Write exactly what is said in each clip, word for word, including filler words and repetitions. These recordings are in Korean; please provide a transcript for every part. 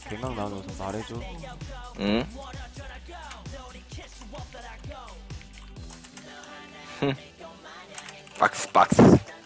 생각 나눠서 말해줘. 응? 흠. 박스 박스.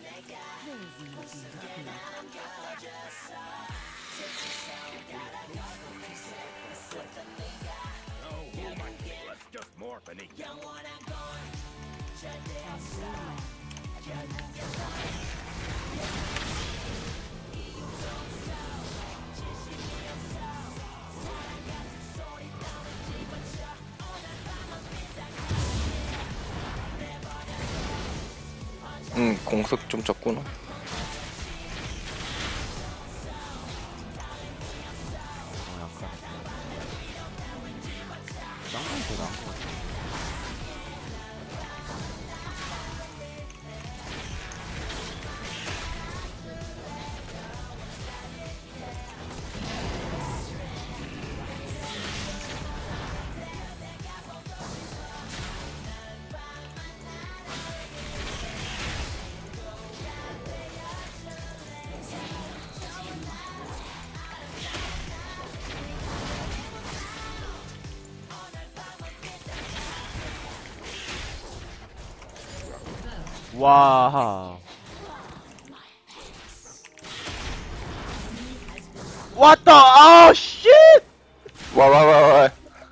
응, 공속 좀 적구나. 쌍둥이도 나은 것 같아. 와. 왔다. 아, 씨. 와, 와, 와, 와.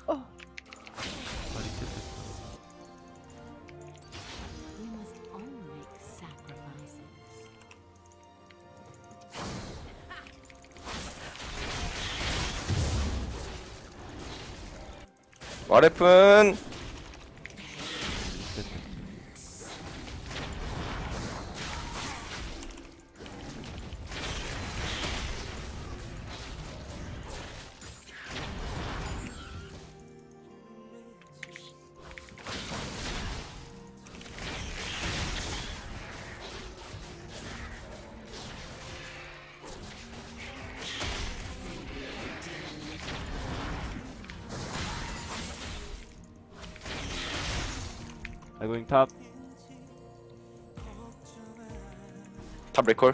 와레픈. I going top. 탑 리콜.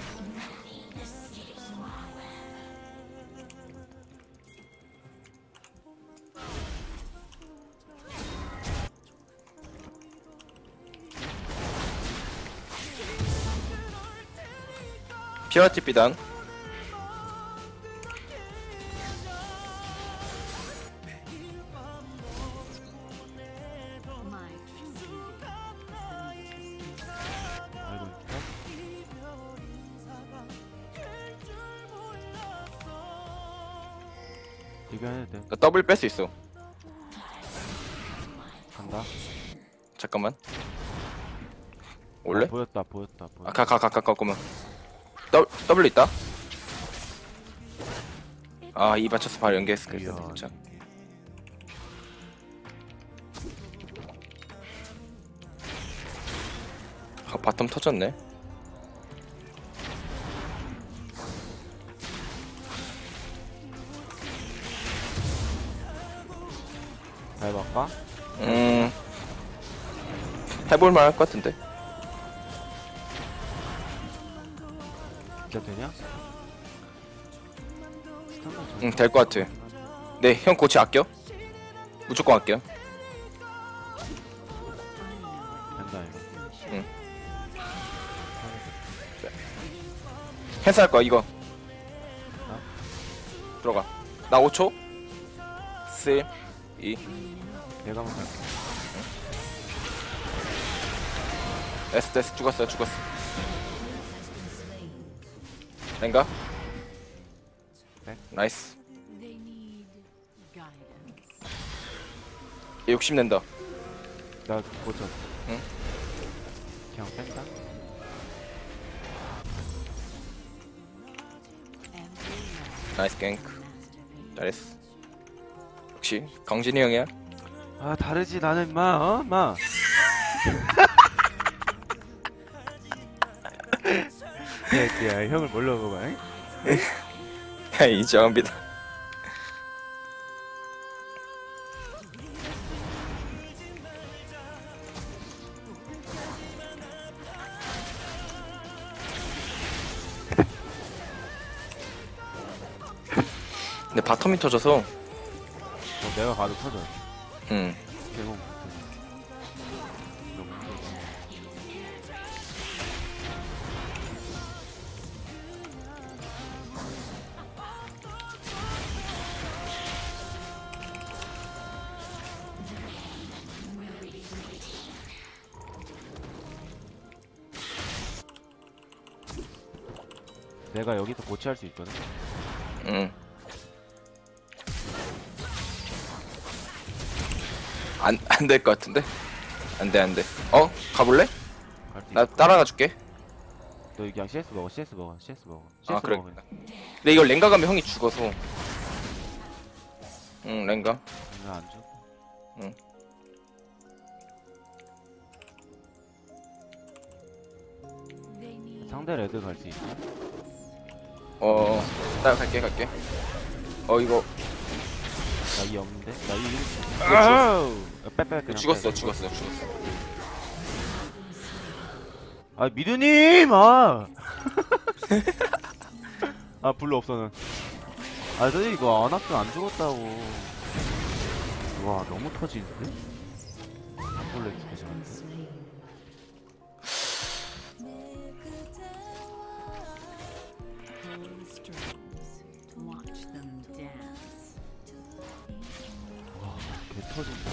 피어티 비단. 이거 해야 돼. 나 더블 뺄 수 있어. 간다. 잠깐만. 올래? 아, 보였다, 보였다, 보였다. 아, 가, 가, 가, 가, 가고만. 더, 더블 있다. 아, 이 맞춰서 바로 연계했을 거야. 이야, 진짜. 아, 바텀 터졌네. 잘 바꿔? 음, 해볼만 할 것 같은데. 진짜 되냐? 응, 될 것 같아. 네, 형 고치 아껴. 무조건 아껴. 된다, 이거. 응. 해서 할 거야, 이거. 어? 들어가. 나 오 초. 삼, 이. 내가 먼저 할게. 됐어, 됐어. 죽었어, 죽었어. 랭가? 네? 나이스. 얘 욕심낸다. 나 고쳤어. 응? 그냥 뺀다? 나이스 갱크. 잘했어. 역시 강진이 형이야. 아, 다르지, 나는, 마, 어? 마. 야, 야, 형을 뭘로 보고, 잉? 인정합니다. 근데 바텀이 터져서. 어, 내가 가도 터져. 응. 개공 터져. 너무 터져. 내가 여기서 고치할 수 있거든. 응. 안, 안 될 것 같은데? 안 돼, 안 돼. 어? 가볼래? 갈 수 나 있어. 따라가 줄게. 너 그냥 씨에스 먹어, 씨에스 먹어, 씨에스 먹어. 아, 씨에스 그래. 먹어 그냥. 근데 이걸 랭가 가면 형이 죽어서. 응, 랭가. 그냥 안 줘. 응. 상대 레드 갈 수 있어? 어, 나 갈게, 갈게. 어, 이거. 나 이 없는데? 나 이. 죽었어. 아우! 빼빼 그냥. 죽었어, 빼. 죽었어, 죽었어. 아 미드님! 아! 아 블루 없어는. 아 근데 이거 안 왔으면 안 죽었다고. 와 너무 터지는데? 안 볼래 스페셜한테. 와 개 터진다.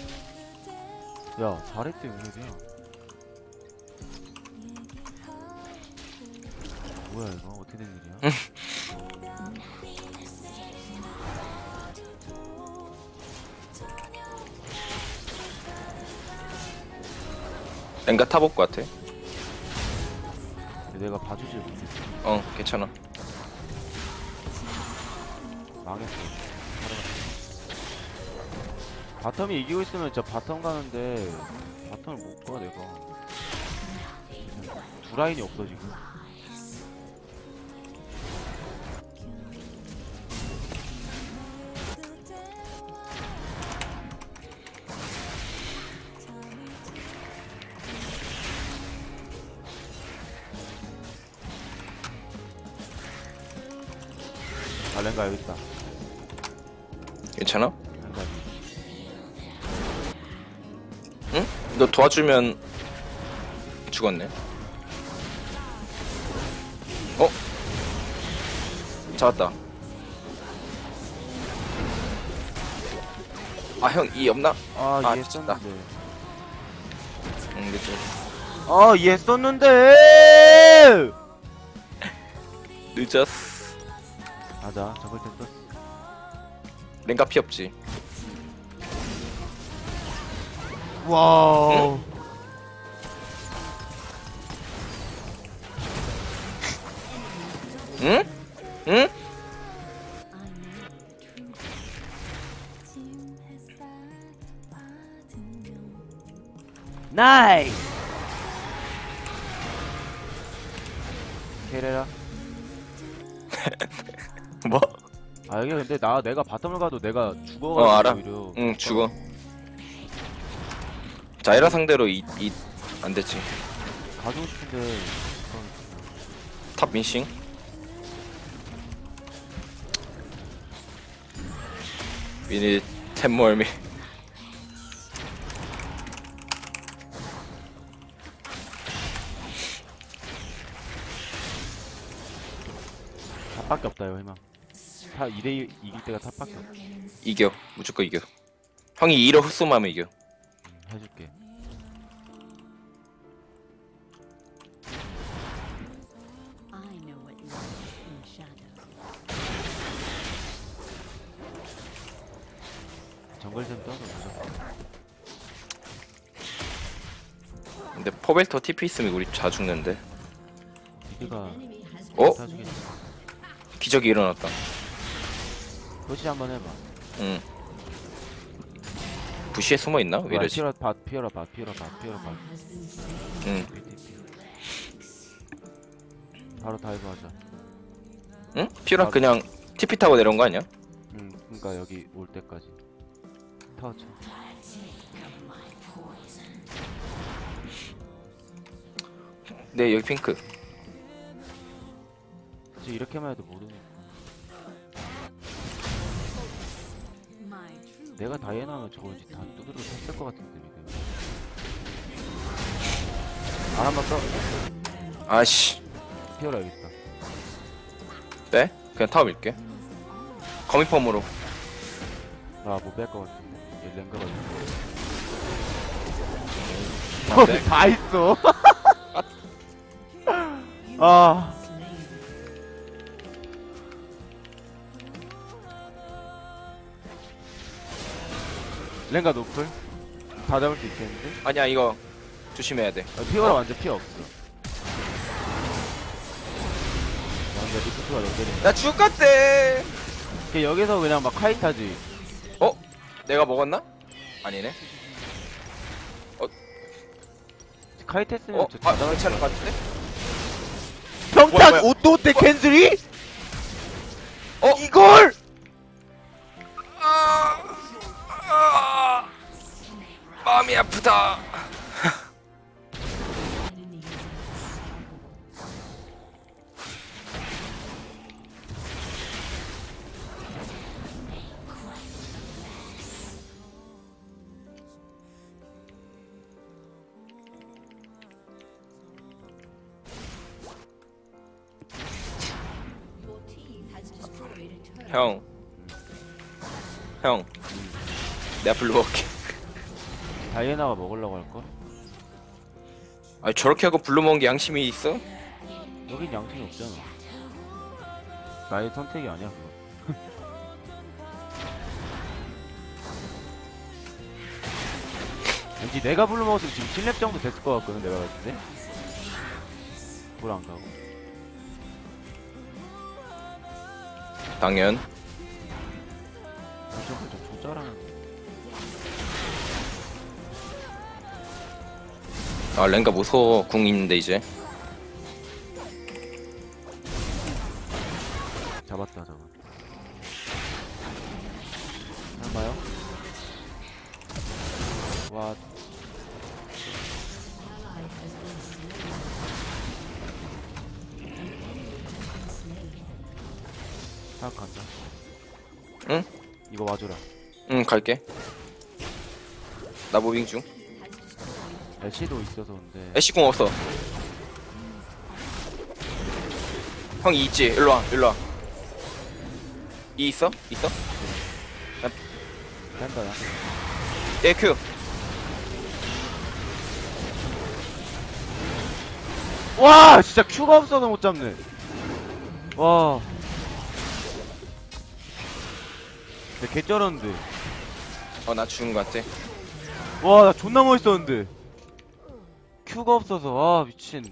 야 잘했대 오늘이야. 뭐야 이거 어떻게 된 일이야? 랭가 타볼 것 같아. 내가 봐주질 못했어. 어, 괜찮아. 망했어. 바텀이 이기고 있으면 진짜 바텀 가는데 바텀을 못 가 내가. 두 라인이 없어 지금. 아 렌가 여기 있다. 괜찮아? 렌가 여기. 응? 너 도와주면 죽었네. 어? 잡았다. 아, 형, 이 없나? 아 아, 이해했었는데. 응, 늦었어. 아 이해했었는데. 늦었어. 맞아 저걸 땐 떴어. 랭가 피 없지. 와우. 응? 응? 나이스. 케레라. 뭐? 아 이게 근데 나 내가 바텀을 가도 내가 죽어가지고 어, 알아. 오히려. 응, 죽어. 자이라 상대로 이, 이, 안 됐지. 가지고 싶은데. 탑 민싱. 미니 템멀미. 탑밖에 없다 이거 희망. 탑 이 대 이 이길 때가 탑밖에 없어. 이겨. 무조건 이겨. 형이 이러 흡수하면 이겨. 음, 해줄게. 정글샘 떠서 무조건. 근데 포벨터 티피 있으면 우리 자 죽는데. 미드가 어? 사주겠지. 기적이 일어났다. 도시 한번 해봐. 응. 부시에 숨어 있나? 왜 이러지? 피어라 밭 피어라 밭 피어라 밭 피어라 밭. 응. 바로 다이브 하자. 응? 피라 그냥 티피 타고 내려온 거 아니야? 응, 그러니까 여기 올 때까지 타워쳐. 네, 여기 핑크. 지금 이렇게만 해도 모르니까. 내가 다이애나면 저거 이제 다 두드려 쳤을 것 같은데 미드. 안 한번 써. 아씨. 피어라야겠다. 네? 그냥 타워 밀게. 거미펌으로. 아못 뺄 것 같은데. 얘 랭가가 있어. 아, 네. 다 있어. 아. 랭가 노플? 다 잡을 수 있겠는데? 아니야 이거 조심해야 돼. 아, 피어라 어? 완전 피어 없어. 완전 리프트가 너 때리네. 나 죽었대. 걔 여기서 그냥 막 카이타지. 어? 내가 먹었나? 아니네. 카이트 했으면 어? 저 아 잡을 괜찮은 것 같은데? 평탄 뭐야, 뭐야. 오토테 캔슬이? 어? 이걸! 아, 아, 마음이 아프다. 형, 형, 내가 블루 먹을게. 다이애나가 먹으려고 할걸? 아니 저렇게 하고 블루 먹은 게 양심이 있어? 여긴 양심이 없잖아. 나의 선택이 아니야 그거. 왠지 내가 블루 먹었으면 지금 칠 렙 정도 됐을 것 같거든 내가 봤을 때. 불 안 가고. 당연. 저거 좀 조절하는데. 아 랭가 무서워. 궁 있는데 이제. 잡았다 잡았다. 한봐요. 와. 생각한다. 응? 이거 와줘라. 응 갈게. 나 무빙 중. 애쉬도 있어서 근데. 애쉬 궁 없어. 형 이 있지? 일로와 일로와. 이 있어? 있어? 된다 야. 예 큐. 와 진짜 큐가 없어서 못 잡네. 와. 근데 개쩔었는데. 어 나 죽은 것 같아. 와 나 존나 멋있었는데. 큐가 없어서 아 미친.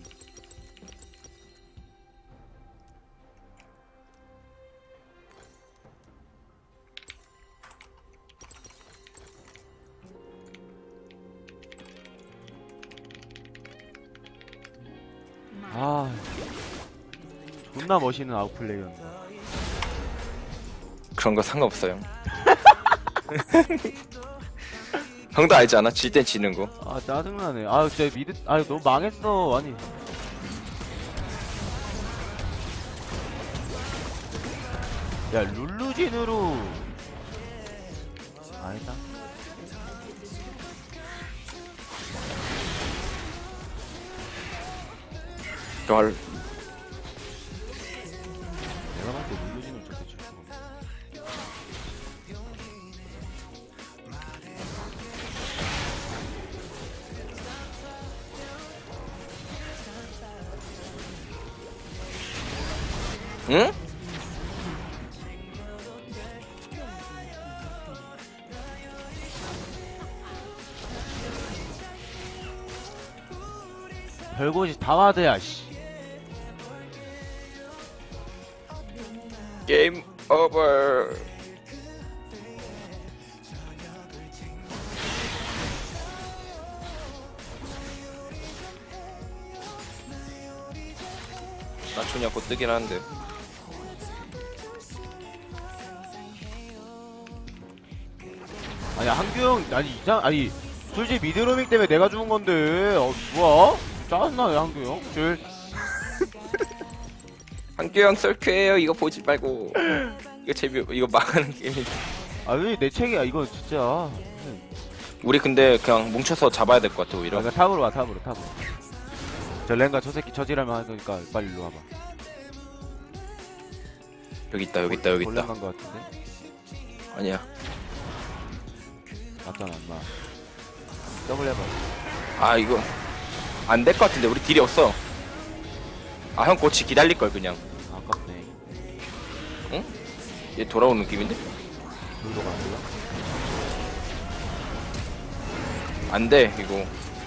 아 존나 멋있는 아웃플레이였네. 그런 거 상관없어요. 형도 알지 않아? 질 땐 지는 거. 아 짜증나네. 아 진짜 미드 아 너무 망했어. 아니 야 룰루진으로 아니다. 널 내가 봤을 때 룰루진으로 절대 질 수가 없어. 응? 별곳이 다 와드야 씨. 게임 오버. 나초냐 곧 뜨긴 하는데. 아니 한규형 아니 이상 아니 솔직히 미드로밍 때문에 내가 죽은 건데 어 뭐야? 짜증나네 한규형. 줄. 한규형 썰큐예요. 이거 보지 말고. 이거 재미 이거 망하는 게임. 아 왜 내 책이야 이건 진짜. 우리 근데 그냥 뭉쳐서 잡아야 될 것 같아 아, 오히려. 그러니까 탑으로 와 탑으로 탑으로. 저 랭가 저 새끼 저지랄만 하니까 빨리 일로 와봐. 여기 있다 여기 있다 여기 골렘 있다. 간거 같은데? 아니야. 맞잖아 인마. 더블 해봐. 아 이거 안 될 것 같은데 우리 딜이 없어. 아 형 고치 기다릴 걸 그냥. 아깝네. 응? 얘 돌아오는 느낌인데? 여기로 가는 안 돼 이거.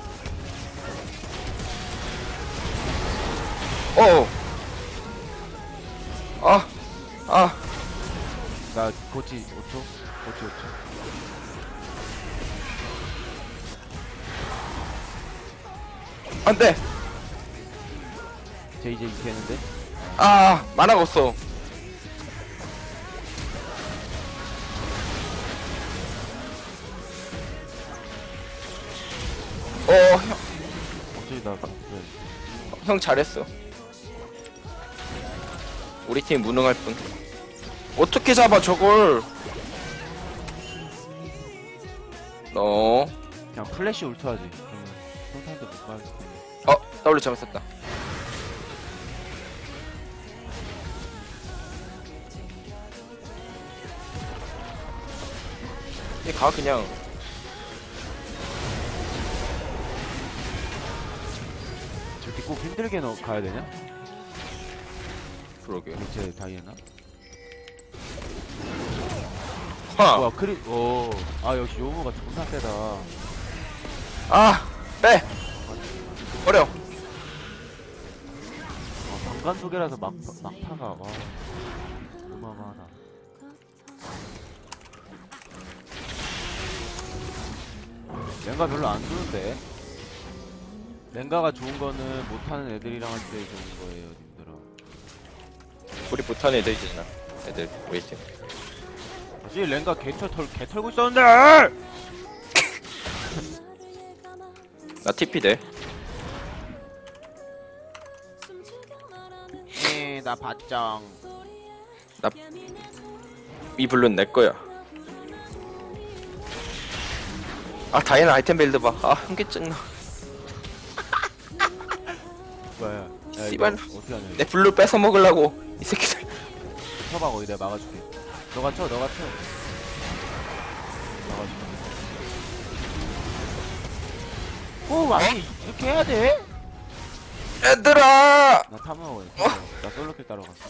어. 아. 아. 나 고치 오 초? 고치 오 초. 안 돼. 쟤 이제 이렇게 했는데? 아 만화가 없어. 어, 형, 갑자기 나 그래. 형 잘했어. 우리 팀 무능할 뿐. 어떻게 잡아 저걸? 너, 그냥 플래시 울트하지. 그러면 평탄도 못 가겠어. 어, W 잘못했다. 얘가 그냥. 저렇게 꼭 힘들게 넣 가야 되냐? 그러게. 쟤 다이애나? 하. 와 크리 오. 아 역시 요모가 존나 세다. 아, 빼. 버려. 아, 방간 두 개라서 막 막타가 와. 어마어마하다. 랭가 별로 안 좋은데. 랭가가 좋은 거는 못하는 애들이랑 할 때 좋은 거예요, 님들아. 우리 못하는 애들이잖아. 애들 우리 팀. 사실 랭가 개털 털 개 털고 있었는데. 나 티피 돼. 네, 나 봤정. 이 블루는 내 거야. 아 다이애나 아이템 빌드 봐. 아 한개증나. 뭐야? 야, 씨발. 이거 어떻게 하냐? 내 블루 뺏어 먹으려고 이 새끼들. 쳐봐 거기 내가 막아줄게. 너가 쳐, 너가 쳐. 막아줄게. 오, 아니 이렇게 해야 돼? 얘들아. 나 타먹어. 나 솔로킬 따러 갔어.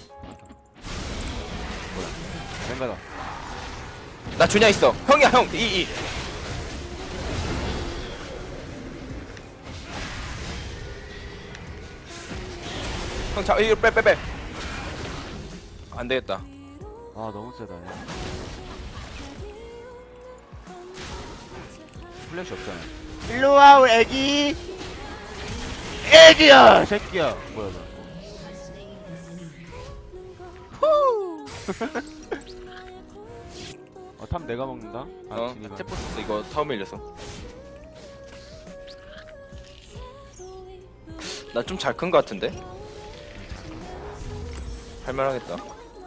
뭐야? 랭가다. 나 주냐 있어. 형이야 형. 이 이. 형 자, 이거 빼 빼 빼. 안 되겠다. 아 너무 세다. 야. 플래시 없잖아. 일로 와, 우리 애기. 애기야, 새끼야. 뭐야, 너. 후. 어, 탑 내가 먹는다. 아, 어, 진이가. 테포스 이거 타워 밀려서. 나 좀 잘 큰 거 같은데? 할만하겠다.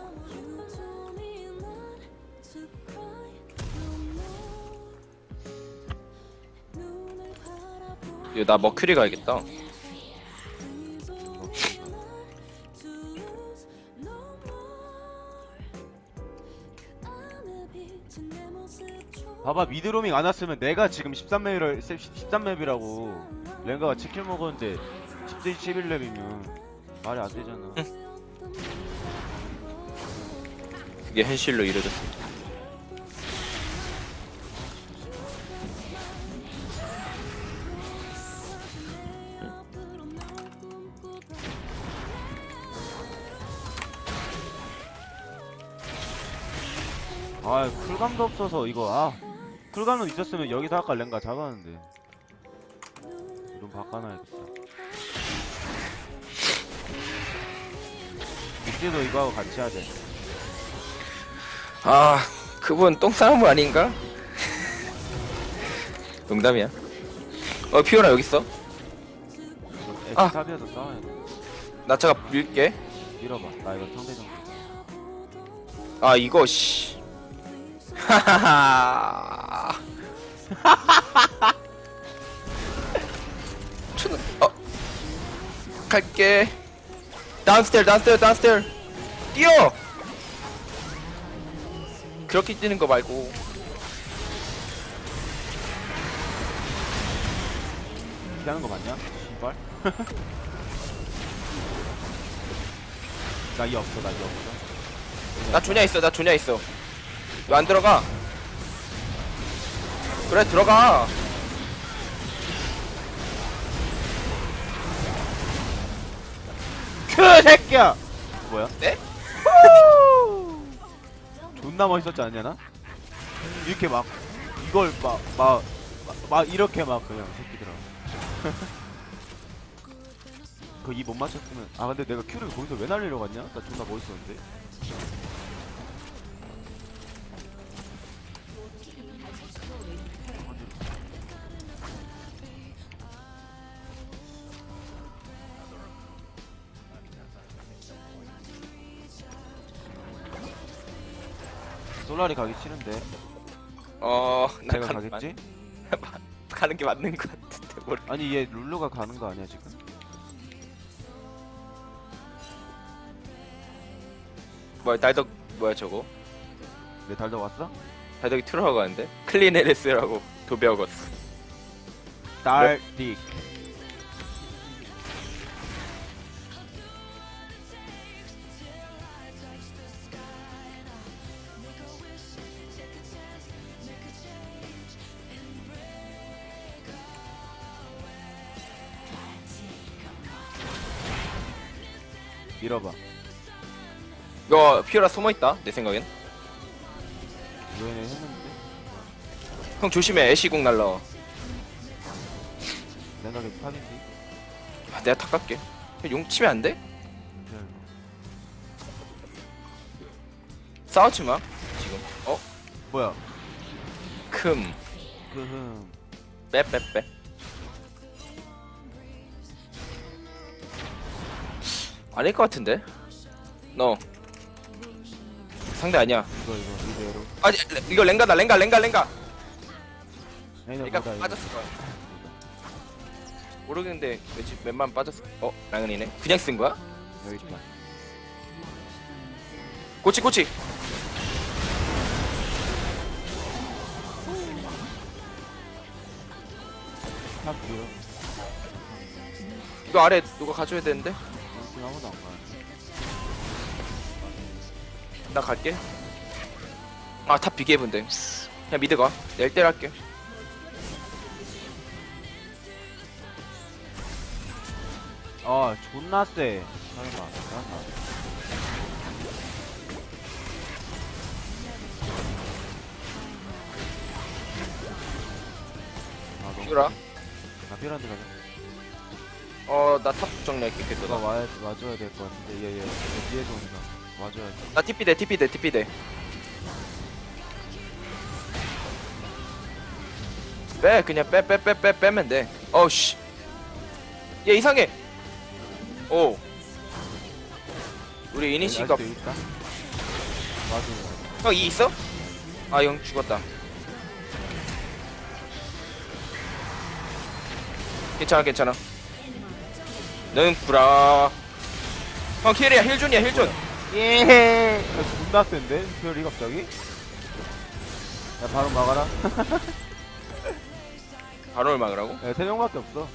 이거 나 머큐리 가야겠다. 봐봐, 미드로밍 안 왔으면 내가 지금 십삼 맵이라, 십삼 맵이라고. 랭가가 치킨 먹었는데 십 대 십일 렙이면 말이 안 되잖아. 그게 현실로 이루어졌어. 아, 쿨감도 없어서 이거. 아, 쿨감은 있었으면 여기서 아까 랭가 잡았는데. 좀 바꿔놔야겠다. 믹스도 이거하고 같이 하자. 아, 그분 똥 싸는 분 아닌가? 농담이야. 어, 피오나 여기 있어. 아. 아. 탑이어서 싸워야 돼. 나 차가 밀게. 밀어봐. 나 이거 상대 정도. 아, 이거 씨. 하하하. 추는 어 갈게. 다운스테어 다운스테어 다운스테어 뛰어. 그렇게 뛰는 거 말고. 피하는 거 맞냐? 씨발. 나 이 없어, 나 이 없어. 나 조냐 있어 나 조냐 있어. 왜 안 들어가? 그래 들어가. 그 새끼야! 뭐야? 네? 존나 멋있었지 않냐, 나? 이렇게 막, 이걸 막, 막, 막, 막 이렇게 막, 그냥, 새끼들아. 그 이 못 맞췄으면. 아, 근데 내가 큐를 거기서 왜 날리러 갔냐? 나 존나 멋있었는데. 솔라리 가기 싫은데. 어, 나 제가 가는, 가겠지? 맞- 가는 게 맞는 것 같은데 모르. 아니 얘 룰루가 가는 거 아니야 지금? 뭐야 달덕 뭐야 저거? 내 달더 왔어? 달덕이 트로하고 가는데 클린 엘에스라고 도배하고었어. 달딕. 밀어봐. 이거 피오라 숨어있다 내 생각엔. 이번에 했는데? 형 조심해 애쉬궁 날라. 생각에 파기지. 아, 내가 탁 갈게. 용 치면 안 돼? 싸우지 마 지금. 어? 뭐야? 큼 그흠. 빼빼빼. 아닐 것 같은데? 너 상대 아니야. 이거 이거 이대로. 아 이거 랭가다 랭가 랭가 랭가. 에이, 랭가 보다, 이거. 빠졌을 거야. 모르겠는데 왠지 웬만 빠졌어. 어? 랑은이네. 그냥 쓴 거야? 여기 있다. 꼬치 꼬치. 탑 밀어. 이거 아래 누가 가져야 되는데? 지금 아무도 안 가. 나 갈게. 아 탑 비게이브인데 그냥 미드 가. 내가 일 대 일 할게. 아 존나 쎄. 잠깐만. 잠깐만. 아 너무. 피오라. 나 피오라한테 가자. 어나 탑 정리할게. 너가 그거 와야 와줘야 될 것 같은데 얘얘 뒤에서 온다. 와줘야 돼. 나 티피 대 티피 대 티피 대. 빼 그냥 빼 빼 빼 빼 빼면 돼. 어우씨 얘 이상해. 오 우리 이니시가 아직도 있다. 와줘. 형 이 있어? 아 형 죽었다. 괜찮아 괜찮아. 는 구라. 형 힐이야 힐존이야 힐존. 예. 존나 센데 피오리 갑자기? 야 바로 막아라. 바로 막으라고? 야 세 명밖에 없어.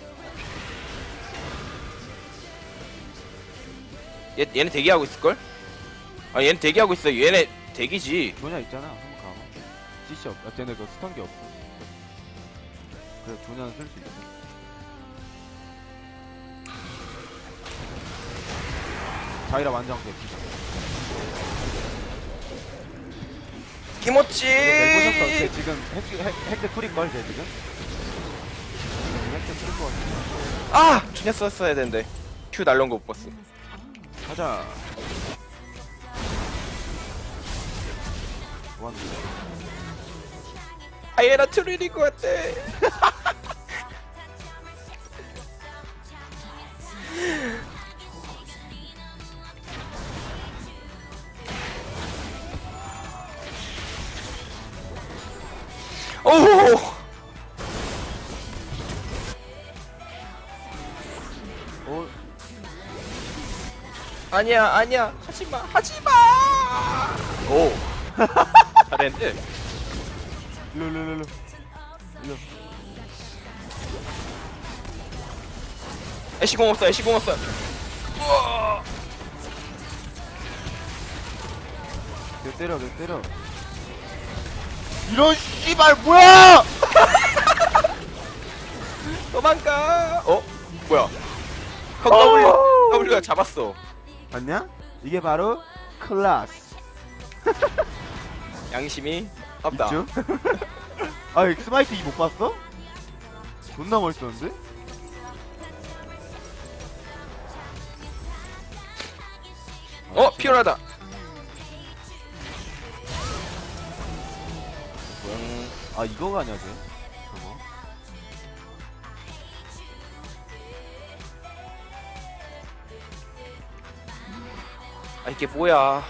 얘 얘네 대기하고 있을걸? 아 얘네 대기하고 있어. 얘네 대기지. 조냐 있잖아. 한번 가봐. 씨씨 없. 아 쟤네 그 스턴기 없어. 그래 조냐는 쓸 수 있어. 자이라 완전 개피. 김오찌. 멜보셨어. 쟤 지금 핵, 핵, 핵대 풀일걸 쟤 지금? 핵대 풀일 것 같아. 아! 전혀 썼어야 되는데 큐 날라온 거 못 봤어. 가자. 뭐하는데? 아 얘나 트롤인 것 같아. 오! 어? 아니야, 아니야. 하지마, 하지마! 오. 잘했는데? 일로 일로 일로 일로. 애쉬공 없어, 애쉬공 없어. 우와! 내 때려 내 때려. 이런 씨발 뭐야! 도망가! 어? 뭐야? 형 W, W가 잡았어. 봤냐? 이게 바로 클라스. 양심이 없다. 있죠? 아, 스마이트 이 못 봤어? 존나 멋있었는데? 어? 피곤하다. 음, 아, 이거가 아니야, 쟤. 저거. 아, 이게 뭐야.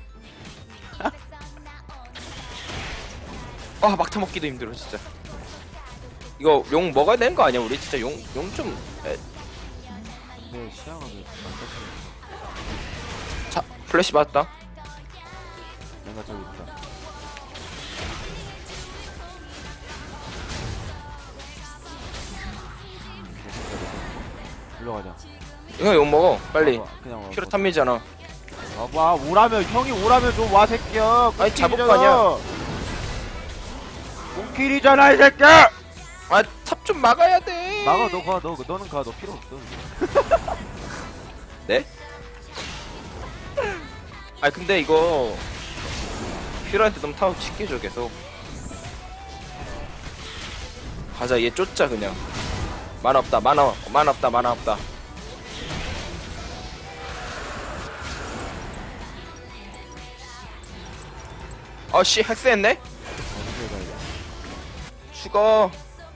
아, 막타 먹기도 힘들어, 진짜. 이거 용 먹어야 되는 거 아니야, 우리? 진짜 용, 용 좀. 에, 네, 시야가 왜 안 떴어? 자, 플래시 맞다. 내가 저기 있다. 일로 가자. 이거 용 먹어, 빨리. 와봐, 그냥 와. 피로 탐미잖아. 와봐, 오라면, 형이 오라면 좀 와, 새끼야. 아니, 잡을 거 꽁킬이잖아. 아니야. 꽁킬이잖아, 이 새끼야! 아, 탑 좀 막아야 돼. 막아, 너 가, 너, 너는 가, 너 필요 없어. 네? 아, 근데 이거 피로한테 너무 타워 쉽게 줘, 계속. 가자, 얘 쫓자, 그냥. 만화 없다, 만화, 만화 없다, 만화 없다. 어씨, 헬스했네? 어디서 가야 돼? 죽어.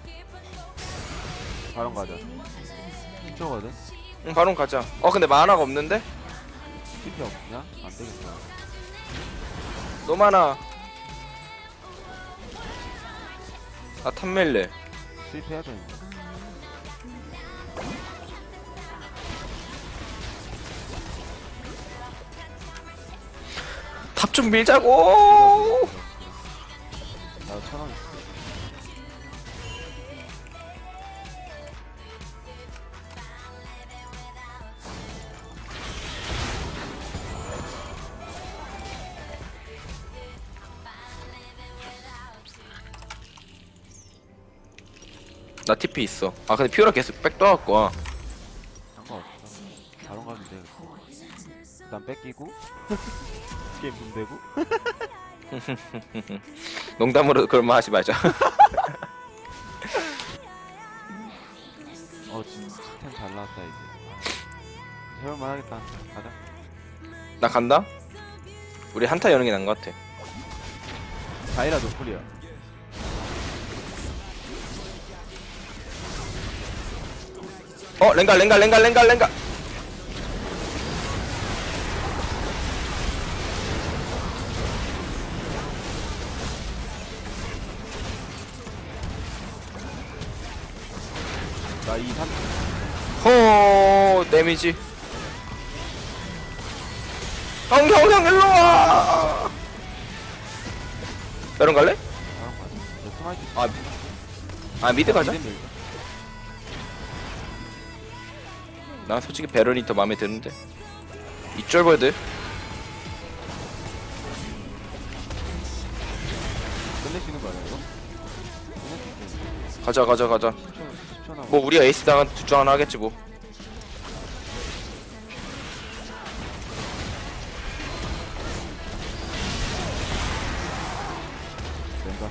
바로 가자. 훔쳐거든? 응, 바로 가자. 어, 근데 만화가 없는데? 티피 없냐? 안 되겠다. 너무 많아. 나 탐멜레. 수입해야 되는데. 탑 좀 밀자고. 나도 천 원 있어. 나 티피 있어. 아, 근데 피오라 계속 백 떠갖고 와. 상관없어. 바로 가면 돼. 일단 뺏기고 게임 돈 되고. 농담으로 그런 말 하지 말자. 어 진짜 템 잘 나왔다 이제. 아, 해볼만 하겠다. 가자. 나 간다? 우리 한타 여는 게 나은 것 같아. 다이라 노플이야. 어, 랭갈, 랭갈, 랭갈, 랭갈, 랭갈. 나 이 삼. 호, 데미지. 형, 형, 형, 일로 와. 여름 갈래? 바로 가자. 너 스마이트. 아, 아 미드 가자. 미드 밀자. 난 솔직히 베런이 더 마음에 드는데. 이 쫄버드. 끝낼 수 있는 거 아니야 이거? 끝낼 수 있겠네. 가자, 가자, 가자. 십 초, 십 초 남았어. 뭐 우리가 에이스 당한 둘 중 하나 하겠지 뭐. 랭가.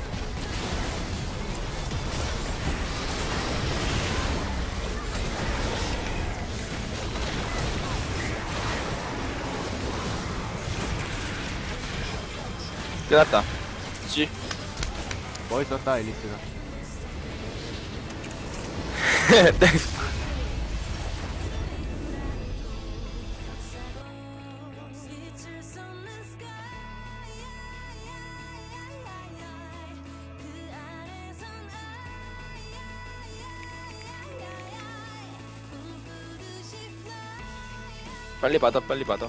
끝났다. 지. 멋있었다 엘리스가. 빨리 받아 빨리 받아.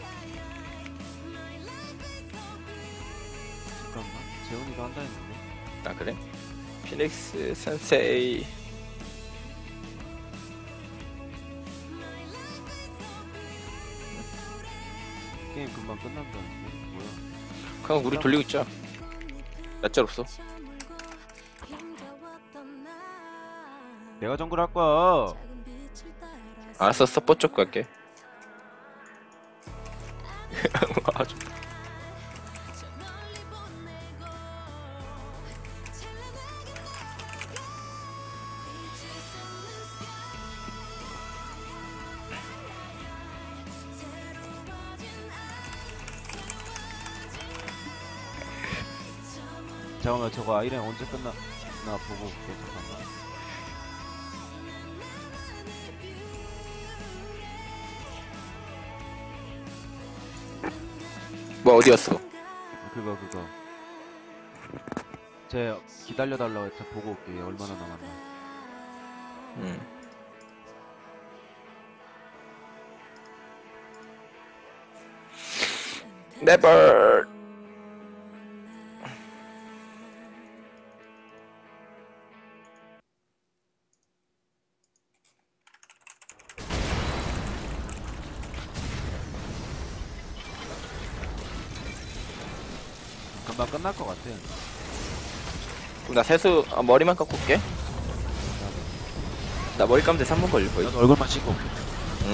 잠깐만. 재훈이가 한다 했는데. 아 그래? 피닉스 센세이. 게임 금방 끝난다는데. 뭐야? 그냥 우리 돌리고 있자. 낯짤 없어. 내가 정글 할 거야. 알았어 서포 쪽 갈게. 아주 잠깐만 저거 아이랜 언제 끝나 나 보고 올게. 잠깐만. 뭐 어디였어? 그거 그거. 제 기다려달라고 해서 보고 올게. 얼마나 남았나. 음. 네버. 금방 끝날 것 같아. 그럼 나 세수 아, 머리만 깎고 올게. 나 머리 감는데 삼 분 걸릴 거야. 나도 얼굴만 씻고 올게. 응?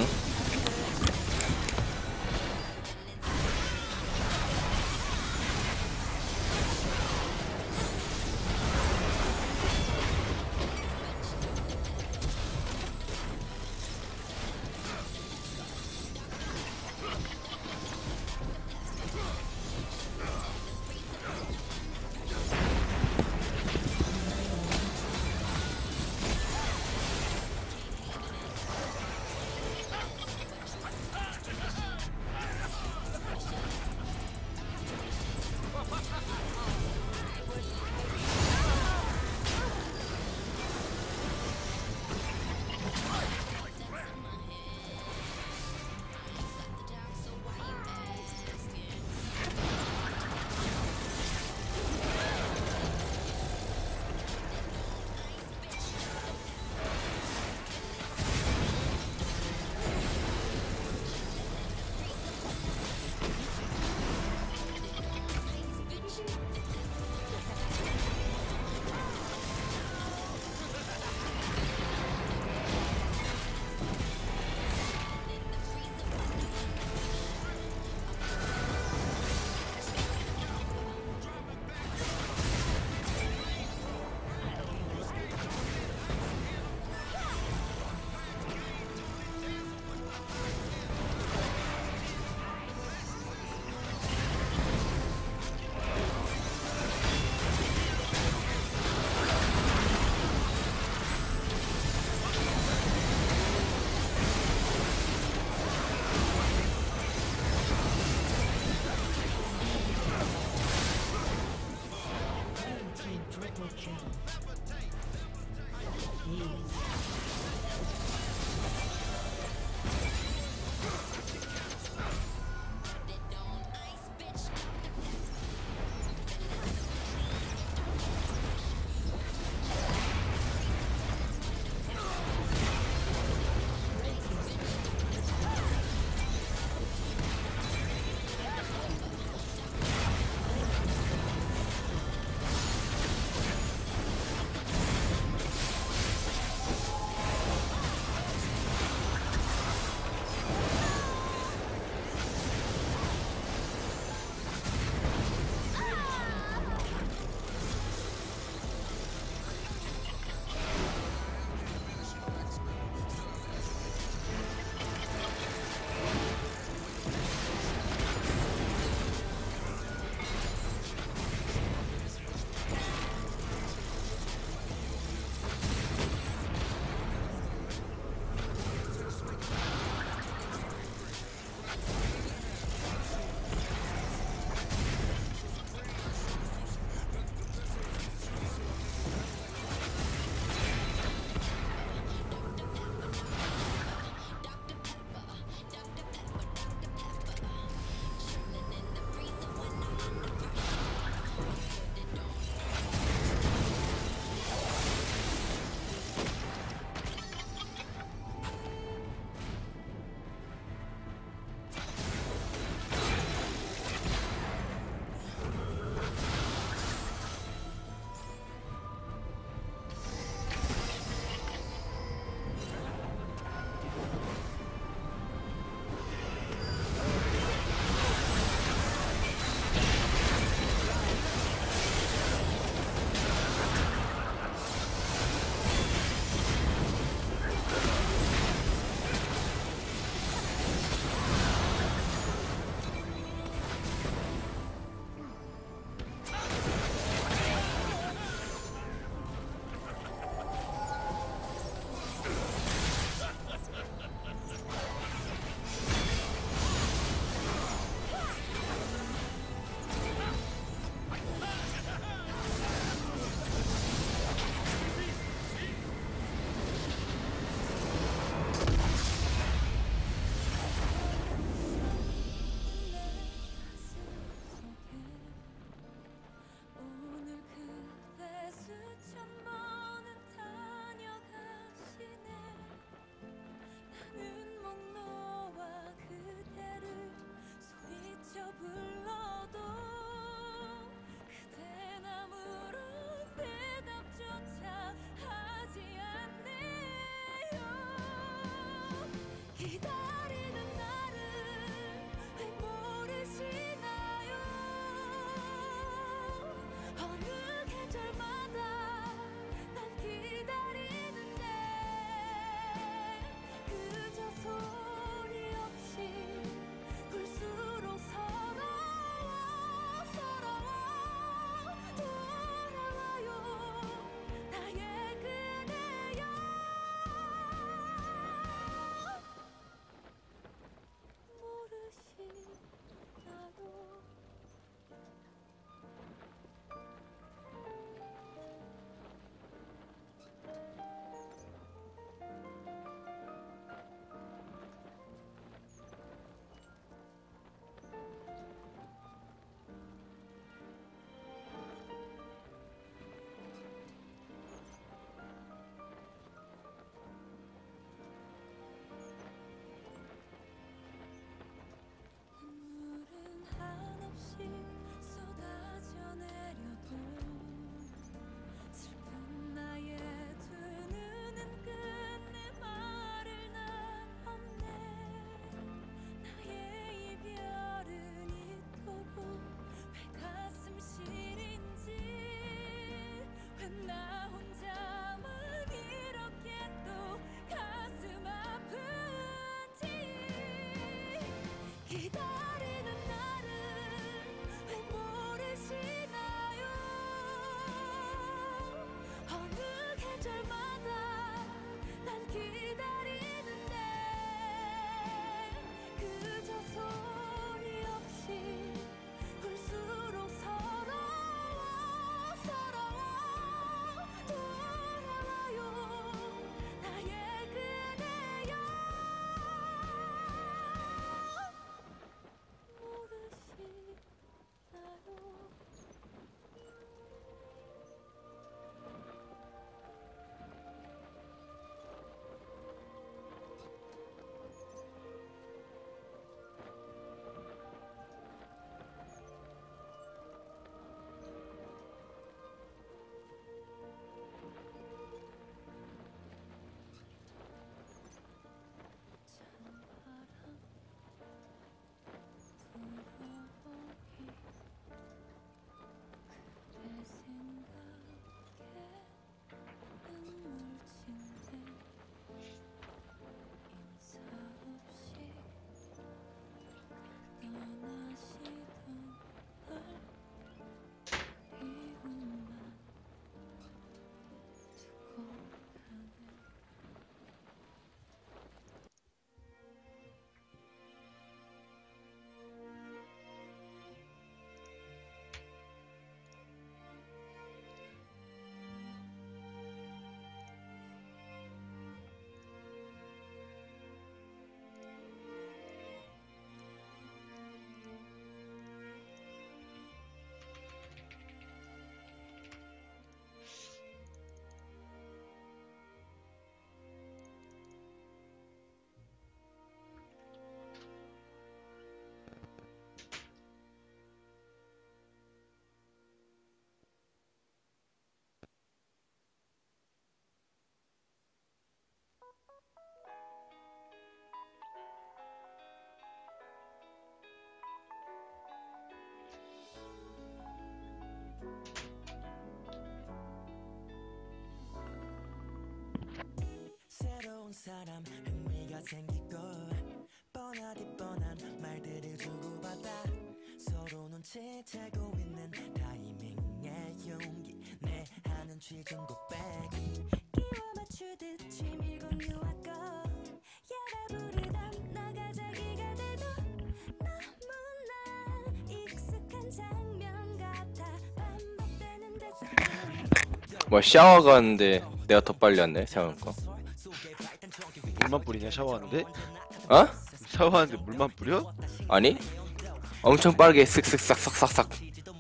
뭐 샤워 가는데 내가 더 빨리 왔네 생각거. 물만 뿌리냐 샤워하는데? 어? 샤워하는데 물만 뿌려? 아니? 엄청 빠르게 쓱쓱 싹싹싹싹.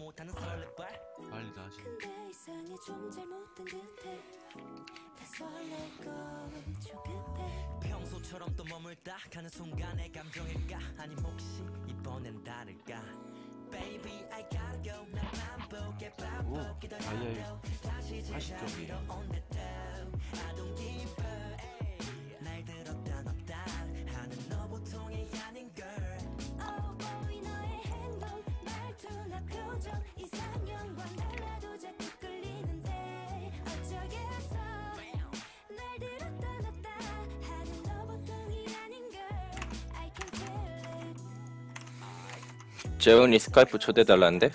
빨리 나지. 오, 아이아이 팔십 점이에요. 재훈이 스카이프 초대달라는데?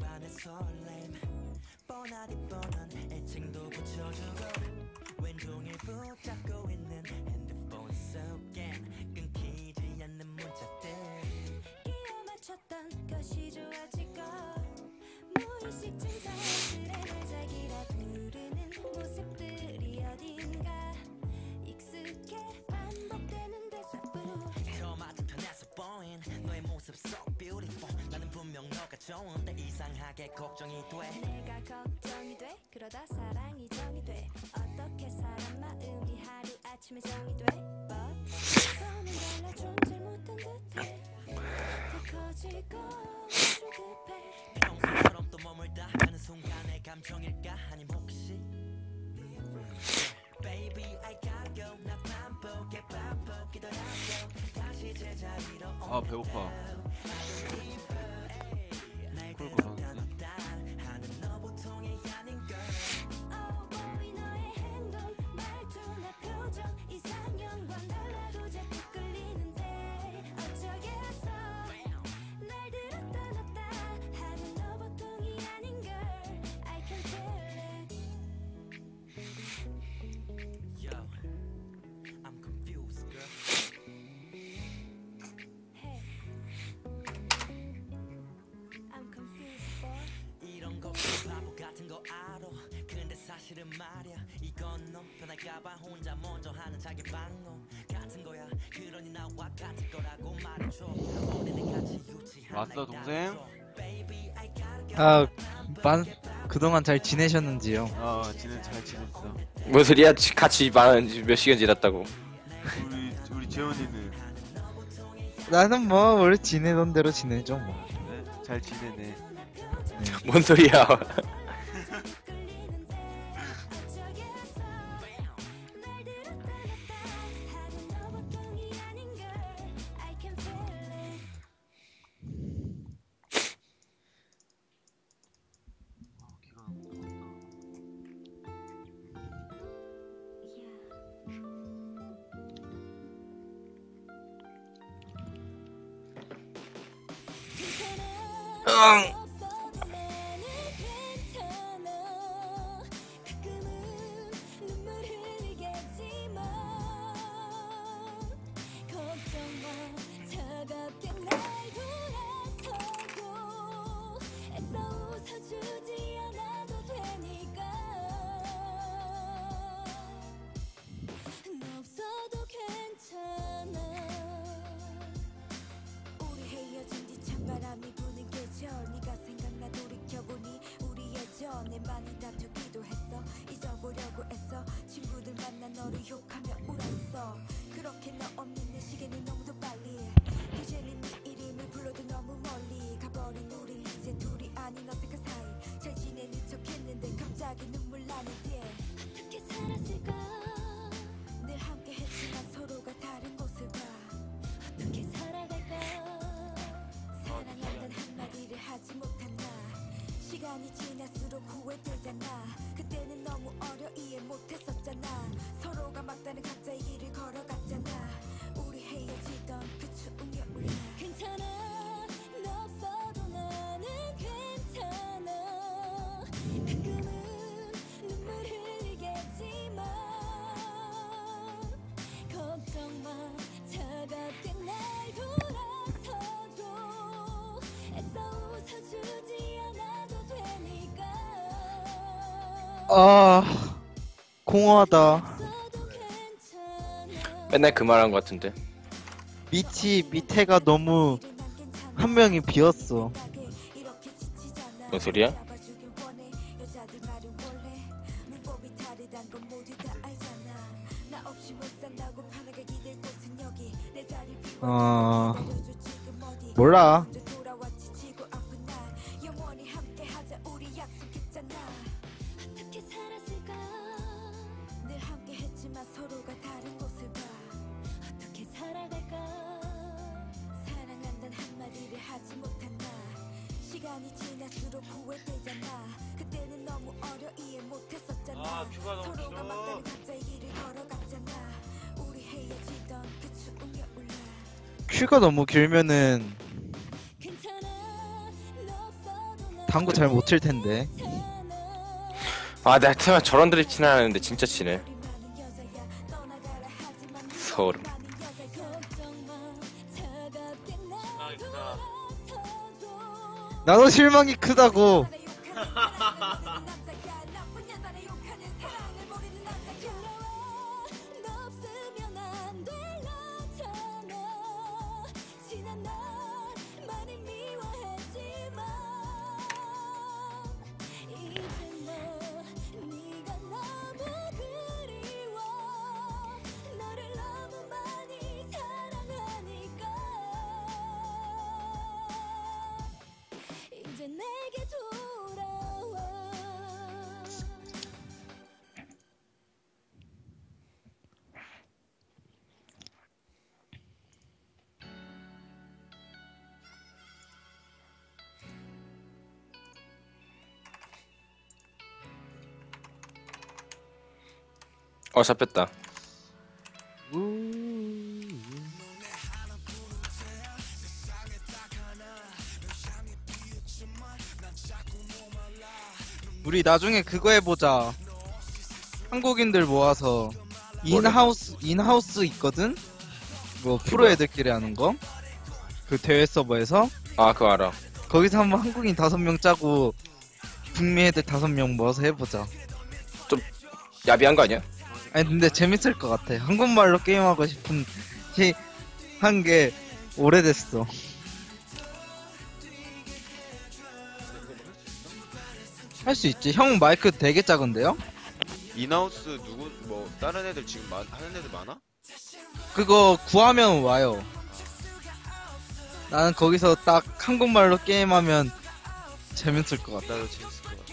아 배고파. 콜 걸었는데. 왔어 동생? 아, 만, 그동안 잘 지내셨는지요? 어 지는 잘 지냈어. 뭔 소리야? 같이 만 몇 시간 지났다고. 우리 우리 재원이는 나는 뭐 원래 지내던 대로 지내죠 뭐. 네? 잘 지내네. 뭔 소리야? 응. 시간이 지날수록 후회되잖아. 그때는 너무 어려 이해 못했었잖아. 서로가 막다른 각자의 길을 걸어갔잖아. 우리 헤어지던 그 추운 겨울. 괜찮아 너 없어도 나는 아, 공허하다. 맨날 그 말한 것 같은데. 밑이, 밑에가 너무 한 명이 비었어. 뭔 소리야? 어, 몰라. 시간이 지날수록 후회되잖아. 그때는 너무 어려 이해 못했었잖아. 아, 큐가 너무 서로가 길어. 막다른 각자의 길을 걸어갔잖아. 우리 헤어지던 그 추운 여울날. 큐가 너무 길면은 당구 잘 못 칠 텐데. 아, 내가 태어나 저런 드립 치나 하는데 진짜 치네. 소름. 나도 실망이 크다고. 어, 잡혔다. 우리 나중에 그거 해보자. 한국인들 모아서 인하우스 인하우스 있거든. 뭐 프로 애들끼리 하는 거. 그 대회 서버에서 아, 그거 알아. 거기서 한번 한국인 다섯 명 짜고 북미 애들 다섯 명 모아서 해보자. 야비한 거 아니야? 아니 근데 재밌을 것 같아. 한국말로 게임하고 싶은 한 게 오래됐어. 할 수 있지. 형 마이크 되게 작은데요? 인하우스 누구 뭐 다른 애들 지금 마, 하는 애들 많아? 그거 구하면 와요. 나는 거기서 딱 한국말로 게임하면 재밌을 것 같아. 나도 재밌을 것 같아.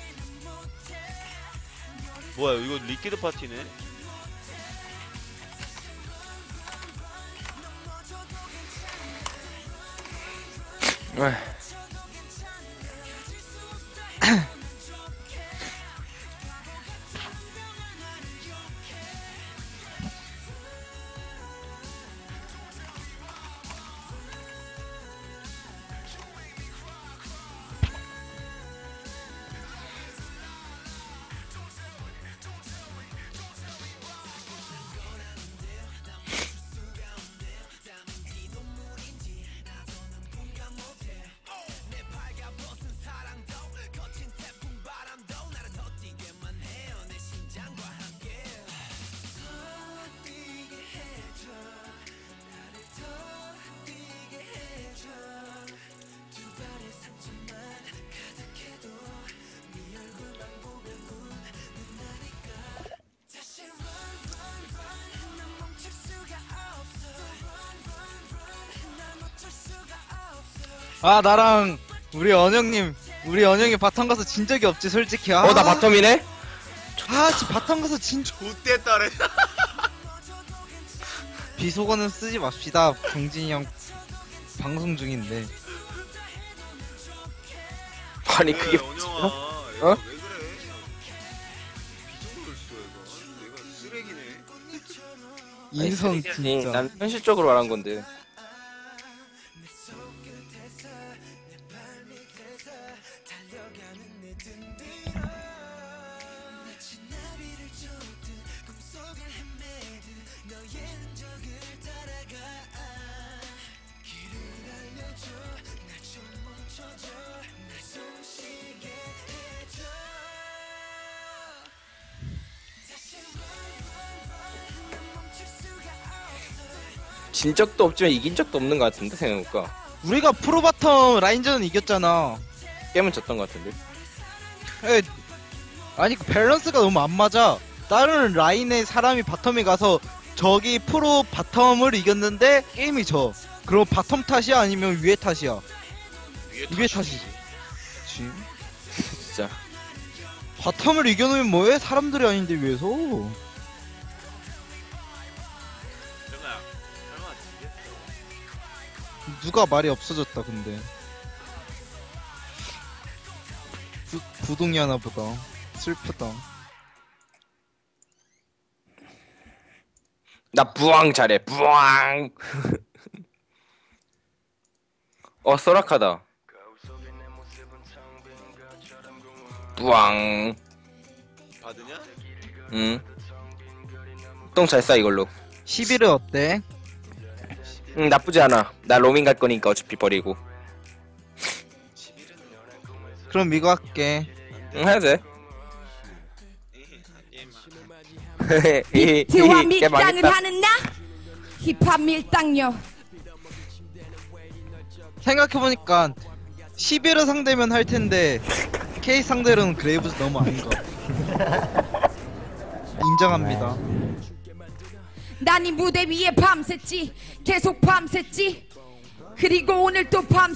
뭐야 이거 리퀴드 파티네? 에휴. 아 나랑 우리 언영님 우리 언영이 바텀 가서 진 적이 없지 솔직히. 아, 어, 나 바텀이네? 아 지 바텀 가서 진 좋댔다래. 비속어는 쓰지 맙시다. 경진이 형 방송 중인데. 아니, 그게. 언영아. 어? 왜 그래? 비속어를 써 이거. 내가 쓰레기네. 인성 아니, 진짜. 난 현실적으로 말한 건데. 진 적도 없지만 이긴 적도 없는 것 같은데 생각해보니까. 우리가 프로 바텀 라인전은 이겼잖아. 게임은 졌던 것 같은데. 에, 아니 그 밸런스가 너무 안 맞아. 다른 라인의 사람이 바텀에 가서 저기 프로 바텀을 이겼는데 게임이 져. 그럼 바텀 탓이야 아니면 위에 탓이야? 위에 탓이지. 그치? 진짜. 바텀을 이겨놓으면 뭐해? 사람들이 아닌데 위에서. 설마 설마 지겠어? 누가 말이 없어졌다 근데. 구, 구동이 하나 보다. 슬프다. 나 부앙 잘해. 부앙. 어 소라카다. 부앙. 받으냐? 응. 똥 잘 싸 이걸로. 십일은 어때? 응 나쁘지 않아. 나 로밍 갈 거니까 어차피 버리고. 그럼 이거 할게. 응 해도 돼. 비트와 밀당을 하는 나 힙합 밀당녀. 생각해보니까 십일을 상대면 할 텐데 K 상대로는 그레이브즈 너무 아닌 것 같아. 인정합니다. 난 이 무대 위에 밤샜지. 계속 밤샜지. 그리고 오늘 또 밤.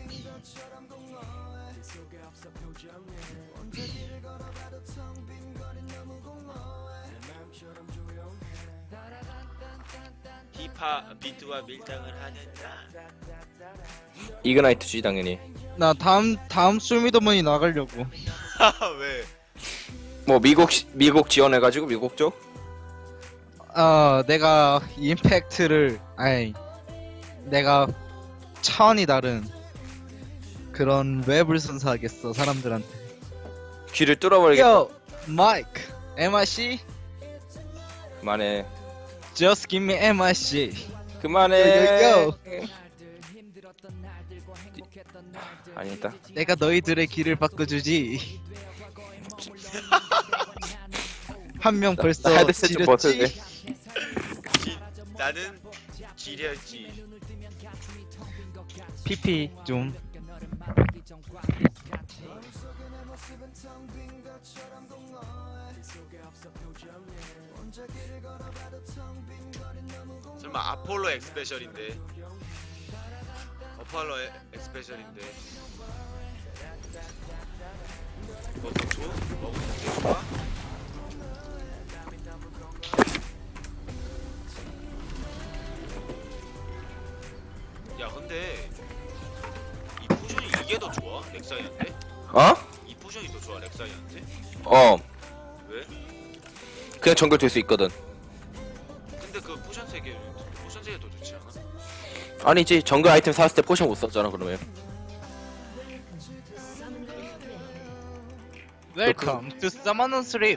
힙합 비트와 밀당을 하는 나. 이그나이트지 당연히. 나 다음 다음 솔미더머니 나가려고. 왜? 뭐 미국 시- 미국 지원해가지고 미국 쪽? 어 내가 임팩트를 아니 내가 차원이 다른 그런 랩을 선사하겠어 사람들한테. 귀를 뚫어버리겠다. Yo, Mike, M I C, 그만해. just give me M I C. 그만해. Yo, yo, 아니다. 내가 너희들의 길을 바꿔주지. 한 명 벌써 나 헤드셋 좀 벗을래. 지렸지. 기, 나는 기렸지. 피피 좀. 설마 아폴로 엑스페셜인데. 어폴로 에- 엑스페셜인데. 뭐더 줘? 먹으면 더 좋아? 야 근데 이 포션이 이게 더 좋아? 렉사이한테? 어? 이 포션이 더 좋아 렉사이한테? 어. 왜? 그냥 정글 될 수 있거든. 근데 그 포션 세계 포션 세계 더 좋지 않아? 아니지 정글 아이템 사왔을 때 포션 못 썼잖아 그러면. Welcome to Summon and Sleep.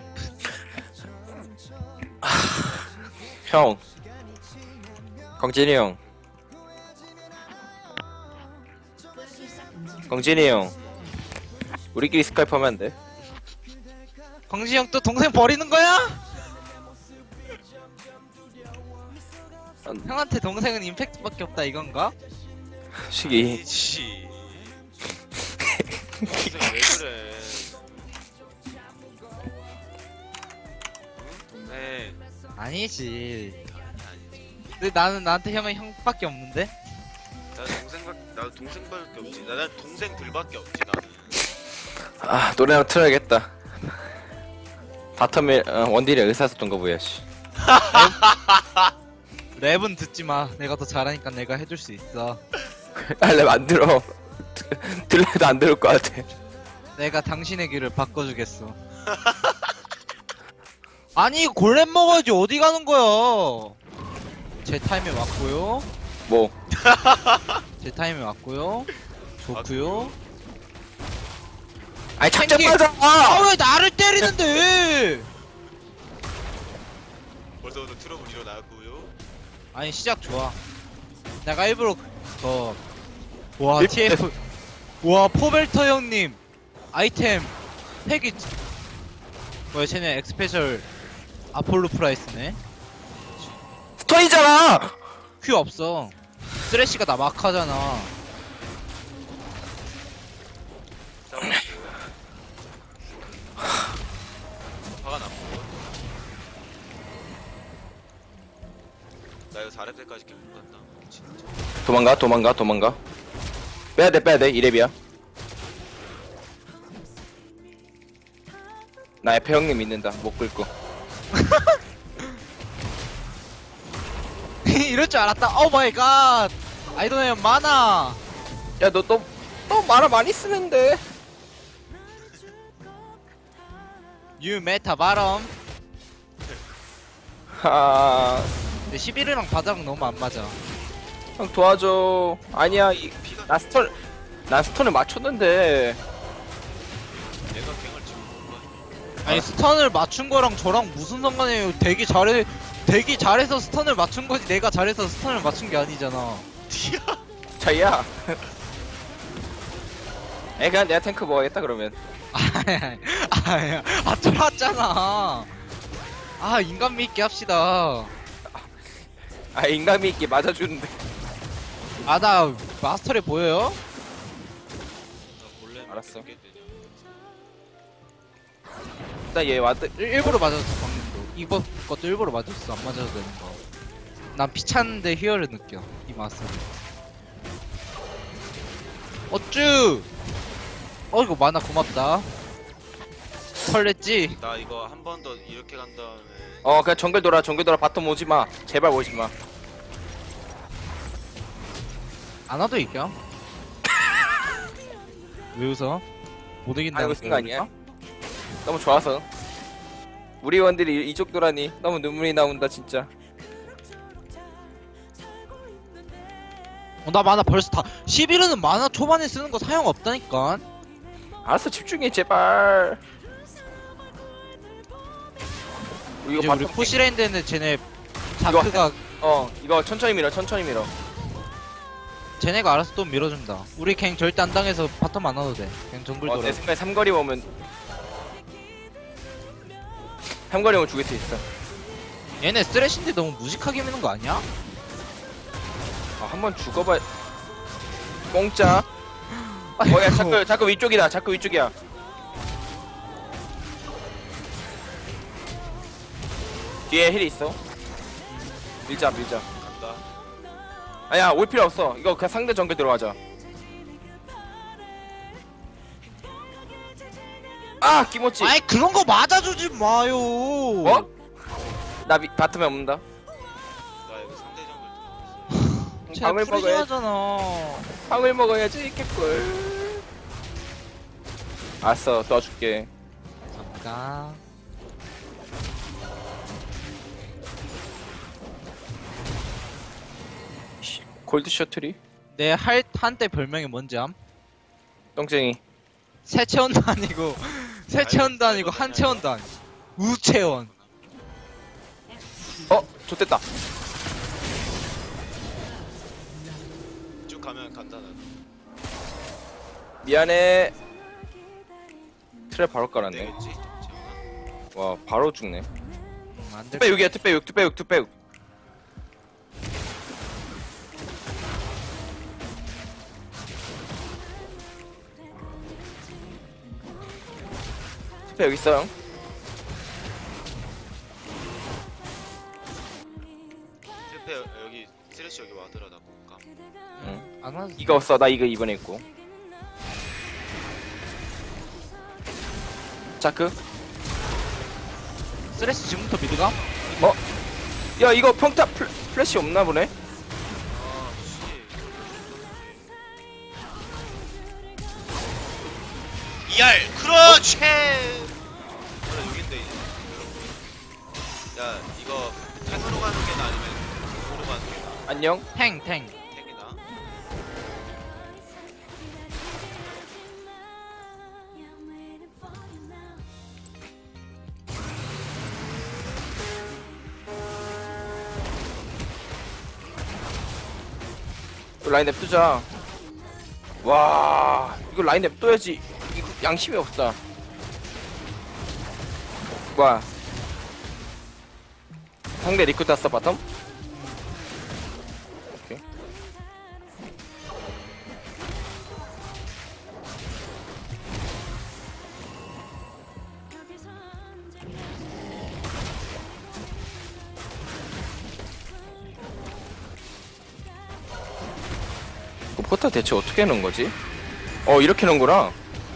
형. 광진이 형. 광진이 형. 우리끼리 스카이프 하면 안 돼? 광지 형 또 동생 버리는 거야? 형한테 동생은 임팩트밖에 없다 이건가? 시기. 아니지. 동생 왜 그래? 응? 동생 아니지. 아니지. 근데 나는 나한테 형은 형밖에 없는데? 나 동생밖 나 동생밖에 없지. 나난 동생들밖에 없지 나는. 아 노래 하나 틀어야겠다. 바텀에 어, 원딜에 의사 썼던 거 뭐야 씨. 랩은 듣지 마. 내가 더 잘하니까 내가 해줄 수 있어. 알랩 안 들어. 들려도 안 들을 것 같아. 내가 당신의 길을 바꿔주겠어. 아니 골렘 먹어야지 어디 가는 거야? 제 타임에 왔고요. 뭐 제 타임에 왔고요. 좋고요. 아니 착잡 탱킹! 맞아. 아 왜 나를 때리는데? 벌써부터 트러블 일어나고요. 아니 시작 좋아. 내가 일부러 더. 와 일- 티에프. 와 포벨터 형님 아이템 팩이. 뭐야 쟤네 엑스페셜 아폴로 프라이스네. 스톤이잖아. 큐 없어. 쓰레쉬가 나 막하잖아. 싸우고. 화가 났고. 나 이거 사 렙 때까지 계속 간다. 진짜. 도망가 도망가 도망가. 빼야돼 빼야돼 이랩이야. 나 에페 형님 믿는다. 못 끌고. 이럴 줄 알았다. 오 마이 갓. 아이돌 형 많아. 야 너 또 또 만화 많이 쓰는데. 뉴 메타 바럼. 하. 근데 십일이랑 바닥 너무 안 맞아. 형 도와줘. 아니야 이, 나 스톤 나 스톤을 맞췄는데. 내가 갱을 지금 못 봐. 아니 스턴을 맞춘 거랑 저랑 무슨 상관이에요. 되게 잘해. 되게 잘해서 스턴을 맞춘 거지. 내가 잘해서 스턴을 맞춘 게 아니잖아. 자이야. 에 그냥 내가 탱크 먹어야겠다 그러면. 아야, 아야, 아 쫄았잖아. 아 인간 믿기 합시다. 아 인간미 있게 맞아주는데. 아 나 마스터에 보여요? 나 몰래 알았어. 게 되냐. 일단 얘 와드. 일, 일부러 맞았어 방금도. 이번 것도 일부러 맞았어. 안 맞아도 되는 거. 난 피차는데 희열을 느껴 이 마스터. 어쭈. 어 이거 만화 고맙다. 설렜지? 나 이거 한 번 더 이렇게 간 다음에 어 그냥 정글 돌아 정글 돌아 바텀 오지마. 제발 오지마. 안 와도 이겨. 왜 웃어? 못 이긴다. 알고 있은 거 아니야? 너무 좋아서. 우리 원들이 이쪽 도라니 너무 눈물이 나온다 진짜. 어, 나 만화 벌써 다. 십일은 만화 초반에 쓰는 거 사용 없다니까. 알았어 집중해 제발. 이거 이제 우리 바텀 포시랜드는 쟤네 자크가 어 이거 천천히 밀어 천천히 밀어. 쟤네가 알아서 또 밀어준다. 우리 갱 절대 안 당해서 바텀 안 와도 돼. 그냥 정글 어, 돌아. 내 생각에 삼거리 오면 삼거리 오면 죽일 수 있어. 얘네 쓰레쉬인데 너무 무식하게 미는 거 아니야? 아, 한번 죽어봐. 공짜. 어야 자꾸 자꾸 위쪽이다. 자꾸 위쪽이야. 뒤에 힐이 있어. 밀자 밀자. 간다. 아야 올 필요 없어. 이거 그냥 상대 정글 들어가자. 아 김오찌. 아이 그런 거 맞아주지 마요. 어? 나 미, 바텀에 없는다. 나 이거 상대 정글 쟤네 방을 먹어야지. 프리징하잖아. 빵을 먹어야지 개꿀. 알았어 도와줄게. 감사합니다. 골드 셔틀이? 내 할 한때 별명이 뭔지 암? 똥쟁이. 세체원도 아니고 세체원도 아니고 한체원도 아니고 우체원. 어? 좋됐다. 쭉 가면 간다 나. 미안해. 트랩 바로 깔았네. 되겠지? 재훈아. 와 바로 죽네. 음, 안될 투배육이야 투배육 투배육 투배육. 투배 여기 있어 형. 실패 여기 쓰레쉬 여기 와드라 나 볼까? 응. 안 와도 이거 없어. 나 이거 이번에 있고. 자크. 쓰레쉬 지금부터 미드가? 야 이거 평타 플, 플래시 없나 보네. 아 씨. 이알 크러치. 그래 여긴데 이제. 야 이거 탱으로 가는 게 나 아니면 도로 가는 게 나? 안녕. 탱 탱. 탱이나? 이거 라인 냅두자. 와 이거 라인 냅둬야지. 이거 양심이 없다. 뭐야 상대 리크 땄어 바텀? 포탑 대체 어떻게 넣은 거지? 어 이렇게 넣은구나.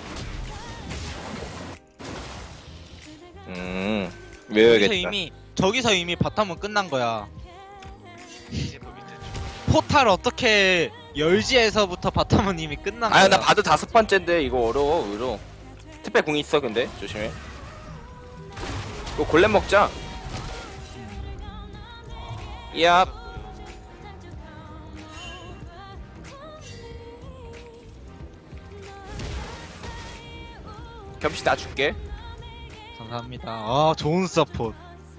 음 저기서 외워야겠다. 이미 저기서 이미 바텀은 끝난 거야. 이제 그 밑에 좀 포탈 어떻게 열지에서부터 바텀은 이미 끝난 아야 거야. 나 바드 다섯 번째인데 이거 어려워 의로. 특별 궁 있어 근데 조심해. 이거 골렘 먹자. 야. 겸씨 나 줄게. 감사합니다. 아 좋은 서포트.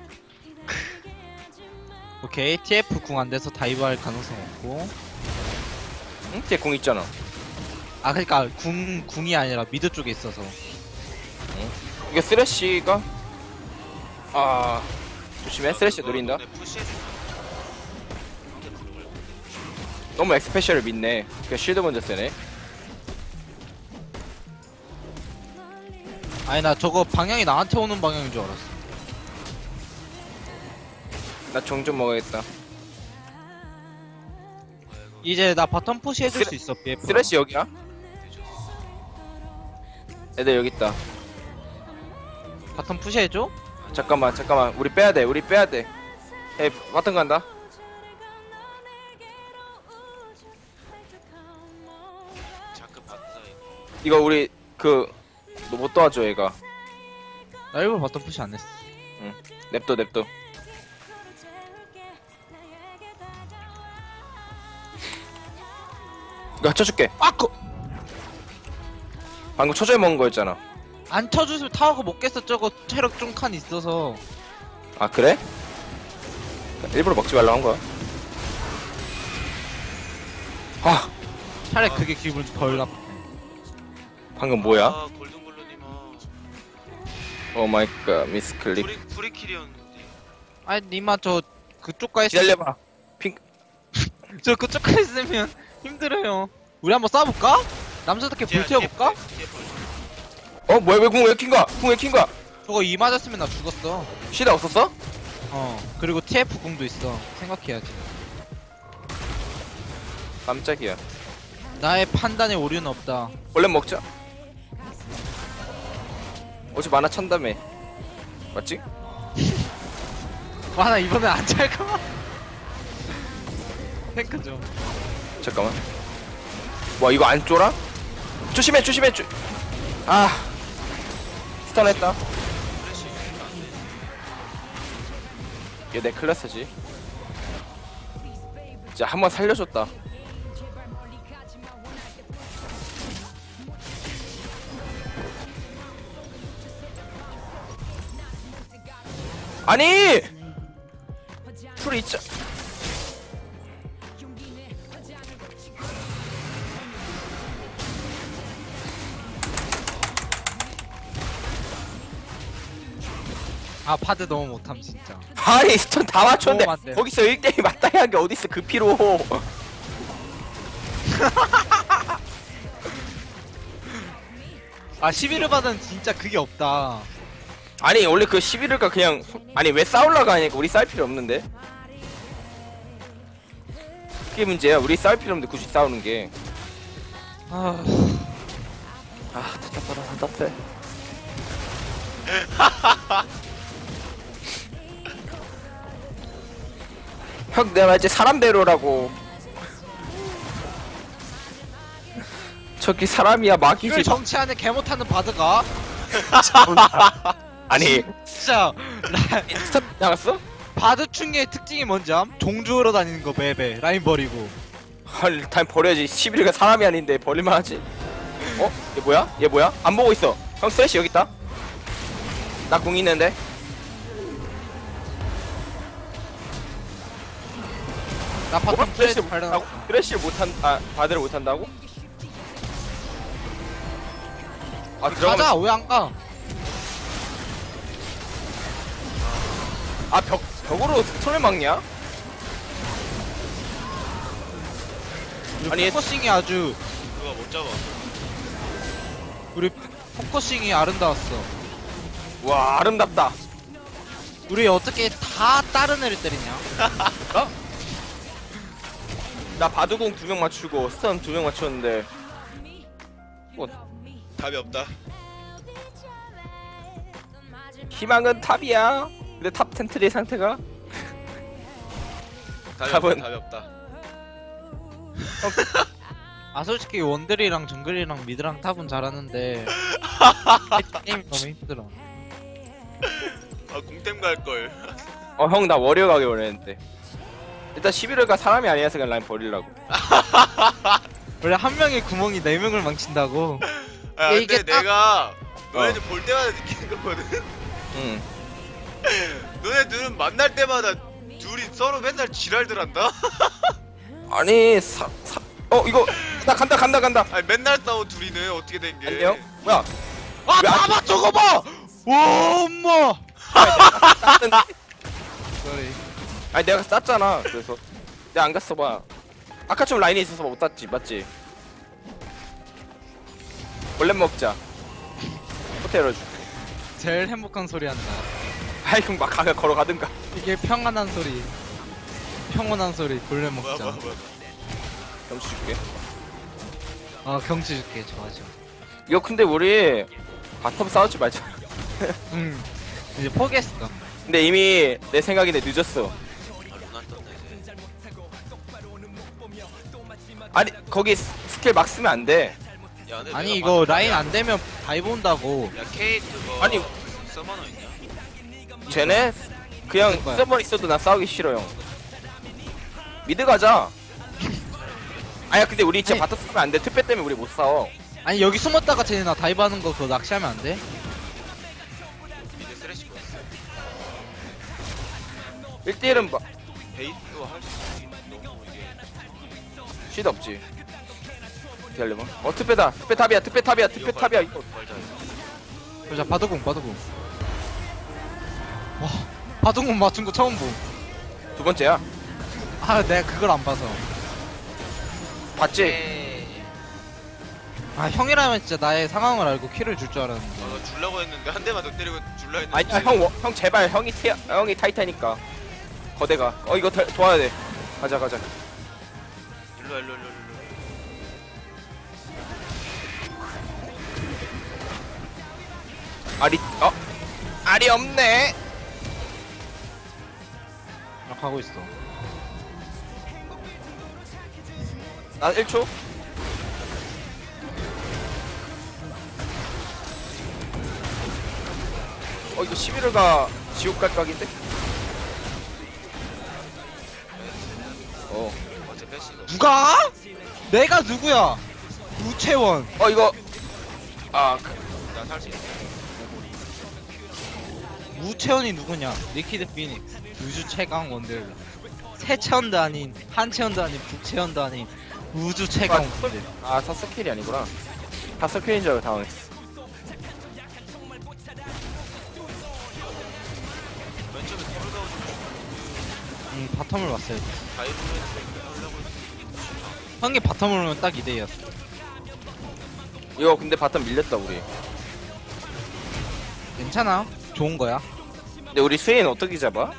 오케이 티에프 궁 안 돼서 다이브 할 가능성 없고. 응? 뒤에 궁 있잖아. 아 그러니까 궁 궁이 아니라 미드 쪽에 있어서. 이게 쓰레쉬가 아 조심해. 쓰레쉬 노린다. 내 푸시해줄 너무 엑스페셜을 믿네. 그냥 쉴드 먼저 쓰네. 아니 나 저거 방향이 나한테 오는 방향인 줄 알았어. 나 종 좀 먹어야겠다. 이제 나 바텀 푸시 해줄 쓰레- 수 있어 비에프. 쓰레쉬 여기야? 애들 여기 있다. 바텀 푸시 해줘? 잠깐만 잠깐만 우리 빼야돼. 우리 빼야돼. 에이 바텀 간다. 자크 받다 이거. 이거 우리 그 너 못 도와줘 얘가. 나 일부러 바텀 푸시 안 했어. 냅둬 냅둬. 이거 쳐줄게. 아그 방금 초조해 먹은 거였잖아. 안 쳐주면 타워가 못 깼어. 저거 체력 좀 칸 있어서. 아 그래? 일부러 먹지 말라고 한 거야. 아 차라리 그게 기분 덜 나빠. 방금 뭐야? 아 골든블루님아. 오 마이 갓 미스클릭. 프리 프리킬이었는데. 아니 니마 저 그쪽가 있으 기다려봐. 저 그쪽가 있으면 힘들어요. 우리 한번 싸볼까? 남자답게 불 태워볼까? 어 뭐야 왜 궁 왜 킨가? 궁 왜 킨가? 저거 이 맞았으면 나 죽었어. 시다 없었어? 어 그리고 티에프 궁도 있어. 생각해야지. 깜짝이야. 나의 판단에 오류는 없다. 원래 먹자. 어제 만화 찬다며. 맞지? 와 나 이번엔 안 찰까봐. 탱크 좀. 잠깐만. 와 이거 안 쫄아? 조심해 조심해 조... 아 스턴했다. 얘 내 클래스지. 진짜 한번 살려줬다. 아니 풀이 있자. 아 파드 너무 못함 진짜. 아니 스턴 다 너무 맞췄는데 많대. 거기서 일 대일 맞다이 한게 어딨어 그 피로. 아 십일 을 받은 진짜 그게 없다. 아니 원래 그 십일일가 그냥 아니 왜 싸울라가 하니까 우리 싸울 필요 없는데. 그게 문제야. 우리 싸울 필요 없는데 굳이 싸우는 게. 아 아 답답하다 답답해. 형 내가 이제 사람 배로라고. 저기 사람이야 이걸 막이지. 정치하는 개 못하는 바드가 아니 진짜 라, 스탑 나갔어? 바드 충의 특징이 뭔지 암? 종주으로 다니는 거 매배 라인 버리고. 아니 타임 버려야지. 십일일가 사람이 아닌데 버릴만 하지. 어? 얘 뭐야? 얘 뭐야? 안 보고 있어. 형 스레시 여기 있다. 나 공 있는데. 나 뭐? 바텀 스레시 플레이스 못한다고? 발견. 스레시를 못한 아 바드를 못한다고? 아 들어가면 가자 왜 안 가? 아 벽 벽으로 손을 막냐? 우리 아니, 포커싱이 아주 누가 못 잡아. 우리 포커싱이 아름다웠어. 와 아름답다. 우리 어떻게 다 다른 애를 때리냐? 어? 나 바둑공 두 명 맞추고 스턴 두 명 맞췄는데 뭐 답이 없다. 희망은 탑이야. 근데 탑 텐트리의 상태가 답이 답은- 없다. 답이 없다. 아 솔직히 원딜이랑 정글이랑 미드랑 탑은 잘하는데 게임 너무 힘들어. 아 공템 갈 걸. 어 형 나 워리어 가길 원했는데 일단 십일월가 사람이 아니라서 그냥 라인 버리려고. 원래 한 명의 구멍이 네 명을 망친다고. 아 근데 이게 딱- 내가 어. 너네들 볼 때마다 느끼는 거거든. 응. 너네들은 만날 때마다 둘이 서로 맨날 지랄들 한다. 아니 사, 사, 어 이거 나 간다 간다 간다. 아니 맨날 싸워 둘이는 어떻게 된 게? 안녕. 뭐야? 아 왜 안- 봐봐 저거 봐. 와 엄마. 쏘리. 아니 내가 쌌잖아. 그래서 내가 안 갔어 봐. 아까처럼 라인에 있어서 못 땄지 맞지? 원래 먹자. 호텔 열어줄게. 제일 행복한 소리 한다. 아이 그럼 막 가가 걸어가든가. 이게 평안한 소리. 평온한 소리. 볼래 뭐야 먹자. 뭐야 뭐야. 점수 줄게. 아 경치 줄게. 좋아 좋아. 이거 근데 우리 바텀 싸우지 말자. 응. 이제 포기했어. 근데 이미 내 생각인데 늦었어. 아 루난 떴네 이제. 아니 거기 스- 스킬 막 쓰면 안 돼. 야, 근데 아니 내가 이거 봤는데 라인 야, 안 되면 다이브 온다고. 야 케이트 그거 아니. 서머너 있냐? 쟤네 그냥 있을 거야. 서버 있어도 나 싸우기 싫어 형. 미드 가자. 아니야 근데 우리 진짜 바텀 싸면 안 돼. 특배 때문에 우리 못 싸워. 아니 여기 숨었다가 쟤네 나 다이브 하는 거 그거 낚시하면 안 돼? 미드 쓰레쉬 거였어. 일 대일은 뭐 베이스도 할 수 있는 너무 이게 쉿 없지. 기다려봐. 어 특배다. 특배 탑이야. 특배 탑이야. 특배 탑이야. 이거 벌자. 자 바둑공 바둑공. 와 바둑공 맞춘 거 처음 봄. 두 번째야. 아 내가 그걸 안 봐서. 봤지? 에이. 아 형이라면 진짜 나의 상황을 알고 킬을 줄 줄 알았는데. 어, 나 줄라고 했는데 한 대만 더 때리고 줄라 했는데. 아니야 형, 워- 형 제발 형이 태, 형이 타이타니까 거대가. 어 이거 다, 도와야 돼. 가자 가자. 일로 일로 일로 일로. 알이 어 알이 없네. 나 가고 있어. 나 일 초. 어 이거 십일월가 지옥 갈 각인데? 어. 어째 패시가. 누가? 내가 누구야? 우채원. 어 이거 아 그, 나살 수 있어. 우채원이 누구냐? 리퀴드 피닉스. 우주 최강 원딜러. 세체원도 아닌 한체원도 아닌 북체원도 아닌 우주 최강 아, 원딜. 아 다섯 킬이 아니구나. 다섯 킬인 줄 알고 당황했어. 맨 처음에 털을 가고 응 바텀을 왔어요. 다이브를 하려고 했는데. 형이 바텀을 오면 딱 이 대이었어. 이거 근데 바텀 밀렸다 우리. 괜찮아. 좋은 거야. 근데 우리 스웨인 어떻게 잡아?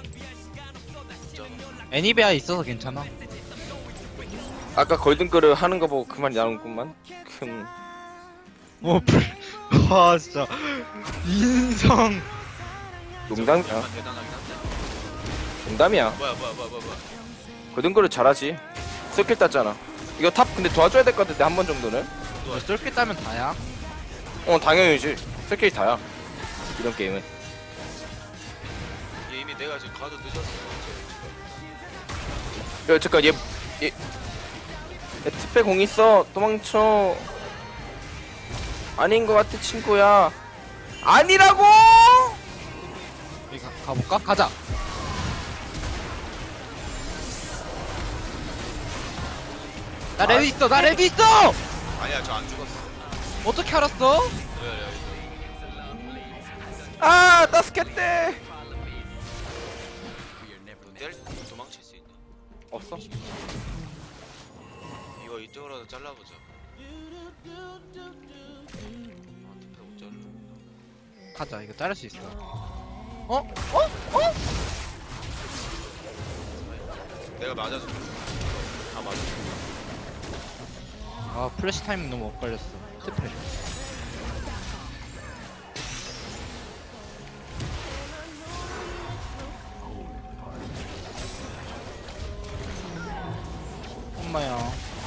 애니베아 있어서 괜찮아. 아까 골든글을 하는 거 보고 그만 나오는구만. 큰. 뭐, 와, 진짜. 인성. 농담이야. 대단하긴 한데. 농담이야. 뭐야 뭐야 뭐야 뭐야. 골든글을 잘하지. 스킬 땄잖아. 이거 탑 근데 도와줘야 될 것 같은데 한 번 정도는? 너 쏠게 따면 다야. 어 당연히지. 스킬이 다야. 이런 게임은. 얘 이미 내가 지금 가도 늦었어. 야 잠깐 얘 얘. 얘 특배 공 있어. 도망쳐. 아닌 것 같아 친구야. 아니라고! 여기 가, 가볼까? 가자. 나 레디 있어, 나 레디 있어! 아니야 저 안 죽었어. 어떻게 알았어? 야야야. 아 따스켰대. 뗄 도망칠 수 있냐? 없어. 이거 이쪽으로도 잘라보자. 아, 못 잘라. 가자, 이거 자를 수 있어. 어? 어? 어? 내가 맞아줄게. 아 맞아. 아 플래시 타이밍 너무 엇갈렸어. 스펠. 엄마야.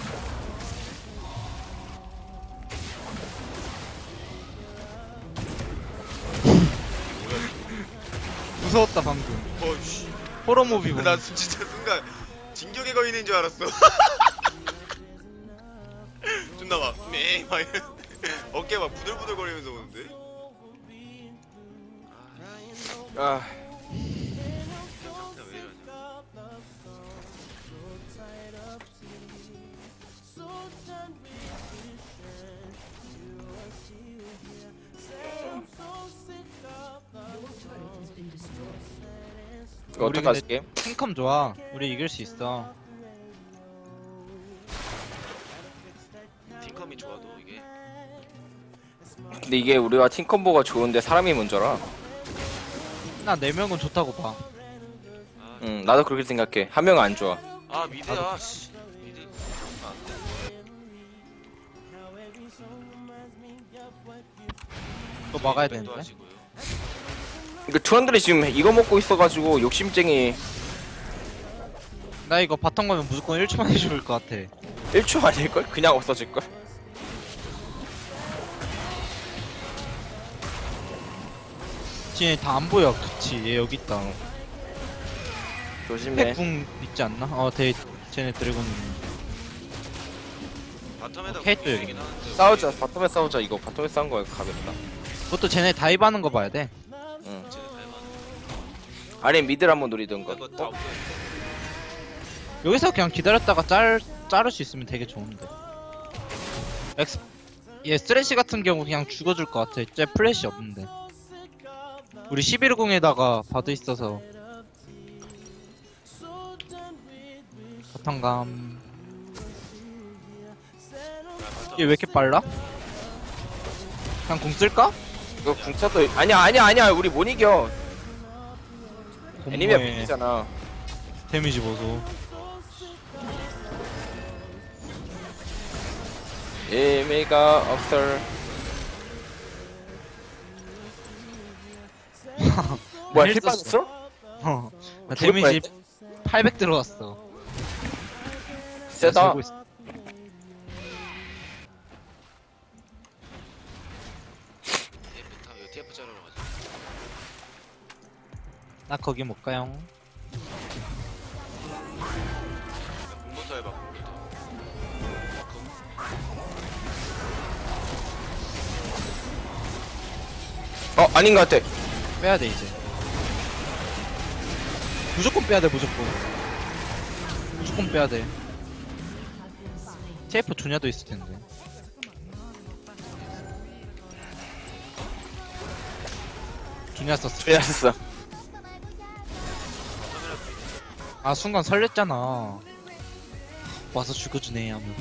무서웠다 방금. 어이씨. 호러 무비 보는. 나 진짜 순간 진격의 거인인 줄 알았어. 존나 막 맹, 막 이랬는데 어깨 막 부들부들 거리면서 오는데. 아, 상태가 왜 이러냐. 이거 우리 어떡하지 근데 게임? 탱컴 좋아. 우리 이길 수 있어. 팀컴이 좋아도 이게 근데 이게 우리가 팀 콤보가 좋은데 사람이 문제라. 나 네 명은 좋다고 봐. 아, 응, 나도 그렇게 생각해. 한 명은 안 좋아. 아 미드야. 씨. 미드. 아, 안 돼. 이거 막아야 백도 되는데. 하시고요. 그 트런들이 지금 이거 먹고 있어가지고 욕심쟁이. 나 이거 바텀 가면 무조건 일 초 만에 죽을 것 같아. 일 초 아닐걸? 그냥 없어질걸? 쟤 다 안 보여. 그치, 얘 여기 있다. 조심해. 핵궁 있지 않나? 어, 대, 쟤네 드래곤. 바텀에다 오케이, 또 여기. 공격이긴 하는데 싸우자. 바텀에 싸우자. 이거 바텀에 싸운 거야. 가겠다. 그것도 쟤네 다이브하는 거 봐야 돼. 응. 쟤네 다 해봐. 아니 미드를 한번 노리던가. 이거 다 없어. 여기서 그냥 기다렸다가 짤, 자를 수 있으면 되게 좋은데. 엑스, 얘 쓰레쉬 같은 경우 그냥 죽어줄 것 같아. 쟤 플래시 없는데. 우리 십일 궁에다가 바드 있어서. 바탕감. 얘 왜 이렇게 빨라? 그냥 궁 쓸까? 이거 궁차도 아니야 아니야 아니야. 우리 못 이겨. 애니메 공모에 비잖아. 데미지 보소. 의미가 없어. 뭐야 힐 빠졌어? 어, 나 죽을 데미지 팔백 들어갔어. 세다. 나 재고 있어. 티에프 타 이거 티에프 자르러 가자. 나 거기 못 가요. 공부터 해봐. 공부터. 어 아닌 것 같아. 빼야 돼 이제. 무조건 빼야 돼 무조건. 무조건 빼야 돼. 테이프 조냐도 있을 텐데. 조냐 썼어. 좋았어. 아 순간 설렜잖아. 와서 죽여주네 하면서.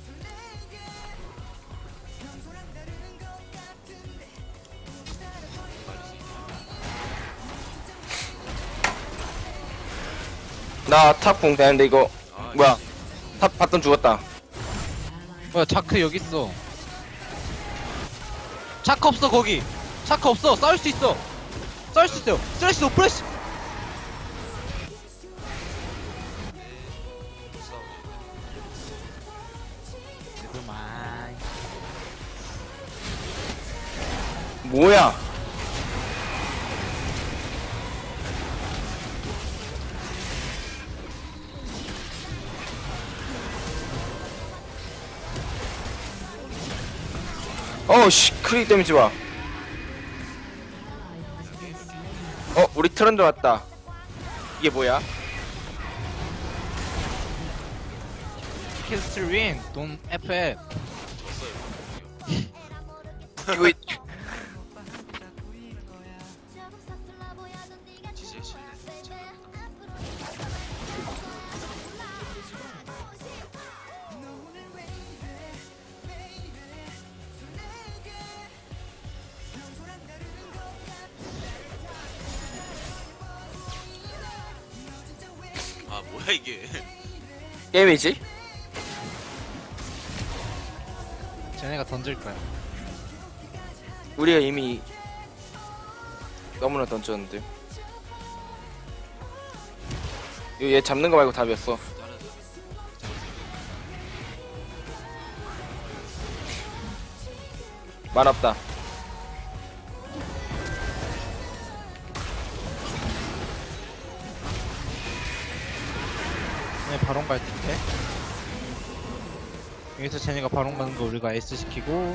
나 탑공 되는데 이거 아, 뭐야? 탑 봤던 죽었다. 뭐야 자크 여기 있어. 자크 없어 거기. 자크 없어. 싸울 수 있어. 싸울 수 있어요. 쓰레쉬 노프레쉬. 뭐야? 어우씨 크리 데미지 봐. 어 우리 트렌드 왔다. 이게 뭐야? 캐스트 윈. 돈 에프에프. 이거 이- 지지의 신뢰. 아 뭐야 이게? 게임이지? 쟤네가 던질 거야. 우리가 이미 너무나 던졌는데. 이거 얘 잡는 거 말고 답이었어. 말 없다. 쟤네 바론 갈 텐데. 여기서 쟤네가 바론 가는 거 우리가 에이스 시키고.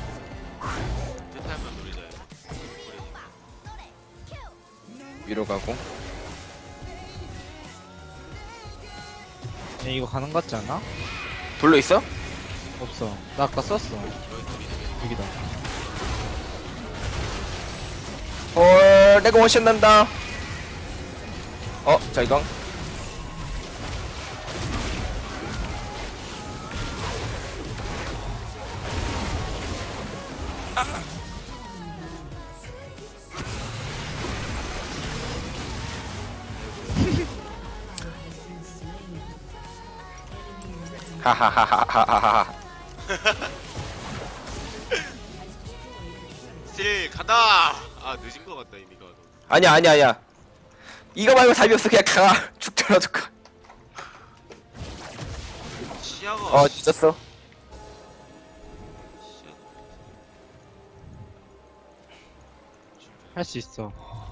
뜻하면 노리자. 위로 가고. 얘 이거 가는 거 같지 않아? 돌로 있어? 없어. 나 아까 썼어. 여기다. 헐, 내가 원샷 난다. 어, 자 이거. 하하하하하하하. 쓸 가다. 아 늦은 거 같다 이미 가도. 아니야 아니야 아니야. 이거 말고 답이 없어. 그냥 가. 죽더라 죽가. 시야가. 어 늦었어. 할 수 있어.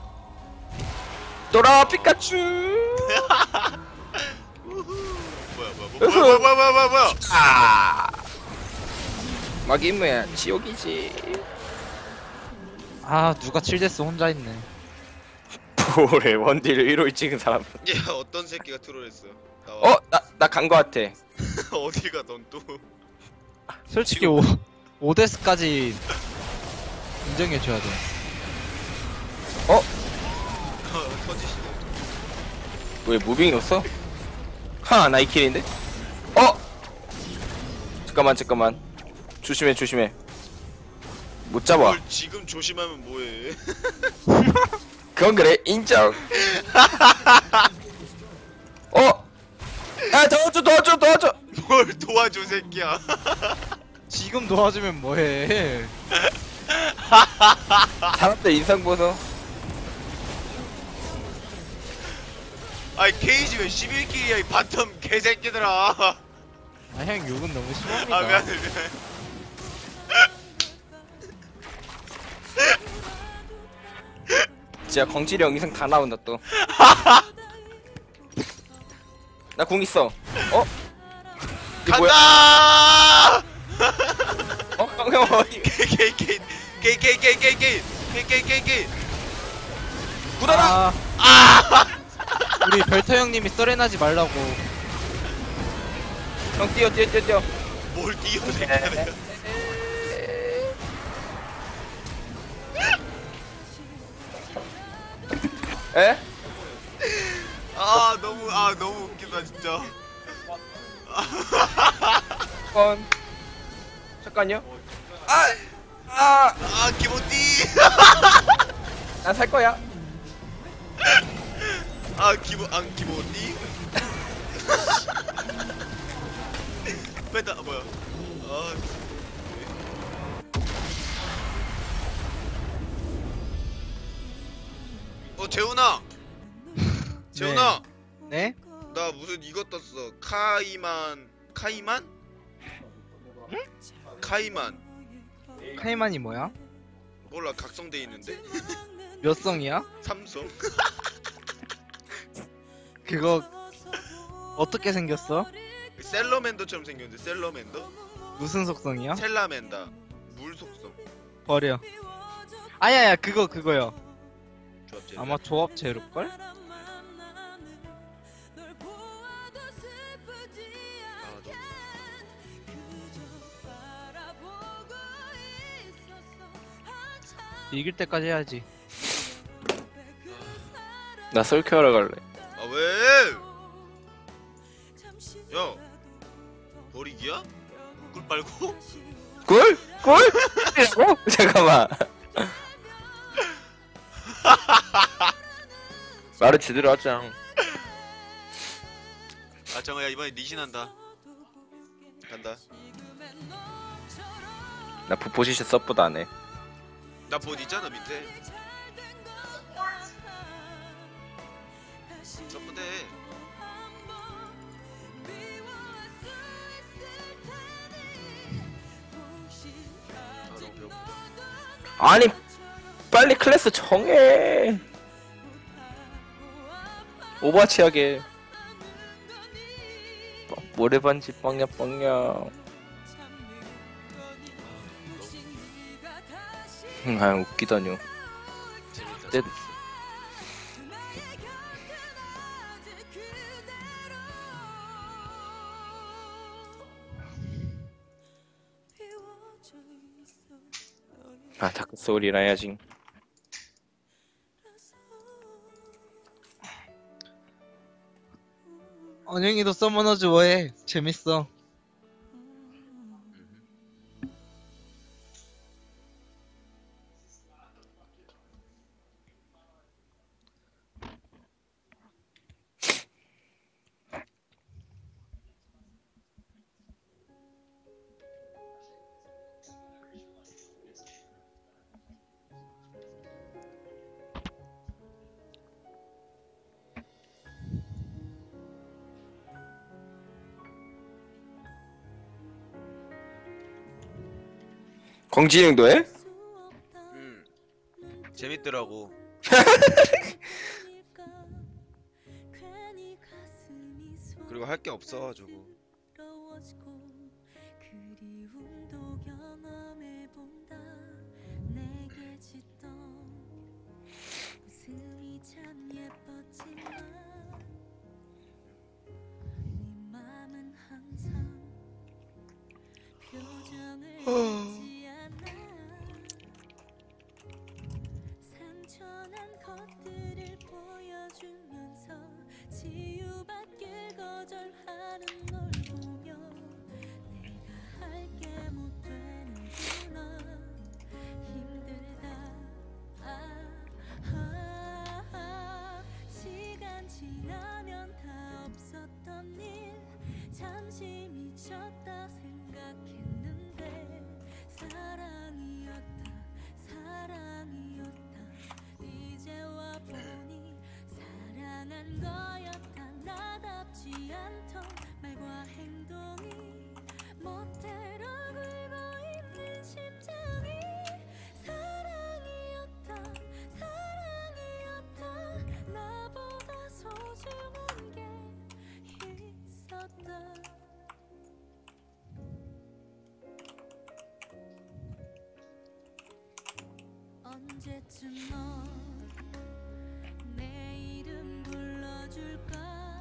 돌아 피카츄. 뭐야 뭐야 뭐야 뭐야 뭐야 뭐야 뭐야 뭐야. 아. 막이 뭐야 지옥이지. 아 누가 칠 데스 혼자 있네. 뭐래 원딜을 일 호에 찍은 사람. 얘 어떤 새끼가 트롤했어. 나와. 어? 나 나 간 거 같아. 어딜 가 넌 또. 솔직히 오, 오 데스까지 인정해줘야 돼. 어? 터지시네. 왜 무빙이 없어? 하 나이킬인데? 어? 잠깐만 잠깐만. 조심해 조심해. 못 잡아. 뭘 지금 조심하면 뭐해. 그건 그래 인정. 어? 야 도와줘 도와줘 도와줘. 뭘 도와줘 새끼야. 지금 도와주면 뭐해? 사람들 인상 보소. 아이 케이지 왜 십일 킬이야 이 바텀 개새끼들아. 아 형 욕은 너무 심합니다. 아 미안해 미안해. 진짜 광질이 형 인상 다 나온다 또. 나 궁 있어. 어? 이게 뭐야? 간다. 어? 형, 형 어디? 케이 케이 케이 케이 케이 케이 케이 케이 케이 케이 케이. 굳어라! 아, 아! 우리 별터 형님이 썰해나지 말라고. 형 뛰어 뛰어 뛰어 뛰어. 뭘 뛰어 새끼야. 에? 아 너무 아 너무 웃기다 진짜. 건. 잠깐요. 아! 아! 아 기본띠. 난 살 거야. 아 기본 안 기본띠. 뺐다. 아, 뭐야? 아. 어 재훈아. 재훈아. 네? 나 무슨 이거 떴어. 카이만 카이만? 응? 카이만. 카이만이 뭐야? 몰라 각성돼 있는데. 몇 성이야? 삼성. 그거 어떻게 생겼어? 셀러맨더처럼 생겼는데 셀러맨더? 무슨 속성이야? 셀라맨다. 물 속성. 버려. 아야야 그거 그거요. 조합제. 아마 조합 재료걸? 아 너무. 이길 때까지 해야지. 나 설케하러 갈래. 아 왜? 야 버리기야? 꿀 빨고? 꿀? 꿀? 어? 잠깐만. 말을 제대로 하자. 아 정아 야 이번에 리신한다. 간다. 나 부포지션 서포트 안해. 나 봇 있잖아 밑에. 서포대. 아 너무 배고프다. 아니 빨리 클래스 정해. 오버워치 하게. 모래반지 뻥냐 뻥냐. 음, 아 웃기다뇨. 재밌다. 네. 아 다크 소울이라 해야지. 언영이도 서머너즈 뭐해? 재밌어. 광진행도 해? 음 재밌더라고. 그리고 할 게 없어가지고. 언제쯤 너 내 이름 불러줄까?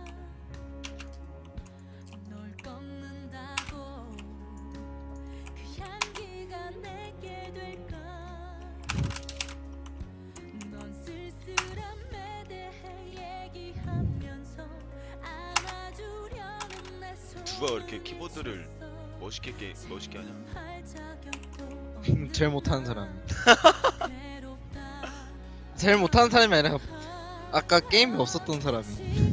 널 꺾는다고 그 향기가 내게 될까? 넌 쓸쓸함에 대해 얘기하면서 안아주려는 내 손 누가 이렇게 키보드를 멋있게 게, 멋있게 하냐? 제일 못하는 사람. 제일 못하는 사람이 아니라 아까 게임이 없었던 사람이.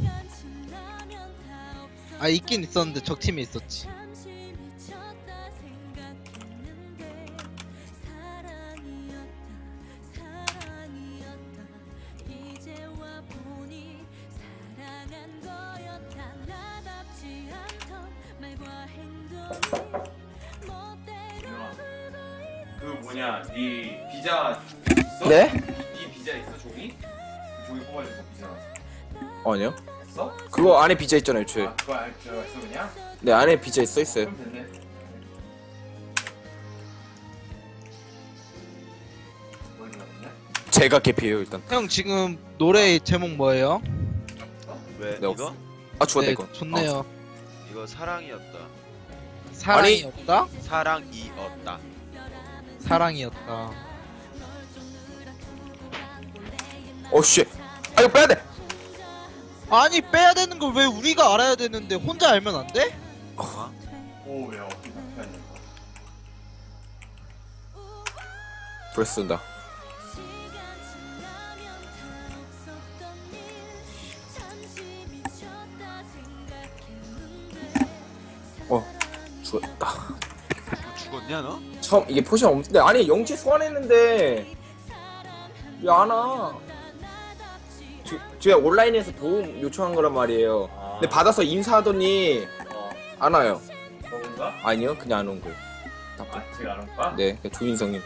아 있긴 있었는데 적 팀에 있었지. 그 뭐냐, 네 비자 있어? 네? 네 비자 있어, 종이? 그 종이 뽑아줘서 비자 아니요. 했어? 그거 안에 비자 있잖아요, 애초에. 아, 그거 알 줄 알았어 그냥? 네, 안에 비자 써 있어요. 그럼 됐네. 뭘 넣었냐? 제가 개피해요 일단. 형 지금 노래 제목 뭐예요? 왜 네, 이거? 아 죽었다 네, 이거. 좋네요. 어. 이거 사랑이었다. 사랑이었다? 사랑이었다. 사랑이었다. 어 씨. 아 이거 빼야 돼. 아니 빼야 되는 걸 왜 우리가 알아야 되는데 혼자 알면 안 돼? 어? 오, 왜 어떻게 바뀌었냐 이거. 브레스 쓴다. 어 죽었다. 죽었니? 없냐 너? 처음 이게 포션 없는데 아니 영지 소환했는데 왜 안 와? 제가 온라인에서 도움 요청한 거란 말이에요. 아. 근데 받아서 인사하더니 어. 안 와요. 그런가? 아니요, 그냥 안 온 거예요. 아, 제가 안 올까? 네, 그러니까 조인성님.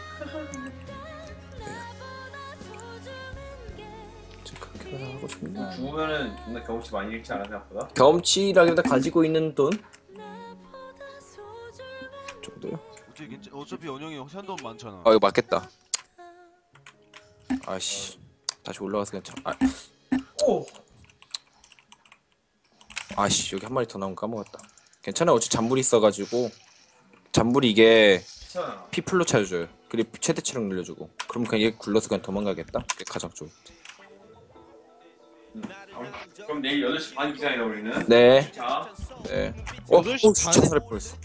그렇게 하고 싶나? 죽으면은 존나 경험치 많이 잃지 않아 생각보다? 경험치라기보다 가지고 있는 돈 정도요? 어차피, 괜찮- 어차피 연영이 현돈 많잖아. 아 이거 맞겠다. 아씨, 다시 올라가서 그냥 참. 아. 오! 아씨, 여기 한 마리 더 나온 거 까먹었다. 괜찮아, 어차피 잔불이 있어가지고 잔불이 이게 괜찮아. 피플로 차려줘요. 그리고 최대 체력 늘려주고. 그럼 그냥 얘 굴러서 그냥 도망가겠다. 그게 가장 좋을 듯. 그럼 내일 여덟 시 반 기상이다 우리는. 네, 자, 네. 어, 여덟 시 어, 반에- 자살할 뻔했어.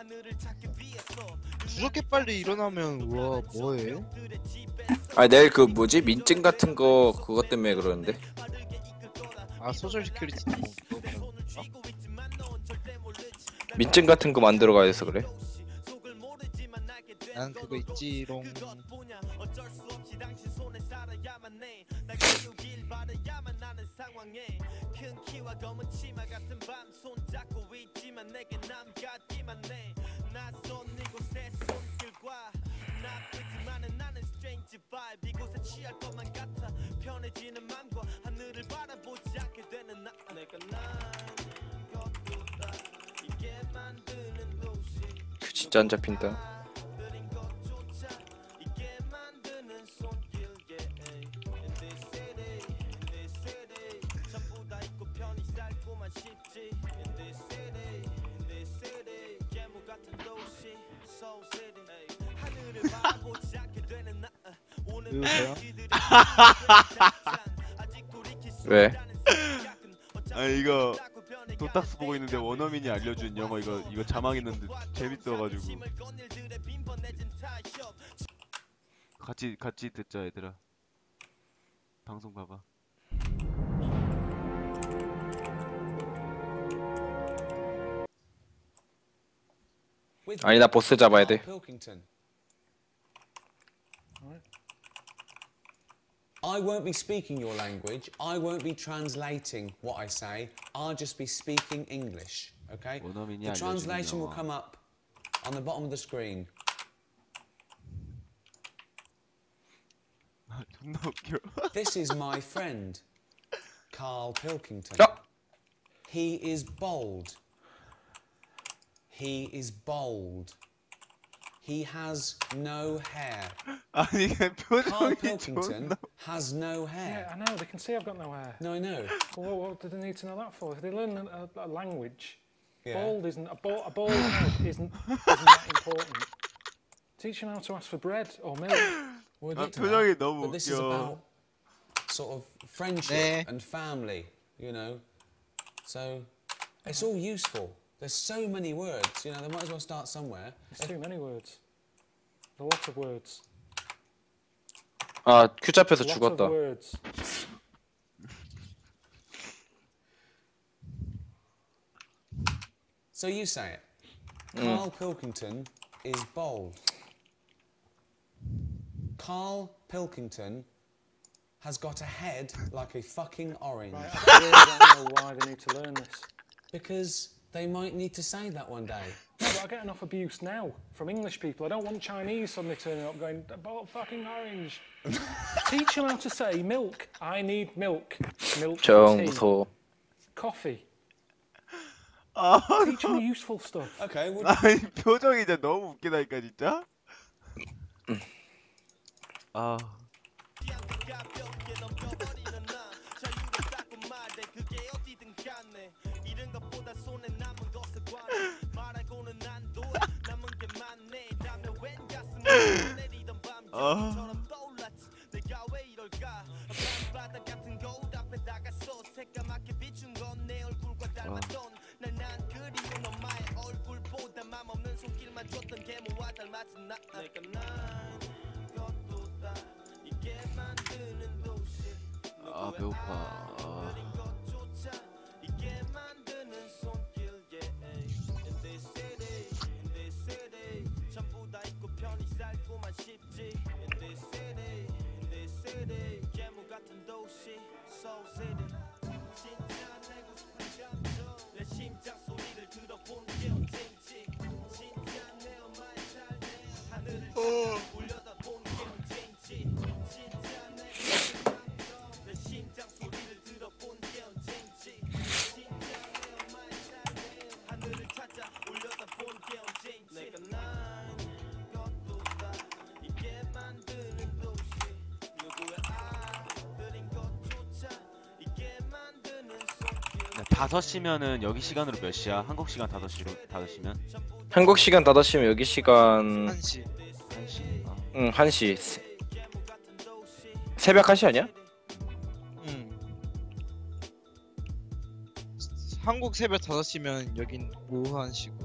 저렇게 빨리 일어나면 우와 뭐해? 아, 내일 그 뭐지 민증 같은 거 그것 때문에 그러는데. 아 소셜 시큐리티 뭐 그거 말하는 건가? 민증 같은 거 만들어 가야 돼서 그래. 난 그거 있지롱. 그 진짜 안 잡힌다. 이거 뭐야? 왜? 아 이거 도딱스 보고 있는데 원어민이 알려준 영어 이거 이거 자막 있는데 재밌어가지고 같이 같이 듣자 얘들아. 방송 봐봐. 아니 나 보스 잡아야 돼. I won't be speaking your language. I won't be translating what I say. I'll just be speaking English. Okay? 원어민이 The 알려주는 translation will 영어. come up on the bottom of the screen. 아 존나 웃겨. This is my friend, Carl Pilkington. 야! He is bold. He is bold. He has no hair. 아니 그냥 Carl 표정이 Pilkington 존나. has no hair. Yeah, I know. They can see I've got no hair. No, I know. Well, what, what do they need to know that for? If they learn a, a language, Yeah. bald isn't a, bald, a bald head isn't, isn't that important. Teach them how to ask for bread or milk. We'll 아 get to that, 표정이 너무 but this is 웃겨. about sort of friendship 네. and family, you know. So it's all useful. There's so many words, you know. They might as well start somewhere. There's too many words. A lot of words. 아, 큐 잡혀서 A lot 죽었다. of words. So you say it. Carl Pilkington is bold. Carl Pilkington has got a head like a fucking orange. Right, I really don't know why they need to learn this. Because they might need to say that one day. No, but I get enough abuse now from English people. I don't want Chinese suddenly turning up going, "About fucking orange." Teach them how to say milk. I need milk. Milk. 정 tea, 무서워. coffee. 아, Teach them useful stuff. Okay, well, 아니 표정이 진짜 너무 웃기다니까 진짜. 아. 아. 아 배고파. 아. 다섯 시면은 여기 시간으로 몇 시야? 한국 시간 다섯 시로 다섯 시면? 한국 시간 다섯 시면 여기 시간 한 시. 한 시? 아. 응 한 시 새벽 한 시 아니야? 응. 한국 새벽 다섯 시면 여긴 오후 한 시고.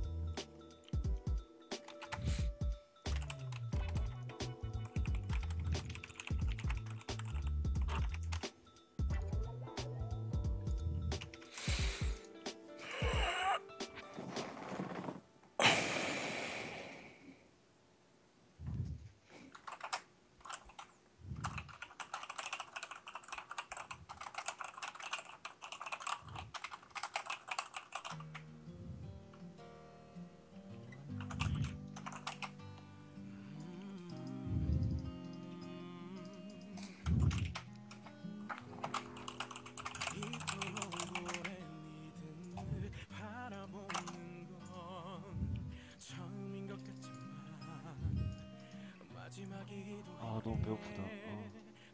아 너무 배고프다. 어.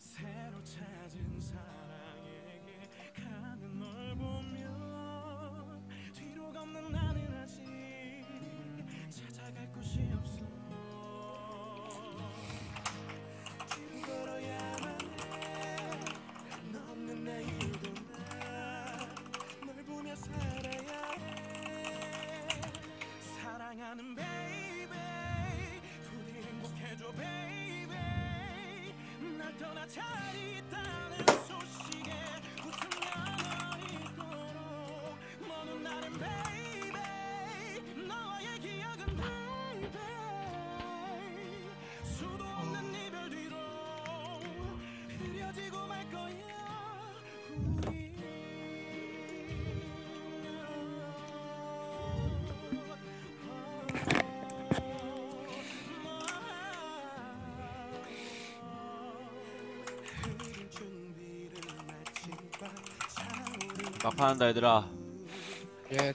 막판 한다 얘들아. 예.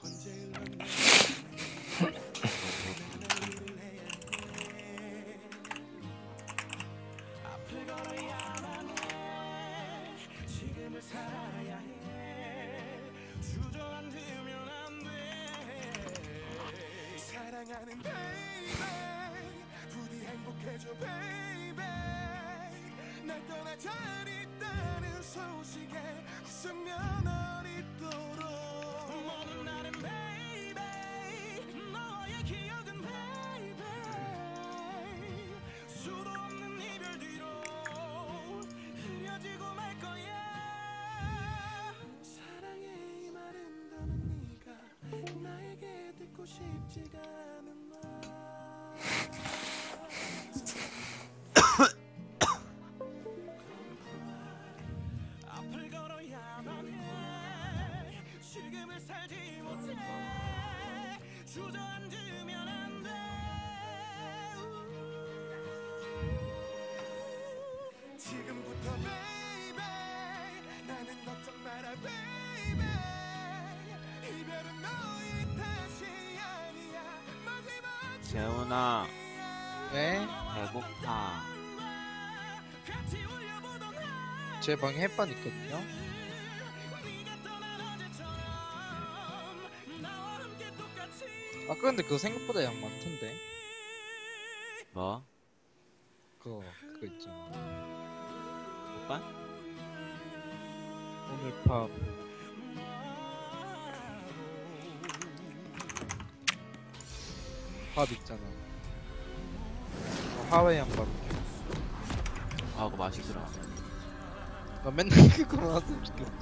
재훈아 네? 배고파. 제 방에 햇반 있거든요. 아 근데 그거 생각보다 양 많던데. 뭐? 그거 그거 있잖아. 햇반? 오늘 밥 밥 있잖아. 어, 하와이안 밥. 아 그거 맛있더라. 나 맨날 그거 나왔으면 좋겠어.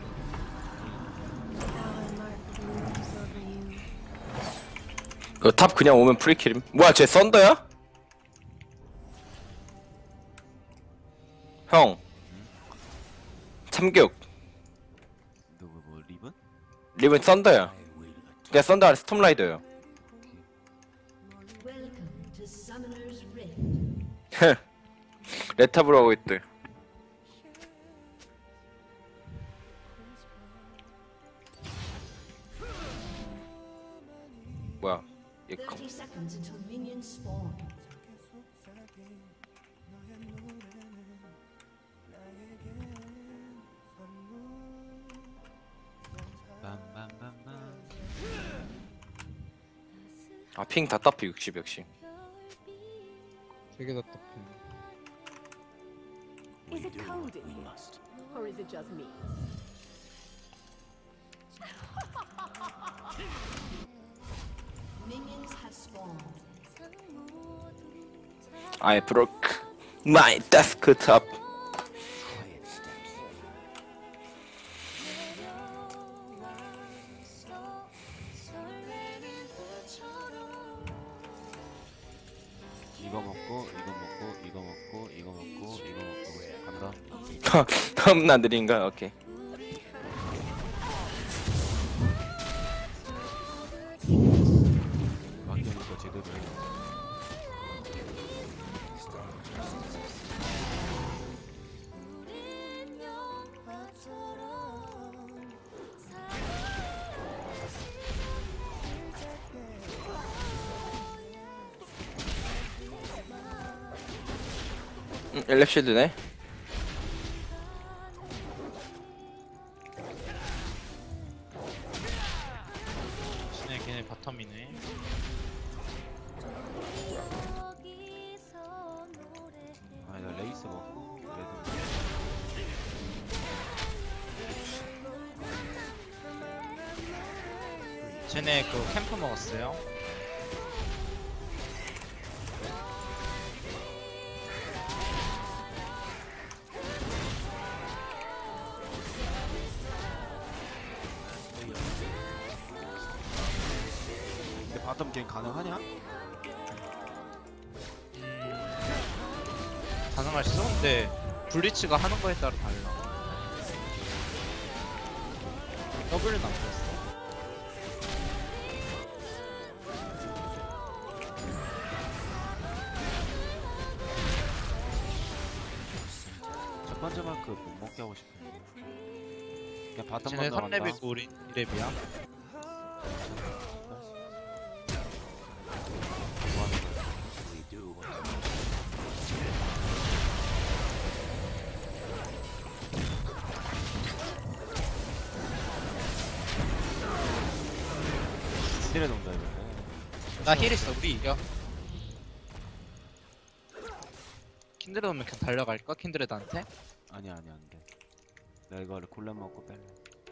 그 탑 그냥 오면 프리킬임. 뭐야 쟤 썬더야? 형 참교육 누구 뭐 리븐? 리븐 썬더야. 그냥 썬더 아래 스톰라이더요. 레탑으로 하고 있대. 뭐야? 얘 컴... 아, 핑 답답해. 육십 역시. 되게 답답해. Is it cold in here? Or is it just me? Minions have spawned. I broke my desktop. 이거 먹고 이거 먹고 이거 먹고 이거 먹고 이거 먹고 간다. 다음 나들인가? 오케이. 환경이니까 제대로 해. 음, 엘랩실드네. 신의 걔네 바텀이네. 아니 나 레이스 먹고 레드. 쟤네 그 캠프 먹었어요. 근데 바텀 게임 가능하냐? 가능할 수? 근데 블리츠가 하는 거에 따라 달라. W는 안 보였어. 첫 번째 마크 못 먹게 하고 싶어. 그냥 바텀만 쟤네 나간다. 삼 렙이고 우리 이 렙이야. 스틸에 놓는다 이거. 나 힐 있어. 우리 이겨. 킨드레드 오면 그냥 달려갈까? 킨드레드한테? 아니야 아니야 안돼. 내가 이거를 골렘 먹고 뺄래.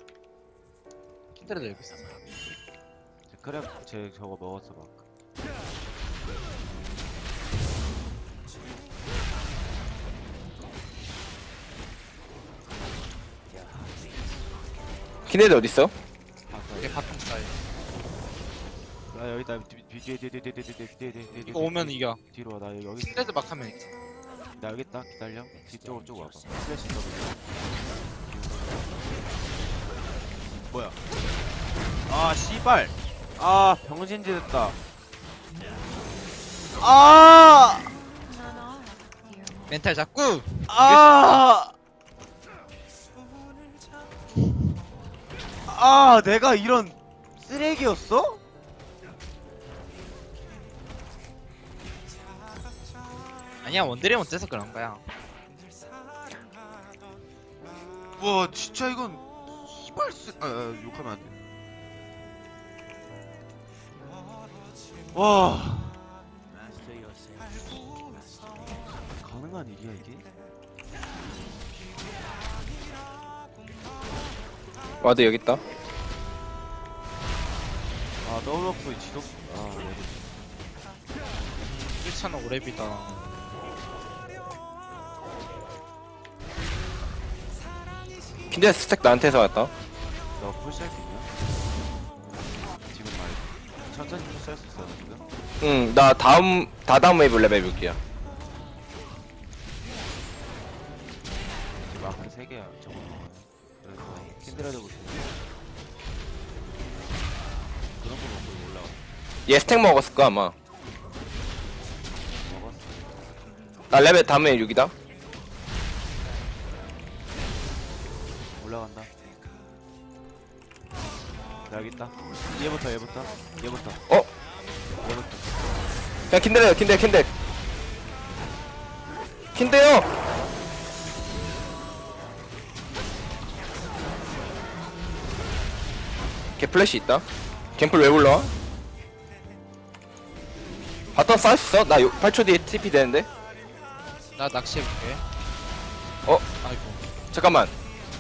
킨드레드 여기 있어. 그래 쟤 저거 먹었어 막. 키네드 어딨어? 이게 바텀 사이. 야 여기 있다. 뒤- 뒤- 뒤에 뒤에 뒤에 뒤에 뒤에 뒤에 뒤에 뒤에 뒤에 이거 오면 이겨. 뒤로 와. 나 여기 있어. 킨드레드 막 하면 이겨. 나 여기 있다. 기다려. 뒤쪽으로 쭉 와봐. 슬래시 더블. 뭐야? 아 씨발. 아 병신지 됐다. 아. 멘탈 잡고. 아. 아 내가 이런 쓰레기였어? 아니야 원딜이 못해서 그런 거야. 와 진짜 이건 씨발 쓰... 아, 아 욕하면 안 돼. 와 가능한 일이야 이게? 와드 여기 있다. 아 더블워크 지속... 아 네. 일차는 오랩이다. 키네드 스택 나한테서 왔다. 너 풀시할 수 있냐? 지금 말해. 천천히 풀시할 수 있어 지금? 응, 나 다음 다다음 웨이브 레벨 볼게요. 세 개야 저거 먹어요. 그래서 킨드레드 보세요. 그런 거 먹고 올라와. 얘 스택 먹었을 거 아마. 먹었어. 나 레벨 다음에 육이다. 올라간다. 여기 있다. 얘부터 얘부터 얘부터. 어? 얘부터. 그냥 킨데레요 킨데 킨데. 킨데요. 걔 플래시 있다. 갬플 왜 올라와? 바텀 쌓을 수 있어? 나 팔 초 뒤에 티피 되는데. 나 낚시해볼게. 어? 아이고. 잠깐만.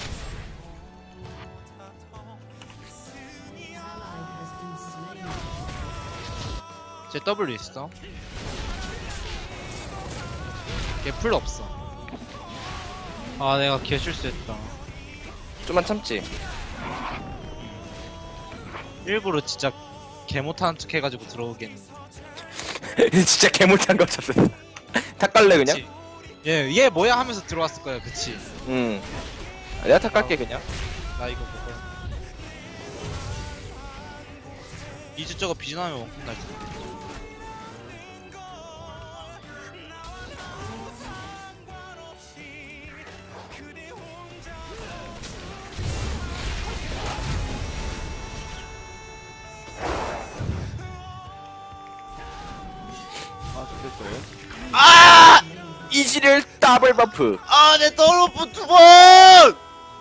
제 W 있어. 걔 풀 없어. 아 내가 개 실수했다. 좀만 참지. 일부러 진짜 개 못하는 척 해가지고 들어오겠는데. 진짜 개 못한 거 쳤어. 탁 갈래 그냥? 얘, 얘 뭐야 하면서 들어왔을 거야, 그치? 응. 아, 내가 탁 갈게 그냥. 나 이거 먹어. 이주 저거 비전하면 원콤 날 텐데. 아! 이지를 더블 버프. 아, 내 더블 버프 두 번!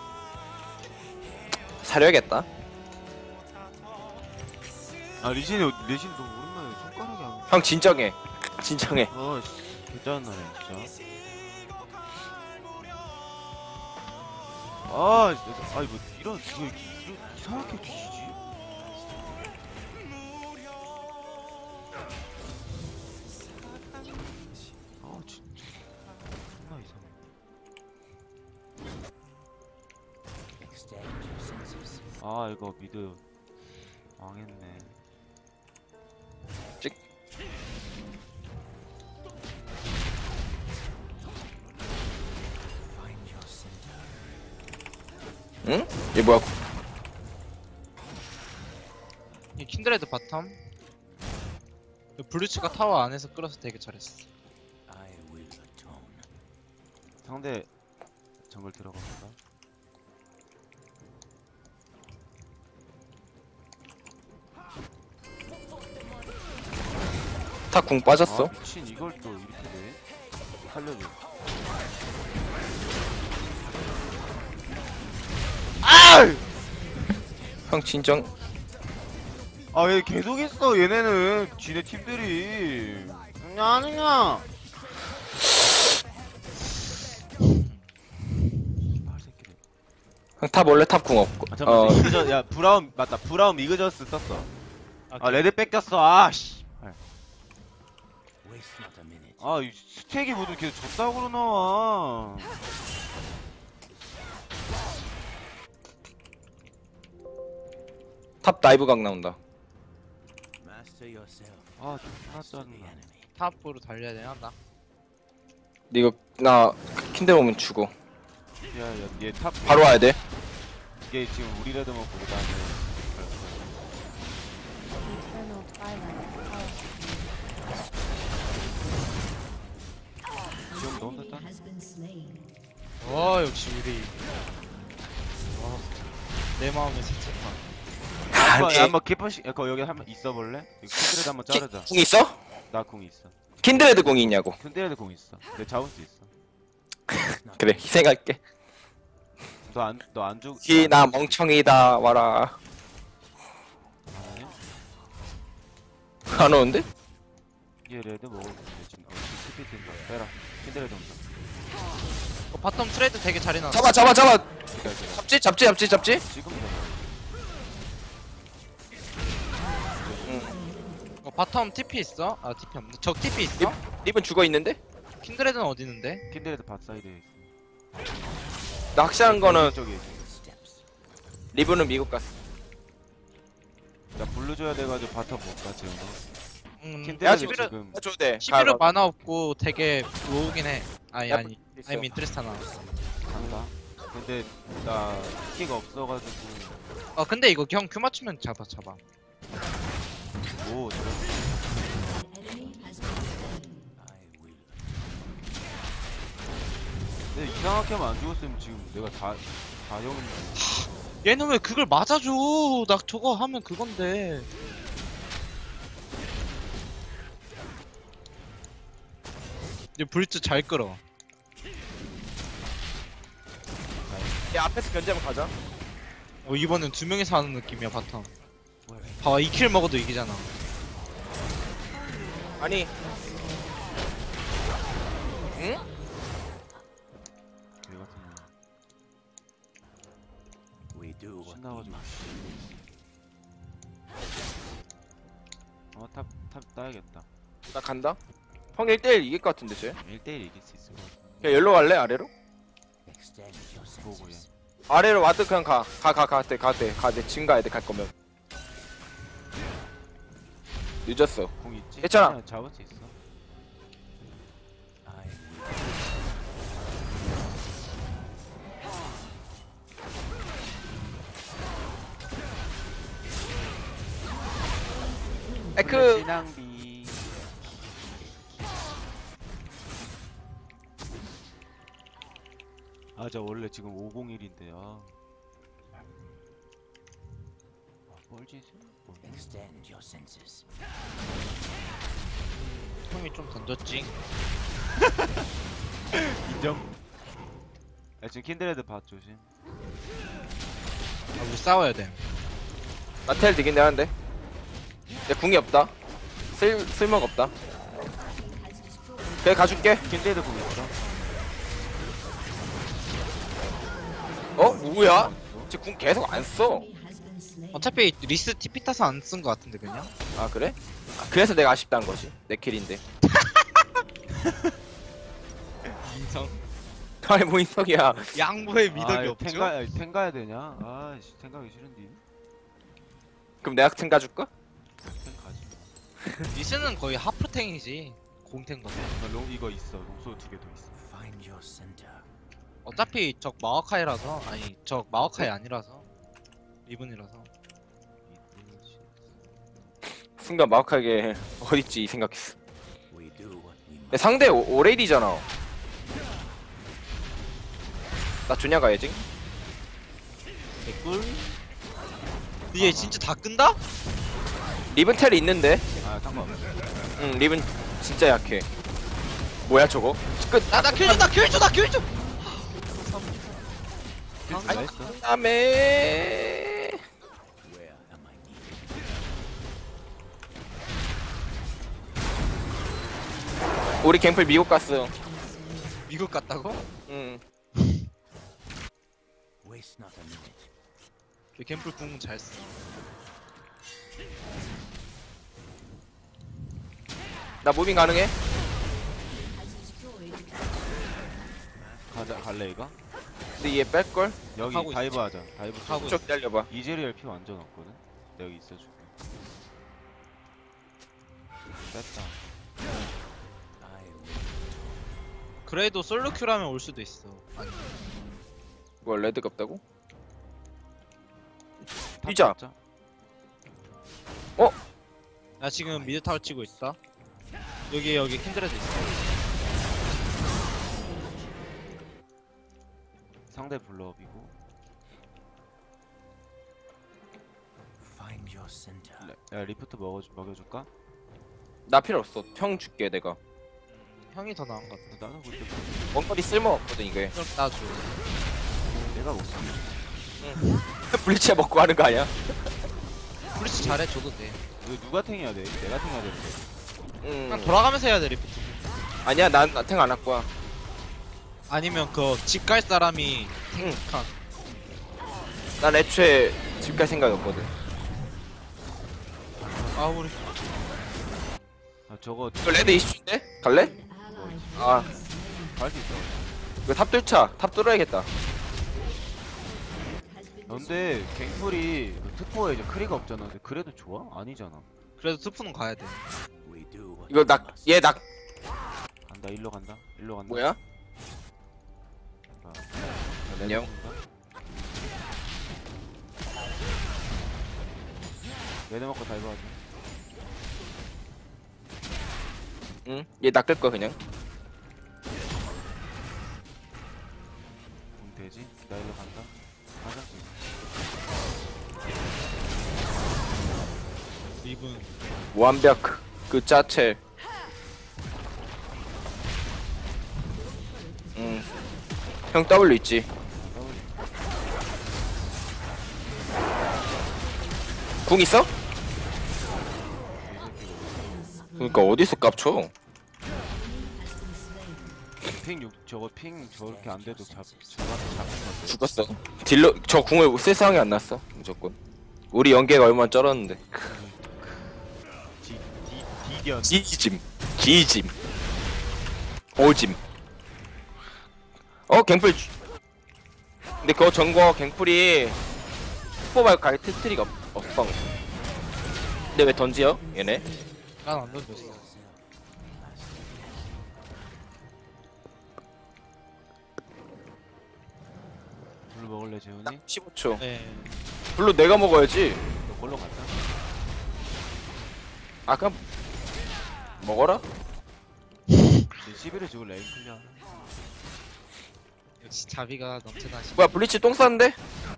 사려야겠다. 아, 리신이, 리신 너무 오랜만에 손가락이 안. 형 진정해. 진정해. 어, 괜찮나네, 진짜. 아, 진짜. 아니, 뭐, 이런, 이거, 이런, 이상하게 뒤지지? 아, 진짜. 존나 이상해. 아, 이거 미드 망했네. 찍. 응? 얘 뭐야? 이 킨드레드 바텀. 이 블루치가 타워 안에서 끌어서 되게 잘했어. 상대 정글 들어갑니다. 탁 궁 빠졌어. 아, 미친 이걸 또 이렇게 돼? 살려줘. 아! 형 진정. 아, 얘 계속 했어. 얘네는 지네 팀들이. 아니야. 형 탑 원래 탑 궁 없고. 아, 잠깐만. 어. 이그저, 야, 브라운 맞다. 브라운 미그저스 썼어. 아, 레드 뺏겼어. 아, 씨. 아, 이 스택이 모두 계속 졌다고 나와. 탑 다이브 각 나온다. 아, 존나 짜증나. 탑으로 달려야 되나? 나? 이거 나 킨데 오면 죽어. 야, 야, 얘 탑. 바로 와야 돼. 이게 지금 우리 레드 먹고 그다음에. 지금 너무 됐다. 와 역시 우리. 와, 내 마음의 세척판. 한번 아니. 한번 키퍼씩 야, 거 여기 한번 있어 볼래? 킨드레드 한번 자르자. 궁 있어? 나 궁 있어. 킨드레드 궁이 있냐고. 킨드레드 궁 있어. 내 잡을 수 있어. 그래 희생할게. 너 안 너 안 죽. 나 멍청이다 와라. 안 오는데? 얘 레드 먹을 건데 지금 어 지금 티피 뛴다. 빼라. 킨드레드 온다. 어, 바텀 트레이드 되게 잘 해놨어. 잡아 잡아 잡아. 기다려, 기다려. 잡지 잡지 잡지 잡지. 지금 잡아. 어, 바텀 티피 있어? 아 티피 없네. 적 티피 있어? 립은 죽어 있는데? 킨드레드는 어디 있는데? 킨드레드 밭 사이드에 있어. 나 확실한 거는 쪽에 있어. 리브는 미국 갔어. 나 블루 줘야 돼가지고 바텀 못 가, 지금. 음, 킨드레드 십일 호 지금. 해줘도 돼. 십일 호 만화 없고 되게 로우긴 해. 아니 야, 아니 있어. 아니 인트레스트 하나. 간다. 근데 나 스키가 없어가지고. 어 근데 이거 형 큐 맞추면 잡아 잡아. 오 저런. 근데 이상하게 하면 안 죽었으면 지금 내가 다 다형. 얘는 왜 그걸 맞아줘? 나 저거 하면 그건데. 이제 브리츠 잘 끌어. 야 앞에서 견제하면 가자. 어 이번엔 두 명이서 하는 느낌이야 바텀. 봐봐 이 킬 먹어도 이기잖아. 아니 응? 개 같은 거. 신나가지고. 어, 탑, 탑 따야겠다. 나 간다. 형 일 대일 이길 것 같은데 쟤. 일 대일 이길 수 있을 것 같아. 그냥 열로 갈래 아래로? 보고 얘. 아래로 와드 그냥 가. 가 가 가 돼 가 돼 가 돼. 지금 가야 돼 갈 거면. 늦었어. 공 있지? 괜찮아. 그냥 잡을 수 있어. 에크. 신앙비. 아, 저 원래 지금 오공일인데, 아. 아, 뻘짓이? 뭐냐? 형이 좀 던졌지. 인정. 야, 지금 킨드레드 봐, 조심. 아 우리 싸워야 돼. 나 텔 되긴 되는데. 내 궁이 없다. 쓸 쓸모가 없다. 그래 가줄게. 킨드레드 공 있어. 어 뭐야? 쟤 궁 계속 안 써. 어차피 리스 티피 타서 안 쓴 거 같은데 그냥. 아 그래? 아, 그래서 내가 아쉽다는 거지. 내 킬인데. 인성. 아니 뭐 인성이야. 양보의 미덕이 아, 없죠. 탱 가야, 탱 가야 되냐? 아, 씨, 탱 가기 싫은데. 그럼 내가 탱 가줄까? 탱 가지. 리스는 거의 하프탱이지. 공탱보다. 아, 롱 이거 있어. 롱소 두 개 더 있어. 어차피 적 마오카이라서 아니 적 마오카이 아니라서 리븐이라서. 순간 마우카게 어딨지 생각했어. 야, 상대 오, 오레이디잖아. 나 주냐 가야지. 개꿀. 얘 진짜 다 끈다? 리븐 텔이 있는데. 아, 상관없어. 응 리븐 진짜 약해. 뭐야 저거? 끝. 나나 킬줘 나 킬줘 나 킬줘. 아이 다음에 우리 갱플 미국 갔어. 미국 갔다고? 응. 그 캠플 궁 잘 써. 나 무빙 가능해? 가자, 갈래, 이거? 근데 얘 뺄걸? 여기 하고 다이브 있어. 하자. 다이브 하고 쳐. 좀 기다려봐. 이즈리얼 피 완전 없거든? 내가 여기 있어줄게. 뺐다. 그래도 솔로 큐라면 올 수도 있어. 아니. 뭐 레드가 없다고? 탑 뛰자. 잡자. 나 지금 미드 타워 치고 있다. 여기 여기 킨드레드 있어. 상대 블러업이고. 야, 리프트 먹어주, 먹여줄까? 나 필요 없어. 형 줄게 내가. 형이 더 나은 것 같아. 나는 근데 원거리 쓸모 없거든 이게. 그럼 나 줘. 내가 못 써. 블리치에 먹고 하는 거 아니야? 브리스 잘해 줘도 돼. 이거 누가 탱해야 돼? 내가 탱해야 되는데. 응. 그냥 돌아가면서 해야 돼 리프트. 아니야 난 탱 안 할 거야. 아니면 그 집 갈 사람이 응. 칸. 난 애초에 집 갈 생각이 없거든. 아 우리 아, 저거 이거 레드 이슈인데? 갈래? 아 갈 수 있어. 이거 탑 뚫자. 탑 뚫어야겠다. 근데 갱플이 그 특포에 이제 크리가 없잖아. 근데 그래도 좋아? 아니잖아. 그래도 스프는 가야 돼. 이거 낙얘낙 간다. 일로 간다. 일로 간다. 뭐야? 아, 안녕. 얘네 먹고 다 입어야지. 응, 얘 낚을 거야 그냥. 응, 되지? 나 일로 간다. 가자. 리븐. 완벽 그 자체. 응. 형 W 있지. 궁 있어? 그러니까 어디서 깝쳐? 핑 육, 저거 핑 저렇게 안 돼도 잡, 잡아서 잡은 건데. 죽었어. 딜러 저 궁을 쓸 상황이 안 났어. 무조건. 우리 연계가 얼마나 쩔었는데. 디, 디, 디견. 기짐, 기짐, 오짐. 어 갱플. 주- 근데 그거 전거 갱플이 스포 말고 가게 트트리가 없, 없어. 근데 왜 던지요? 얘네? 난 안 던졌어. 블루 먹을래 재훈이? 십오 초. 네. 물론 내가 먹어야지. 너 골로 갔다. 아까 먹어라. 십일을 주고 레인 클리어. 역시 자비가 넘쳐나시. 뭐야 블리치 똥 쌌는데?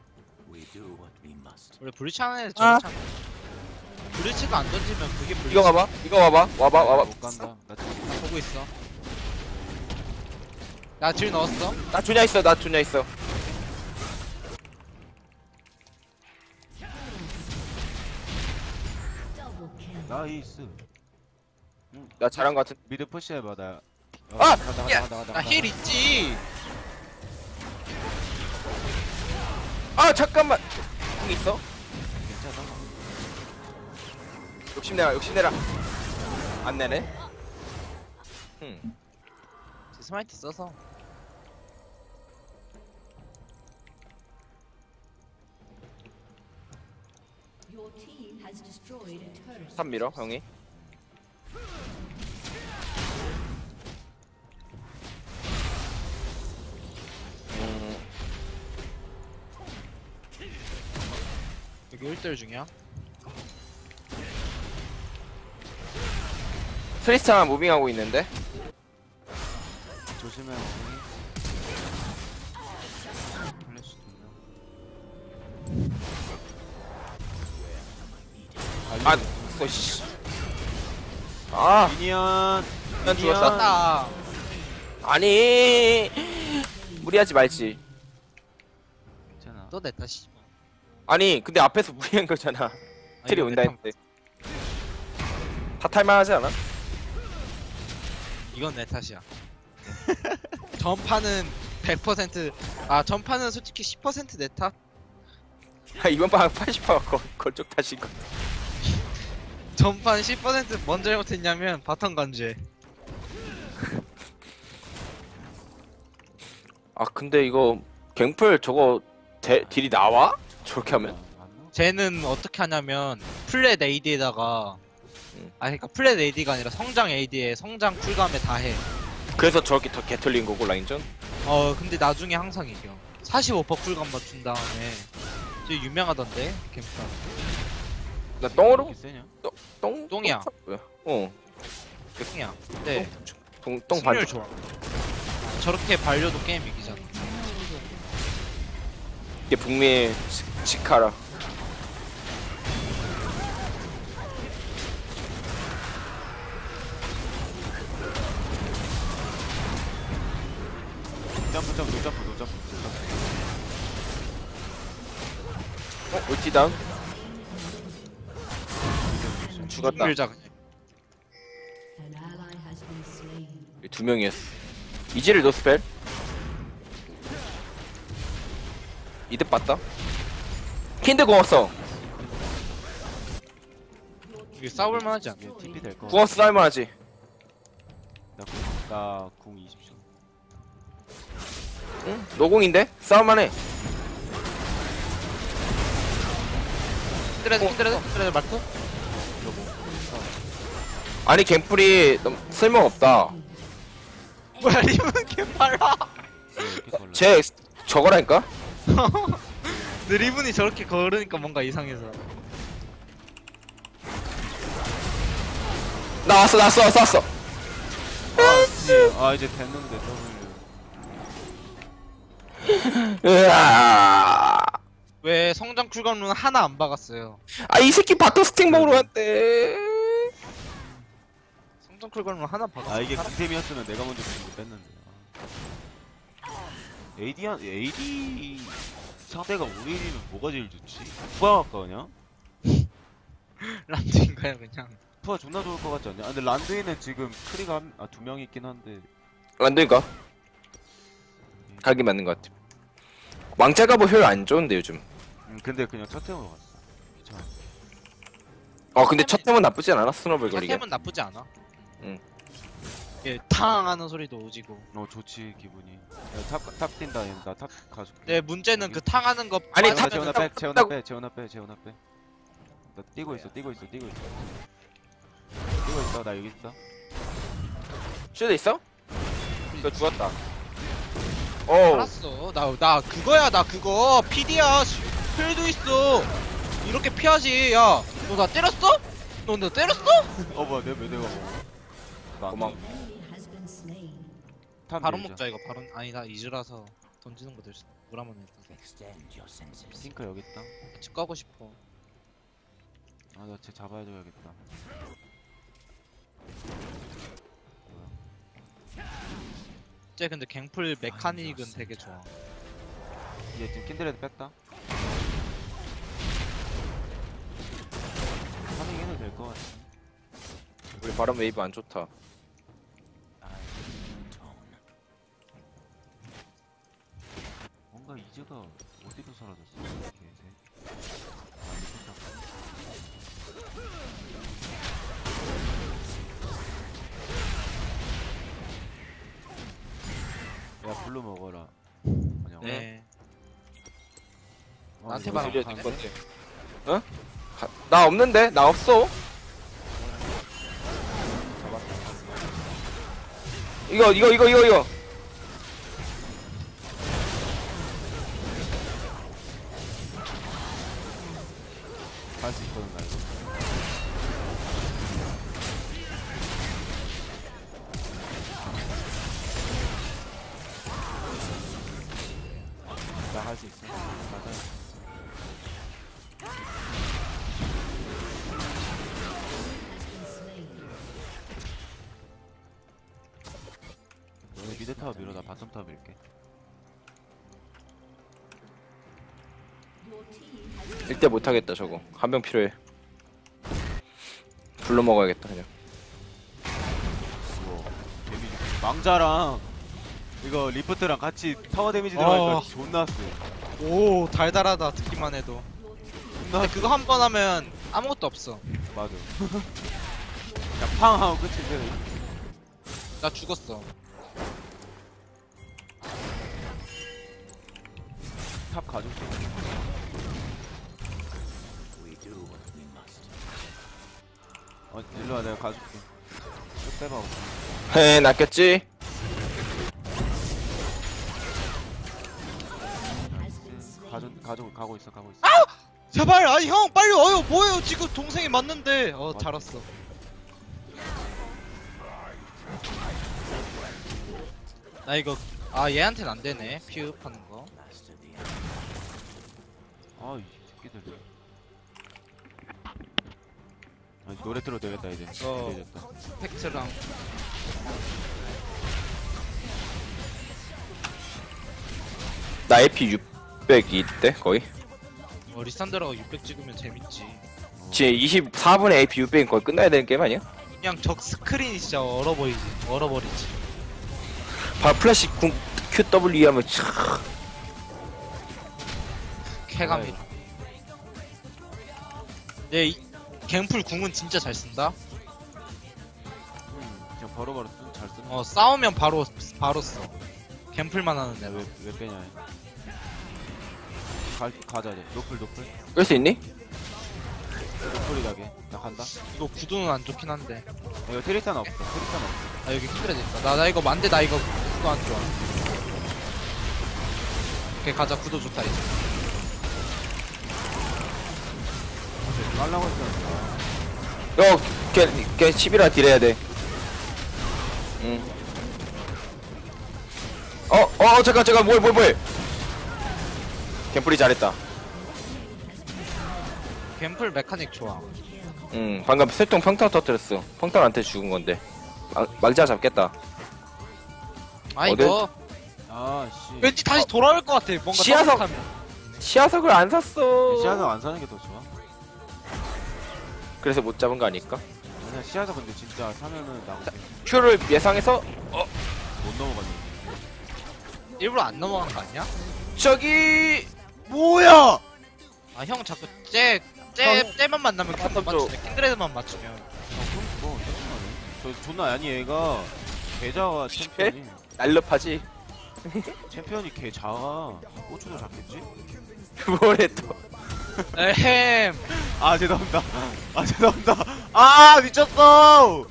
원래 브리치 하나에 아. 저거 참. 브리치가 안 던지면 그게 브리치. 이거 봐봐. 이거 봐봐. 와봐 와봐. 못 간다. 나 지금 보고 있어. 나 딜 넣었어. 나 주냐 있어. 나 주냐 있어. 나이스. 나 잘한 거 같은. 미드 푸시 해봐 나. 어, 아! 나가 나가 야! 나가 나가. 나 힐 있지. 아 잠깐만. 궁 있어? 괜찮아. 욕심내라 욕심내라. 안 내네. 음. 제 스마이트 써서. Your team has destroyed a turret. 탑 밀어 형이. 음. 여기 일 대 일 중이야. 트리스타만 무빙하고 있는데. 조심해 어머니. 플래시 아, 어씨. 아, 미니언. 난 죽었다. 나 아니, 무리하지 말지. 괜찮아. 또 냈다 씨. 아니, 근데 앞에서 무리한 거잖아. 트리 이거 온다 내 했는데. 다 탈만하지 않아? 이건 내 탓이야. 전파는 백 퍼센트. 아 전파는 솔직히 십 퍼센트 내 탓. 아, 이번 판 팔십 퍼센트 거, 걸쪽 탓인 거. 전판 십 퍼센트 뭔 잘못했냐면 바텀 간주해. 아, 근데 이거 갱플 저거 대, 딜이 나와? 저렇게 하면? 쟤는 어떻게 하냐면 플랫 에이디에다가 음. 아 그러니까 플랫 에이디가 아니라 성장 에이디에 성장 쿨감에 다 해. 그래서 저렇게 더 개털린 거고 라인전? 어 근데 나중에 항상 이겨. 사십오 퍼센트 쿨감 맞춘 다음에 저 유명하던데 캠프가. 나 똥으로? 이렇게 세냐? 똥? 똥이야. 똥? 뭐야? 어. 똥이야. 네. 똥, 똥 승률 반. 좋아. 저렇게 발려도 게임 이기잖아. 이게 북미의 치, 치카라. 점프 점프 노점프 노점프 노점프. 어? 울티 다운? 죽었다. 밀자 그냥. An ally has been slain. 두 명이었어. 이지를 노스펠? 이득 봤다. 킨드 고맙어. 이게 싸울만 하지 않아? 이게 티피 될거 구워서 쌀만하지. 나궁 이십 초. 응? 노공인데? 싸움만해. 힘들어서 힘들어서 힘들어서 말고? 아니 갱플이 너무 쓸모없다. 뭐야 리븐 개빨라. 쟤 저거라니까? 내 리븐이 저렇게 걸으니까 뭔가 이상해서. 나왔어 나왔어 나왔어 나왔어. 아, 이제, 아 이제 됐는데 W. 으아. 왜 성장 쿨감은 하나 안 박았어요? 아이 새끼 바터 스틱 먹으러 갔대. 성장 쿨감은 하나 박았어. 아 이게 강템이었으면 내가 먼저 죽고 뺐는데. 에이디 한 에이디 상대가 우리는 뭐가 제일 좋지? 누가 할까 그냥? 란드인가요 그냥? 투가 존나 좋을 것 같지 않냐? 아, 근데 란드에는 지금 크리가 한, 아, 두 명 있긴 한데. 안 되니까. 가기 맞는 것 같아. 왕자가 뭐 효율 안 좋은데 요즘. 음, 근데 그냥 첫 템으로 갔어. 괜찮아. 어 근데 첫 템은 나쁘지 않아 스노볼 걸리게. 템은 나쁘지 않아. 응. 예, 탕 하는 소리도 오지고. 어 좋지 기분이. 야, 탑, 탑 뛴다 얘는 나탑 가줄게. 네, 문제는 그 탕 하는 거. 아니, 재원아 탑- 재원아 탑- 빼 재원아 빼 재원아 빼 재원아 빼. 나 뛰고 있어 뛰고 있어 뛰고 있어. 뛰고 있어 나 여기 있어. 쉴드 있어? 너 죽었다. 어. 알았어. 나, 나 그거야, 나 그거. 피디야. 필도 있어. 이렇게 피하지. 야, 너 나 때렸어? 너 나 때렸어? 어 뭐야 내가 왜 내가 먹어? 나 고마워. has been slain. 탑 바로 밀자. 먹자, 이거. 바로. 아니, 나 이즈라서 던지는 거 될 수. 물 한번 했어. 싱크 여기 있다. 집 가고 싶어. 아 나 쟤 잡아줘야겠다. 쟤 근데 갱플 메카닉은 되게 좋아. 얘 지금 킨드레드 뺐다. 파밍해도 될 것 같아. 우리 바람 웨이브 안 좋다. 뭔가 이즈가 어디로 사라졌어? 개새. 아, 야 블루 먹어라. 아니야. 네. 아, 나한테 이거 말하면 이제 가네. 건데. 어? 가, 나 없는데? 나 없어. 이거 이거 이거 이거 이거. 갈 수 있거든 나 이거. 나 할 수 있어. 맞아. 너네 미드 타워 밀어 나 바텀 타워 밀게. 일대 못하겠다 저거. 한 명 필요해. 불러 먹어야겠다 그냥. 우와 데미지 망자랑 이거 리프트랑 같이 타워 데미지 어. 들어가니까 존나 세. 오, 달달하다. 듣기만 해도. 근데 그거 한 번 하면 아무것도 없어. 맞아. 그냥 팡 하고 끝이지. 나 죽었어. 탑 가줄게. 어 일로와 내가 가줄게. 쭉 빼봐. 헤 낚였지? 가져 가져 가고 있어 가고 있어. 제발, 아니 형 빨리 와요. 뭐예요? 지금 동생이 맞는데. 어, 잘 왔어. 나 이거 아 얘한텐 안 되네. 피읍 하는 거. 아이 새끼들. 아 노래 틀어도 되겠다 이제. 어. 되겠다. 팩트랑 나 에이피 육백이 대 거의. 어, 리산드라가 육백 찍으면 재밌지. 지금 이십사 분에 에이피 육백인 거의 끝나야 되는 게임 아니야? 그냥 적 스크린이 진짜 얼어버리지. 얼어버리지. 바로 플래시 궁 큐더블유 하면 참. 쾌감이. 얘 이, 갱플 궁은 진짜 잘 쓴다. 음, 그냥 바로바로 쓰- 잘 쓰는. 어, 싸우면 바로 바로 써. 갱플만 하는 애. 왜 왜 빼냐? 가 가자 이제. 노플 노플. 끌 수 있니? 노플이다게. 나 간다. 이거 구도는 안 좋긴 한데. 이거 트리스탄 없어. 트리스탄 없어. 아 여기 kindred 있다. 나, 나 이거 만데 나 이거 구도 안 좋아. 오케이 가자 구도 좋다 이제. 깔라고 했잖아. 어, 걔, 걔 십이라 딜해야 돼. 응. 어, 어, 잠깐, 잠깐, 뭘, 뭘, 뭘. 캠프리 잘했다. 갬플 메카닉 좋아. 응, 방금 설통 평타 터뜨렸어. 평타한테 죽은 건데. 막, 막자 잡겠다. 아 어디? 이거 아 씨. 왠지 다시 돌아올 것 같아. 뭔가 시야석! 따뜻하면. 시야석을 안 샀어. 시야석 안 사는 게 더 좋아. 그래서 못 잡은 거 아닐까? 아니야 시야석 근데 진짜 사면은 나 큐를 예상해서, 어, 못 넘어가네. 일부러 안 넘어간 거 아니야? 저기, 뭐야? 아 형 자꾸 쟤, 쟤, 형, 쟤만 만나면 못 한번 맞추네. 킨드레드만 맞추면. 아 그럼 그거 짜증나네. 저 존나 아니 얘가 개자가 챔피언이 날렵하지? 챔피언이 개 작아. 고추도 작겠지? 뭐래 또. 에헴. 아 죄송합니다. 아 죄송합니다. 아 미쳤어.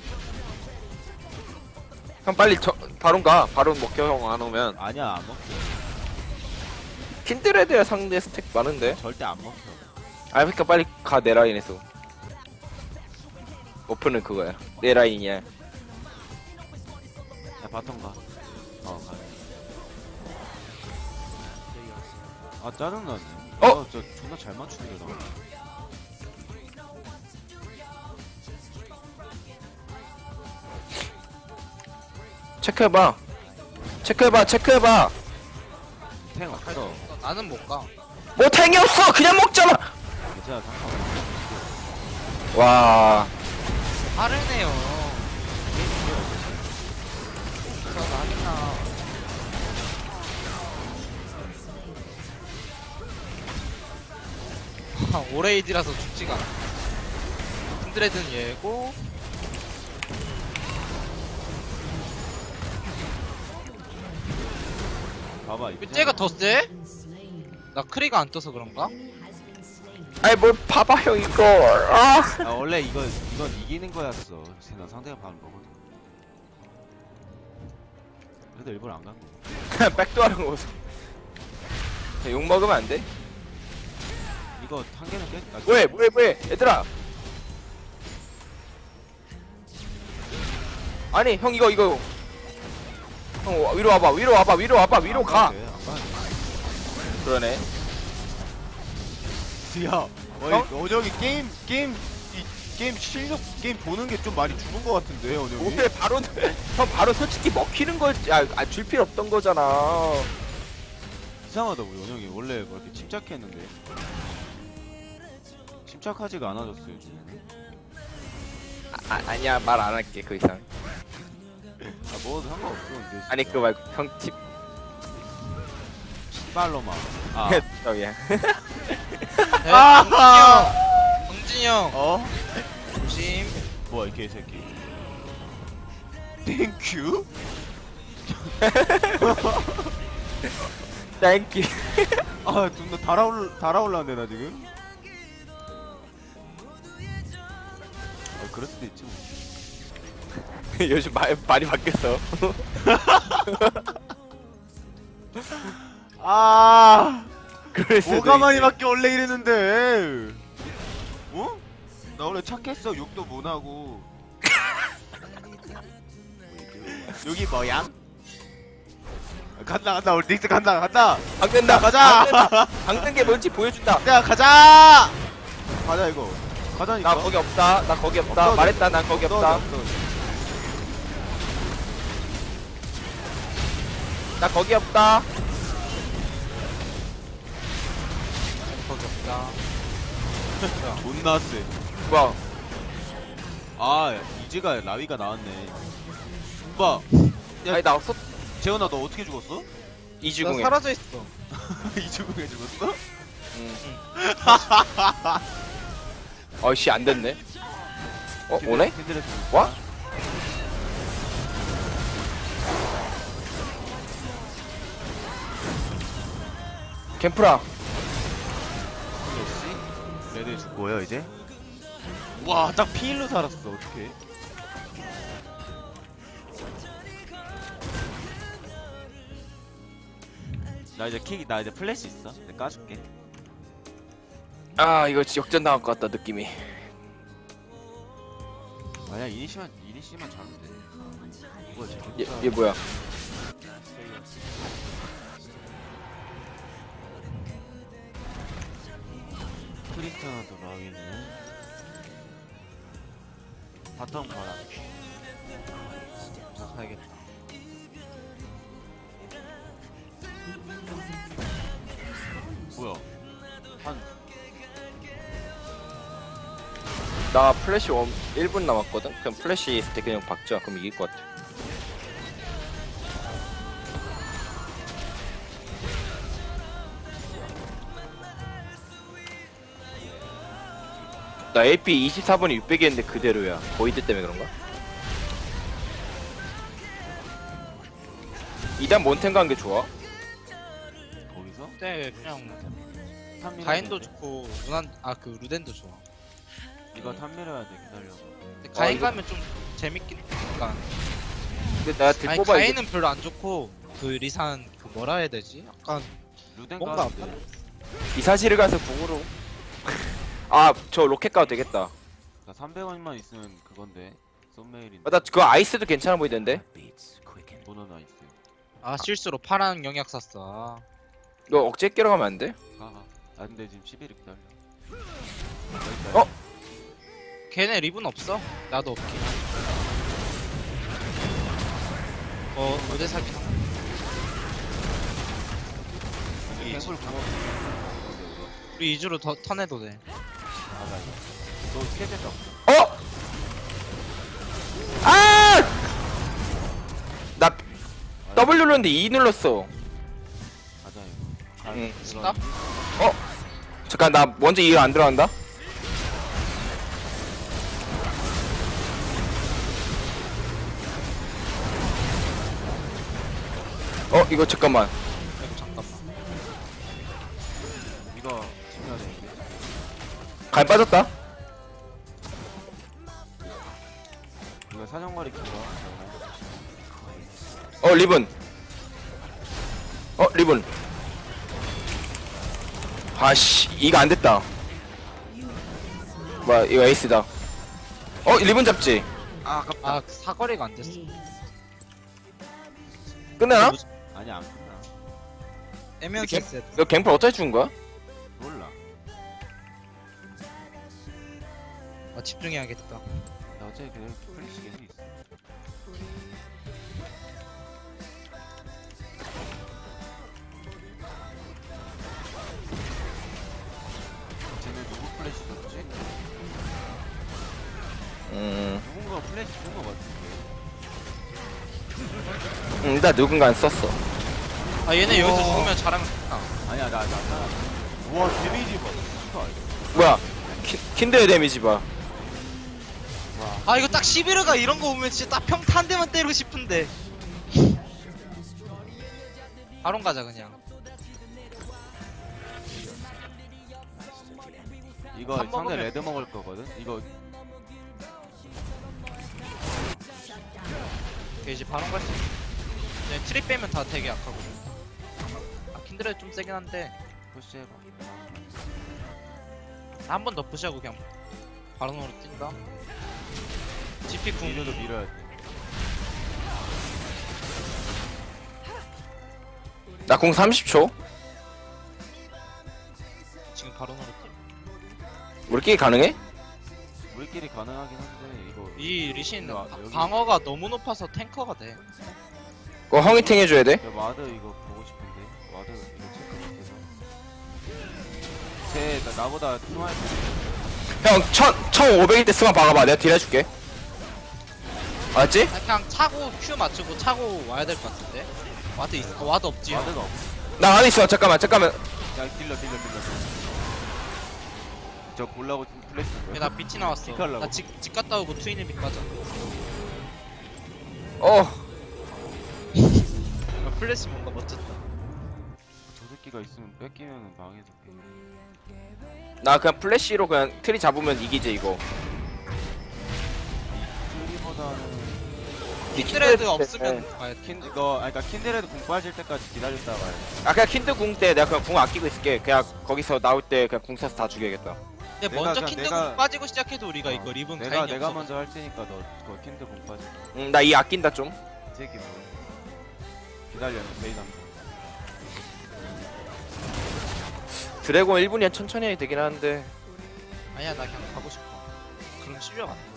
형 빨리 저, 바론 가. 바론 먹혀, 형 안 오면. 아니야 안 먹혀. 킨드레드야 상대 스택 많은데? 절대 안 먹혀. 아, 그니까 빨리 가, 내 라인에서. 오픈은 그거야. 내 라인이야. 야 바텀 가. 어 가. 아 짜증나네. 어? 아, 저 존나 잘 맞추네 나. 체크해봐. 체크해봐, 체크해봐. 탱 없어. 나는 못 가. 뭐 탱이 없어! 그냥 먹잖아! 괜찮아 상관없어. 와. 빠르네요. 그래서 하겠나. 오레이디라서 죽지가 않아. 킨드레드는 얘고. 봐봐 이거. 쟤가 더 세? 나 크리가 안 떠서 그런가? 아이, 뭘 봐봐, 형, 이걸. 아. 아 원래 이거 이건 이기는 거였어. 나 상대가 밥을 먹거든. 그래도 일부러 안 간 거야. 그냥 백도하는 거 보소. 욕 먹으면 안 돼? 이거 한 개는 깨. 아, 뭐해, 뭐해, 뭐해. 얘들아. 아니, 형, 이거, 이거. 형, 위로 와봐, 위로 와봐, 위로 와봐, 위로 안 가. 가도 돼, 안 가도 돼. 그러네. 야, 어이, 어? 원영이 게임 게임 이 게임 실력 게임 보는 게 좀 많이 죽은 것 같은데 원영이. 오케이, 바로, 형, 바로 솔직히 먹히는 거, 아, 아, 줄 필요 없던 거잖아. 이상하다 우리 원영이 원래 뭐 이렇게 침착했는데 침착하지가 않아졌어요 지금. 아, 아, 아니야, 말 안 할게, 그 이상. 아 뭐도 상관없어 근데. 아니, 그거 말고, 형, 팁. 빨로마. 아. 저기야. 네, 아! 정진이 형. 어? 조심. 뭐야 이 개새끼. 땡큐? 땡큐. 아 존나 달아올 달아올랐네 나 지금. 아 그럴 수도 있지 뭐. 요즘 말, 많이 바뀌었어. 아 그럴 수도 뭐가 많이 있지. 바뀌어 원래 이랬는데. 어? 나 원래 착했어. 욕도 못 하고. 여기 뭐야? 간다 간다 우리 닉스 간다 간다. 박는다, 가자. 박는다. 박는 게 뭔지 보여준다. 야 가자. 가자 이거. 가자니까. 나 거기 없다. 나 거기 없다. 없어, 말했다. 난 거기 없어, 없다. 없어. 나 거기 없다. 거기 없다. 존나 세. 뭐야? 아 이즈가 라위가 나왔네. 오빠. 야, 아니, 나 없어. 재현아 너 어떻게 죽었어? 나 이주궁에. 사라져 있어. 이즈궁에 죽었어? 응. 어이씨, 안 됐네. 어, 오네? 킨드레드 와? 캠프라. 레드 죽고요 이제. 와 딱 피일로 살았어 어떡해. 나 이제 킥, 나 이제 플래시 있어. 내가 까줄게. 아 이거 진짜 역전 당할 것 같다 느낌이. 만약 이니시만 이니시만 잘하면 돼. 이거 지금 얘, 얘 뭐야? 크리스티아노도 라위는 바텀 가라. 저 사야겠다. 뭐야? 한 나 플래시 원 일 분 남았거든? 그럼 플래시 있을 때 그냥 박자. 그럼 이길 것 같아. 나 에이피 이십사 분이 육백이었는데 그대로야. 보이드 때문에 그런가? 이단 몬텐 가는 게 좋아? 거기서? 네 그냥 탑 가인도 밀어야 돼. 좋고 무난 아그 루덴도 좋아. 이거 탑 밀어야 돼. 기다려. 근데 가인 이거- 가면 좀 재밌긴 약간. 근데 내가 딜 아니 뽑아 이거. 가인은 별로 안 좋고 그 리산 그 뭐라 해야 되지? 약간 루덴 뭔가 까도 돼. 이사시를 가서 궁으로. 아 저 로켓 가도 되겠다. 나 삼백 원만 있으면 그건데. 썸메일인데. 아, 나 그거 아이스도 괜찮아 보이던데? 모노나 있어. 아 실수로 파란 영약 샀어. 아. 너 억제 깨러 가면 안 돼? 가 가. 아 근데 지금 십일 일 기다려. 어? 걔네 립은 없어? 나도 없긴 해. 어 어제 사긴 한 여기 sul 강화. 우리 이 주로 더 턴해도 돼. 맞아 이거. 너 스케줄도 없어. 어? 아! 나 W 눌렀는데 E 눌렀어. 맞아 이거. 응. 스탑? 어? 잠깐 나 먼저 이거 안 들어간다. 어 이거 잠깐만. 아이고 잠깐만. 이거 지켜야 되는데. 간 빠졌다. 이거 사정거리 길어. 어 리본. 어 리본. 아씨 이거 안 됐다. 뭐야 이거 에이스다. 어 리본 잡지. 아 아깝다. 아 사거리가 안 됐어. 끝내나? 아니 안 끝나. 에면스 갱- 세트. 이거 갱플 어떻게 죽은 거야? 몰라. 아 집중해야겠다. 나 어차피 그냥 플래시 계속 있어. 쟤네 누구 플래시 썼지? 음, 누군가 플래시 쓴 거 같은데. 음, 나 누군가 썼어. 아 얘네 여기서 죽으면 잘하면 좋다. 아니야 나 나 나. 우와 데미지 봐. 씨발. 뭐야? 킨, 킨드의 데미지 봐. 아 이거 딱 시비르가 이런 거 보면 진짜 딱 평타 한 대만 때리고 싶은데. 바론 가자 그냥. 이거 밥 상대 먹으면- 레드 먹을 거거든. 이거 오케이 이제 바론 갈 수 있어. 그냥 트리 빼면 다 되게 약하거든. 아 킨드레드 좀 세긴 한데 푸시해봐. 한 번 더 푸시하고 그냥 바론으로 뛴다. 지피 궁. 미드도 밀어야 돼. 나 공 삼십 초. 지금 바론으로 뛰. 우리끼리 가능해? 우리끼리 가능하긴 한데 이거 이 리신 야, 바- 여기- 방어가 너무 높아서 탱커가 돼. 그거 헝이팅 해줘야 돼. 야, 마드 이거 보고 싶은데 마드 이거 체크 못해서 쟤 나, 나보다 스마일 형, 천, 천오백일 때 스마 박아봐. 내가 딜 해줄게. 알았지? 아, 그냥 차고 Q 맞추고 차고 와야 될 것 같은데. 와드 있어. 아, 와드 없지. 마드가 없어. 나 안에 있어. 잠깐만, 잠깐만. 야 딜러 딜러 딜러 저 골라고 지금 플래시 쓴 거야? 나 빛이 나왔어. 픽하려고. 나 집 집 갔다 오고 트윈을 빛 가자. 어, 아, 플래시 뭔가 멋졌다. 저 새끼가 있으면 뺏기면 망해서 나 그냥 플래시로 그냥 트리 잡으면 이기지, 이거. 트리보다는 니 킨드레드 킨드레드 없으면 때- 가야 돼. 킨 이거 아니 그러니까 킨드레드 공 빠질 때까지 기다렸다가 가야 돼. 아 그냥 킨드 궁 때 내가 그냥 궁 아끼고 있을게. 그냥 거기서 나올 때 그냥 궁 써서 다 죽여야겠다. 근데 내가 먼저 그냥 킨드 내가- 빠지고 시작해도 우리가 어, 이거 리븐 내가 가인이 내가 없어. 먼저 할 테니까 너 그거 킨드 공 빠질. 응 나 이 아낀다 좀. 이 새끼 뭐 기다려 메이드 한 번. 드래곤 일 분이야 천천히 해야 되긴 하는데. 아니야 나 그냥 가고 싶어. 그럼 실력 안 돼.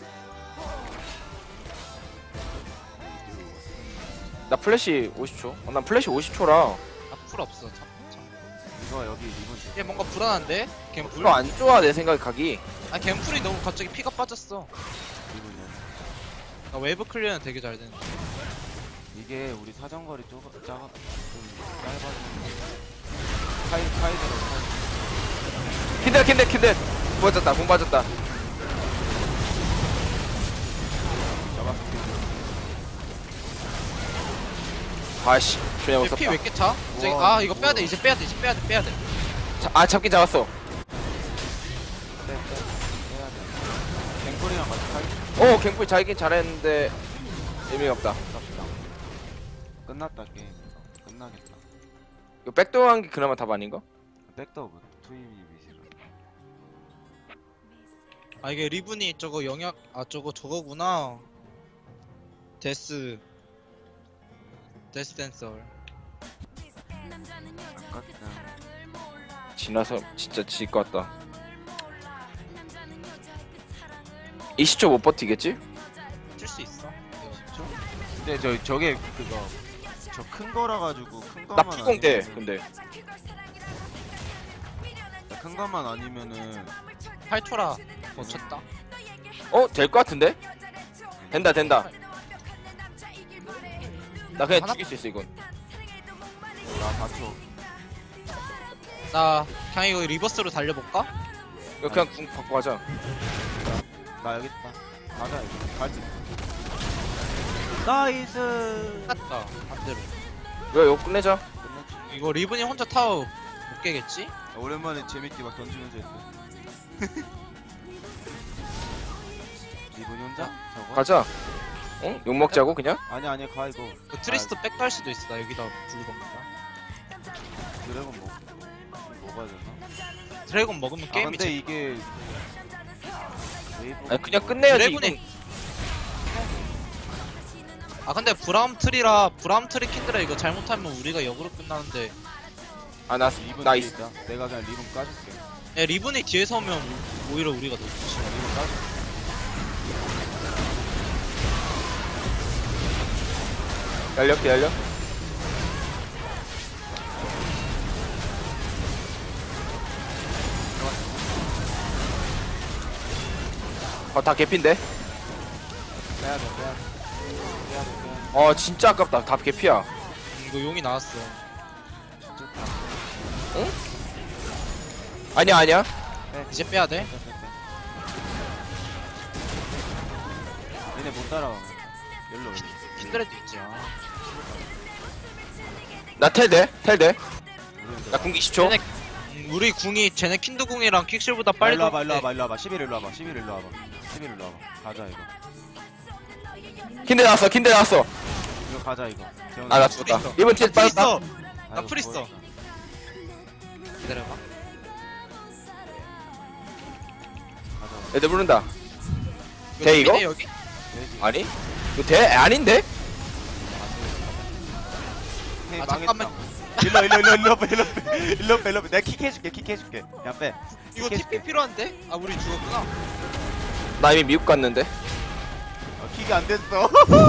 나 플래시 오십 초. 어, 난 플래시 오십 초라. 나풀 없어. 참, 참. 이거 여기 리본 좀. 얘 뭔가 불안한데? 갬풀? 이거 안 좋아 내 생각에 각이. 아 갬풀이 너무 갑자기 피가 빠졌어. 리본이야. 나 웨이브 클리어는 되게 잘 되는데. 이게 우리 사정거리 좁아 작아 좀 짧아서. 카이 카이드로 카이. 킨드 킨드 킨드. 궁 빠졌다 궁 빠졌다. 잡았어. 아씨 그냥 얘 피 없었다. 왜 이렇게 차? 갑자기- 우와, 아 이거 빼야 돼. 우와. 이제 빼야 돼. 이제 빼야 돼. 빼야 돼. 자, 아 잡긴 잡았어. 빼, 빼. 빼야 돼. 갱플이랑 같이 카이. 어 갱플 잘긴 잘했는데 의미가 없다. 깝시다. 끝났다 게임. 끝나겠다. 이거 백도어한 게 그나마 답 아닌가? 백더브 투입이 싫어. 아 이게 리븐이 저거 영역 아 저거 저거구나. 데스 데스 댄서. 아깝다. 지나서 진짜 질 것 같다. 이십 초 못 버티겠지? 줄 수 있어. 근데 저 저게 그거 저 큰 거라 가지고 큰 나 거만 피공 돼 아니면은- 근데. 큰 것만 아니면은 팔 초라 버텼다. 어? 될 것 같은데? 된다 된다. 나 그냥 하나- 죽일 수 있어 이건. 나 사 초. 나 그냥 이거 리버스로 달려볼까? 이거 그냥 궁 받고 가자. 나 여기 있다. 가자 이거. 갈지. 나이스. 갔다 반대로. 이거 이거 끝내자. 끝났지. 이거 리븐이 혼자 타워 못 깨겠지? 오랜만에 재밌게 막 던지면서 했어. 리본이 혼자? 저거? 가자. 응? 욕 먹자고 그냥? 아니 아니 가 이거. 그 트리스트 백 갈 수도 있어. 나 여기다 두고 겁니다. 드래곤 먹 먹어야 되나? 드래곤 먹으면 아 게임이 근데 재... 이게 웨이브 아니 그냥 끝내야지. 드래곤이 이건. 아 근데 브라움 트리라 브라움 트리 킨드라 이거 잘못하면 우리가 역으로 끝나는데. 아나 리본 나 뒤에 있. 있다. 내가 그냥 리본 까줄게. 야 리븐이 뒤에서 오면 오- 오히려 우리가 더 좋지. 리본 까줄게. 열렸게 열려. 어다 개피인데? 빼야 돼 빼야 돼. 빼야 돼 빼야 돼. 어 진짜 아깝다. 다 개피야. 음, 이거 용이 나왔어. 응? 아니야 아니야. 이제 빼야 돼. 빼, 빼, 빼. 얘네 못 따라와. 열로. 킨드레도 있지. 아. 나 텔 돼? 텔 돼? 나 궁 이십 초. 쟤네, 음, 우리 궁이 쟤네 킨드 궁이랑 퀵실보다 빨리 일로 와봐 일로 도는데 와봐 일로 와봐. 십일 일로 와봐. 십일 일로 와봐. 십일 일로 와봐. 가자 이거. 킨드 나왔어. 킨드 나왔어. 이거 가자 이거. 아 나 죽었다. 있어. 이번 틸 풀 빠졌다. 있어. 아이고, 나 풀 있어. 보였다. 기다려봐. 가자. 애들 부른다. 이거 돼, 이거? 재밌네, 여기? 돼지. 아니? 이거 대? 아닌데? 헤이, 아, 망했다. 잠깐만. 일로 일로 일로 일로 빼, 일로 빼, 일로 빼, 일로 빼. 내가 킥 해줄게 킥 해줄게. 야 빼. 이거 킥 티피 해줄게. 필요한데? 아 우리 죽었구나. 나 이미 미국 갔는데. 어, 킥이 안 됐어.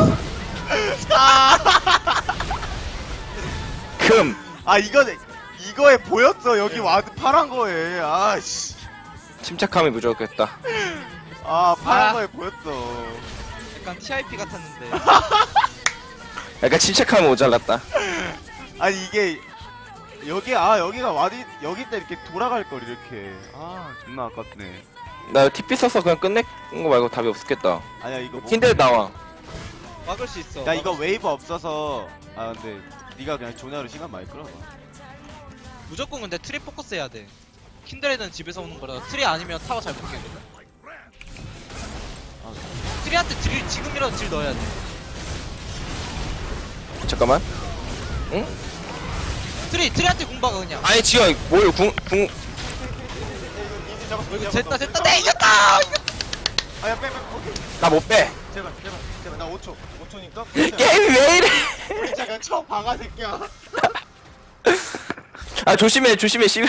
금. 아 이거 이거에 보였어 여기 와드 파란 거에. 아씨. 침착함이 부족했다. 아 파란 아. 거에 보였어. 약간 티아이피 같았는데. 약간 침착함이 모자랐다. 아니 이게 여기 아 여기가 와디 여기 때 이렇게 돌아갈 걸 이렇게. 아 존나 아깝네. 나 티피 써서 그냥 끝낸 거 말고 답이 없었겠다. 아니야 이거 뭐- 킨드 나와. 막을 수 있어. 야 이거 막을 수- 웨이브 없어서 아 근데 네가 그냥 조냐로 시간 많이 끌어봐. 무조건 근데 트리 포커스 해야 돼. 킨드레는 집에서 오는 거라 트리 아니면 타워 잘 못 깨거든. 아, 트리한테 딜 지금이라도 딜 넣어야 돼. 잠깐만. 응? 트리 트리한테 공박아 그냥. 아니 지금 뭘 궁.. 궁.. 이거 됐다 됐다 내 이겼다. 아야 빼빼 오케이. 나 못 빼. 제발 제발 제발 나 오 초 오 초니까 게임이 왜 이래. 우리 잠깐 쳐 박아 새끼야. 아 조심해 조심해 씨. 야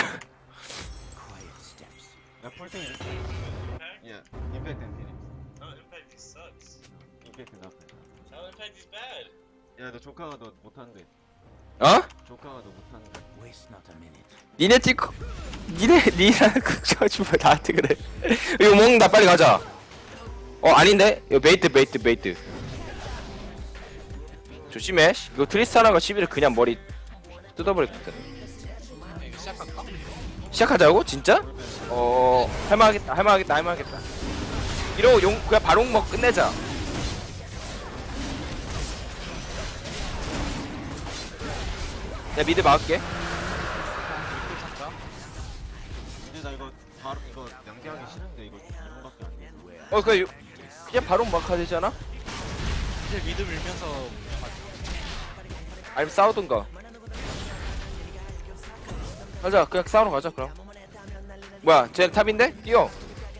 풀탱이 야 임팩트 엔티니 No, Impact sucks. 임팩트 나쁘 How Impact is bad? 야너 조카가 너 못하는데 어? 조카가 너 못하는데 니네 찍고 니네 니네 그저지 뭐 나한테 그래. 이거 먹는다 빨리 가자. 어 아닌데? 이거 베이트 베이트 베이트. 조심해. 이거 트리스타나가 시비를 그냥 머리 뜯어버렸거든. 이거 시작할까? 시작하자고? 진짜? 어 할만하겠다 할만하겠다 할만하겠다. 이러고 용 그냥 바로 먹 끝내자. 야 미드 막을게. 근데 나 이거 바로 이거 양계하기 싫은데 이거 이 분밖에 안 돼. 어 그냥 요- 그냥 바로 막아야 되잖아? 이제 미드 밀면서 아니면 싸우든가. 가자 그냥 싸우러 가자 그럼. 뭐야 쟤 탑인데? 뛰어.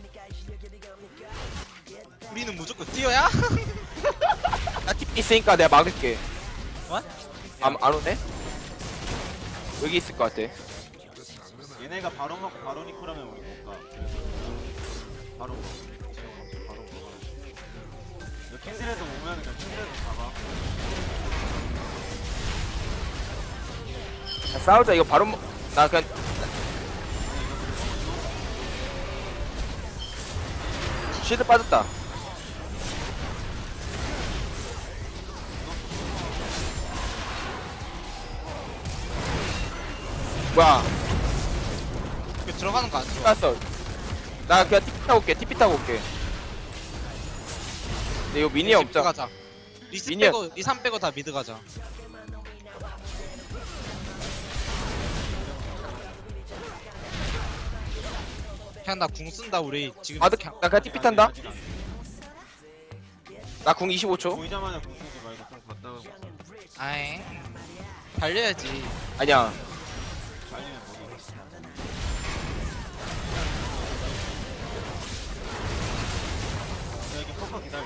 우리는 무조건 뛰어야? 나팁 있으니까 내가 막을게. What? 안, 안 오네? 여기 있을 것 같아. 얘네가 바로 먹고 바로 니코라면 우리 못 가. 그래서 바로 지금 바로 먹어. 너 캔들에도 오면 그냥 캔들에도 가봐. 야, 싸우자 이거 바로 먹.. 나 그냥 쉴드 빠졌다. 뭐야 이거 들어가는 거 안 들어. 땄어. 나 그냥 티피 타고 올게 티피 타고 올게. 근데 이거 미니 미드 없자. 가자. 리스 미니언. 빼고 리삼 빼고 다 미드 가자. 그냥 나 궁 쓴다 우리 지금. 아드 나 그냥 티피 탄다. 나 궁 이십오 초. 보이자마자 공수지 말고 좀 갔다가 오자. 아이 달려야지. 아니야. 달리면 뭐니? 야, 여기 포커 기다려.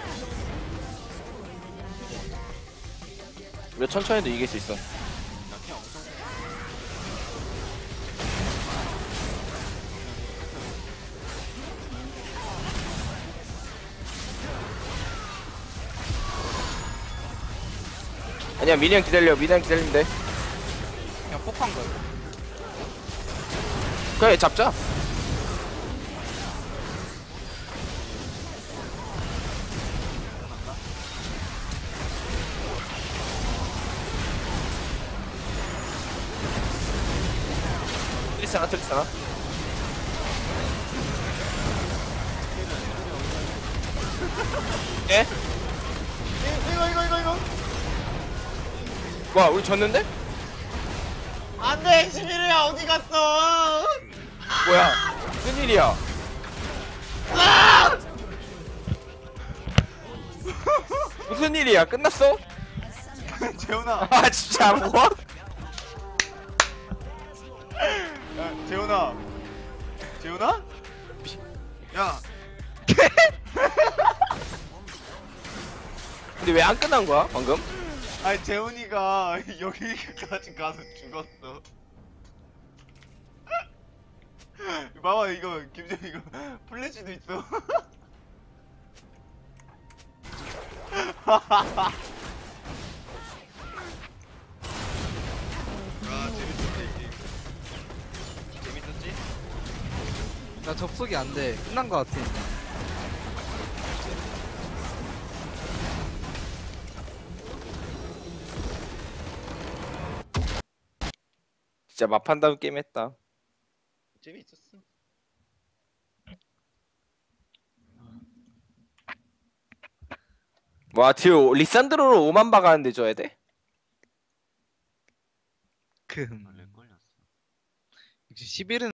우리 천천히도 이길 수 있어. 나 그냥 엄청. 아니야 미니언 기다려. 미니언 기다리면 돼. 그냥 폭한 거야. 그래 잡자. 트리스나 트리스나. 예? 이거 이거 이거 이거. 와 우리 졌는데? 안돼 시비르야 어디 갔어? 뭐야 무슨 일이야? 무슨 일이야? 끝났어? 재훈아. 아 진짜 뭐? 야 재훈아. 재훈아? 야. 근데 왜 안 끝난 거야 방금? 아니 재훈이가 여기까지 가서 죽었어. 봐봐 이거 김재훈 이거 플래시도 있어. 아 재밌었지 이 게임. 재밌었지? 나 접속이 안 돼. 끝난 거 같아. 진짜 마판다운 게임 했다. 재밌었어. 와 듀오 리산드로로 오만 박았는데 줘야 돼? 그 역시 십일은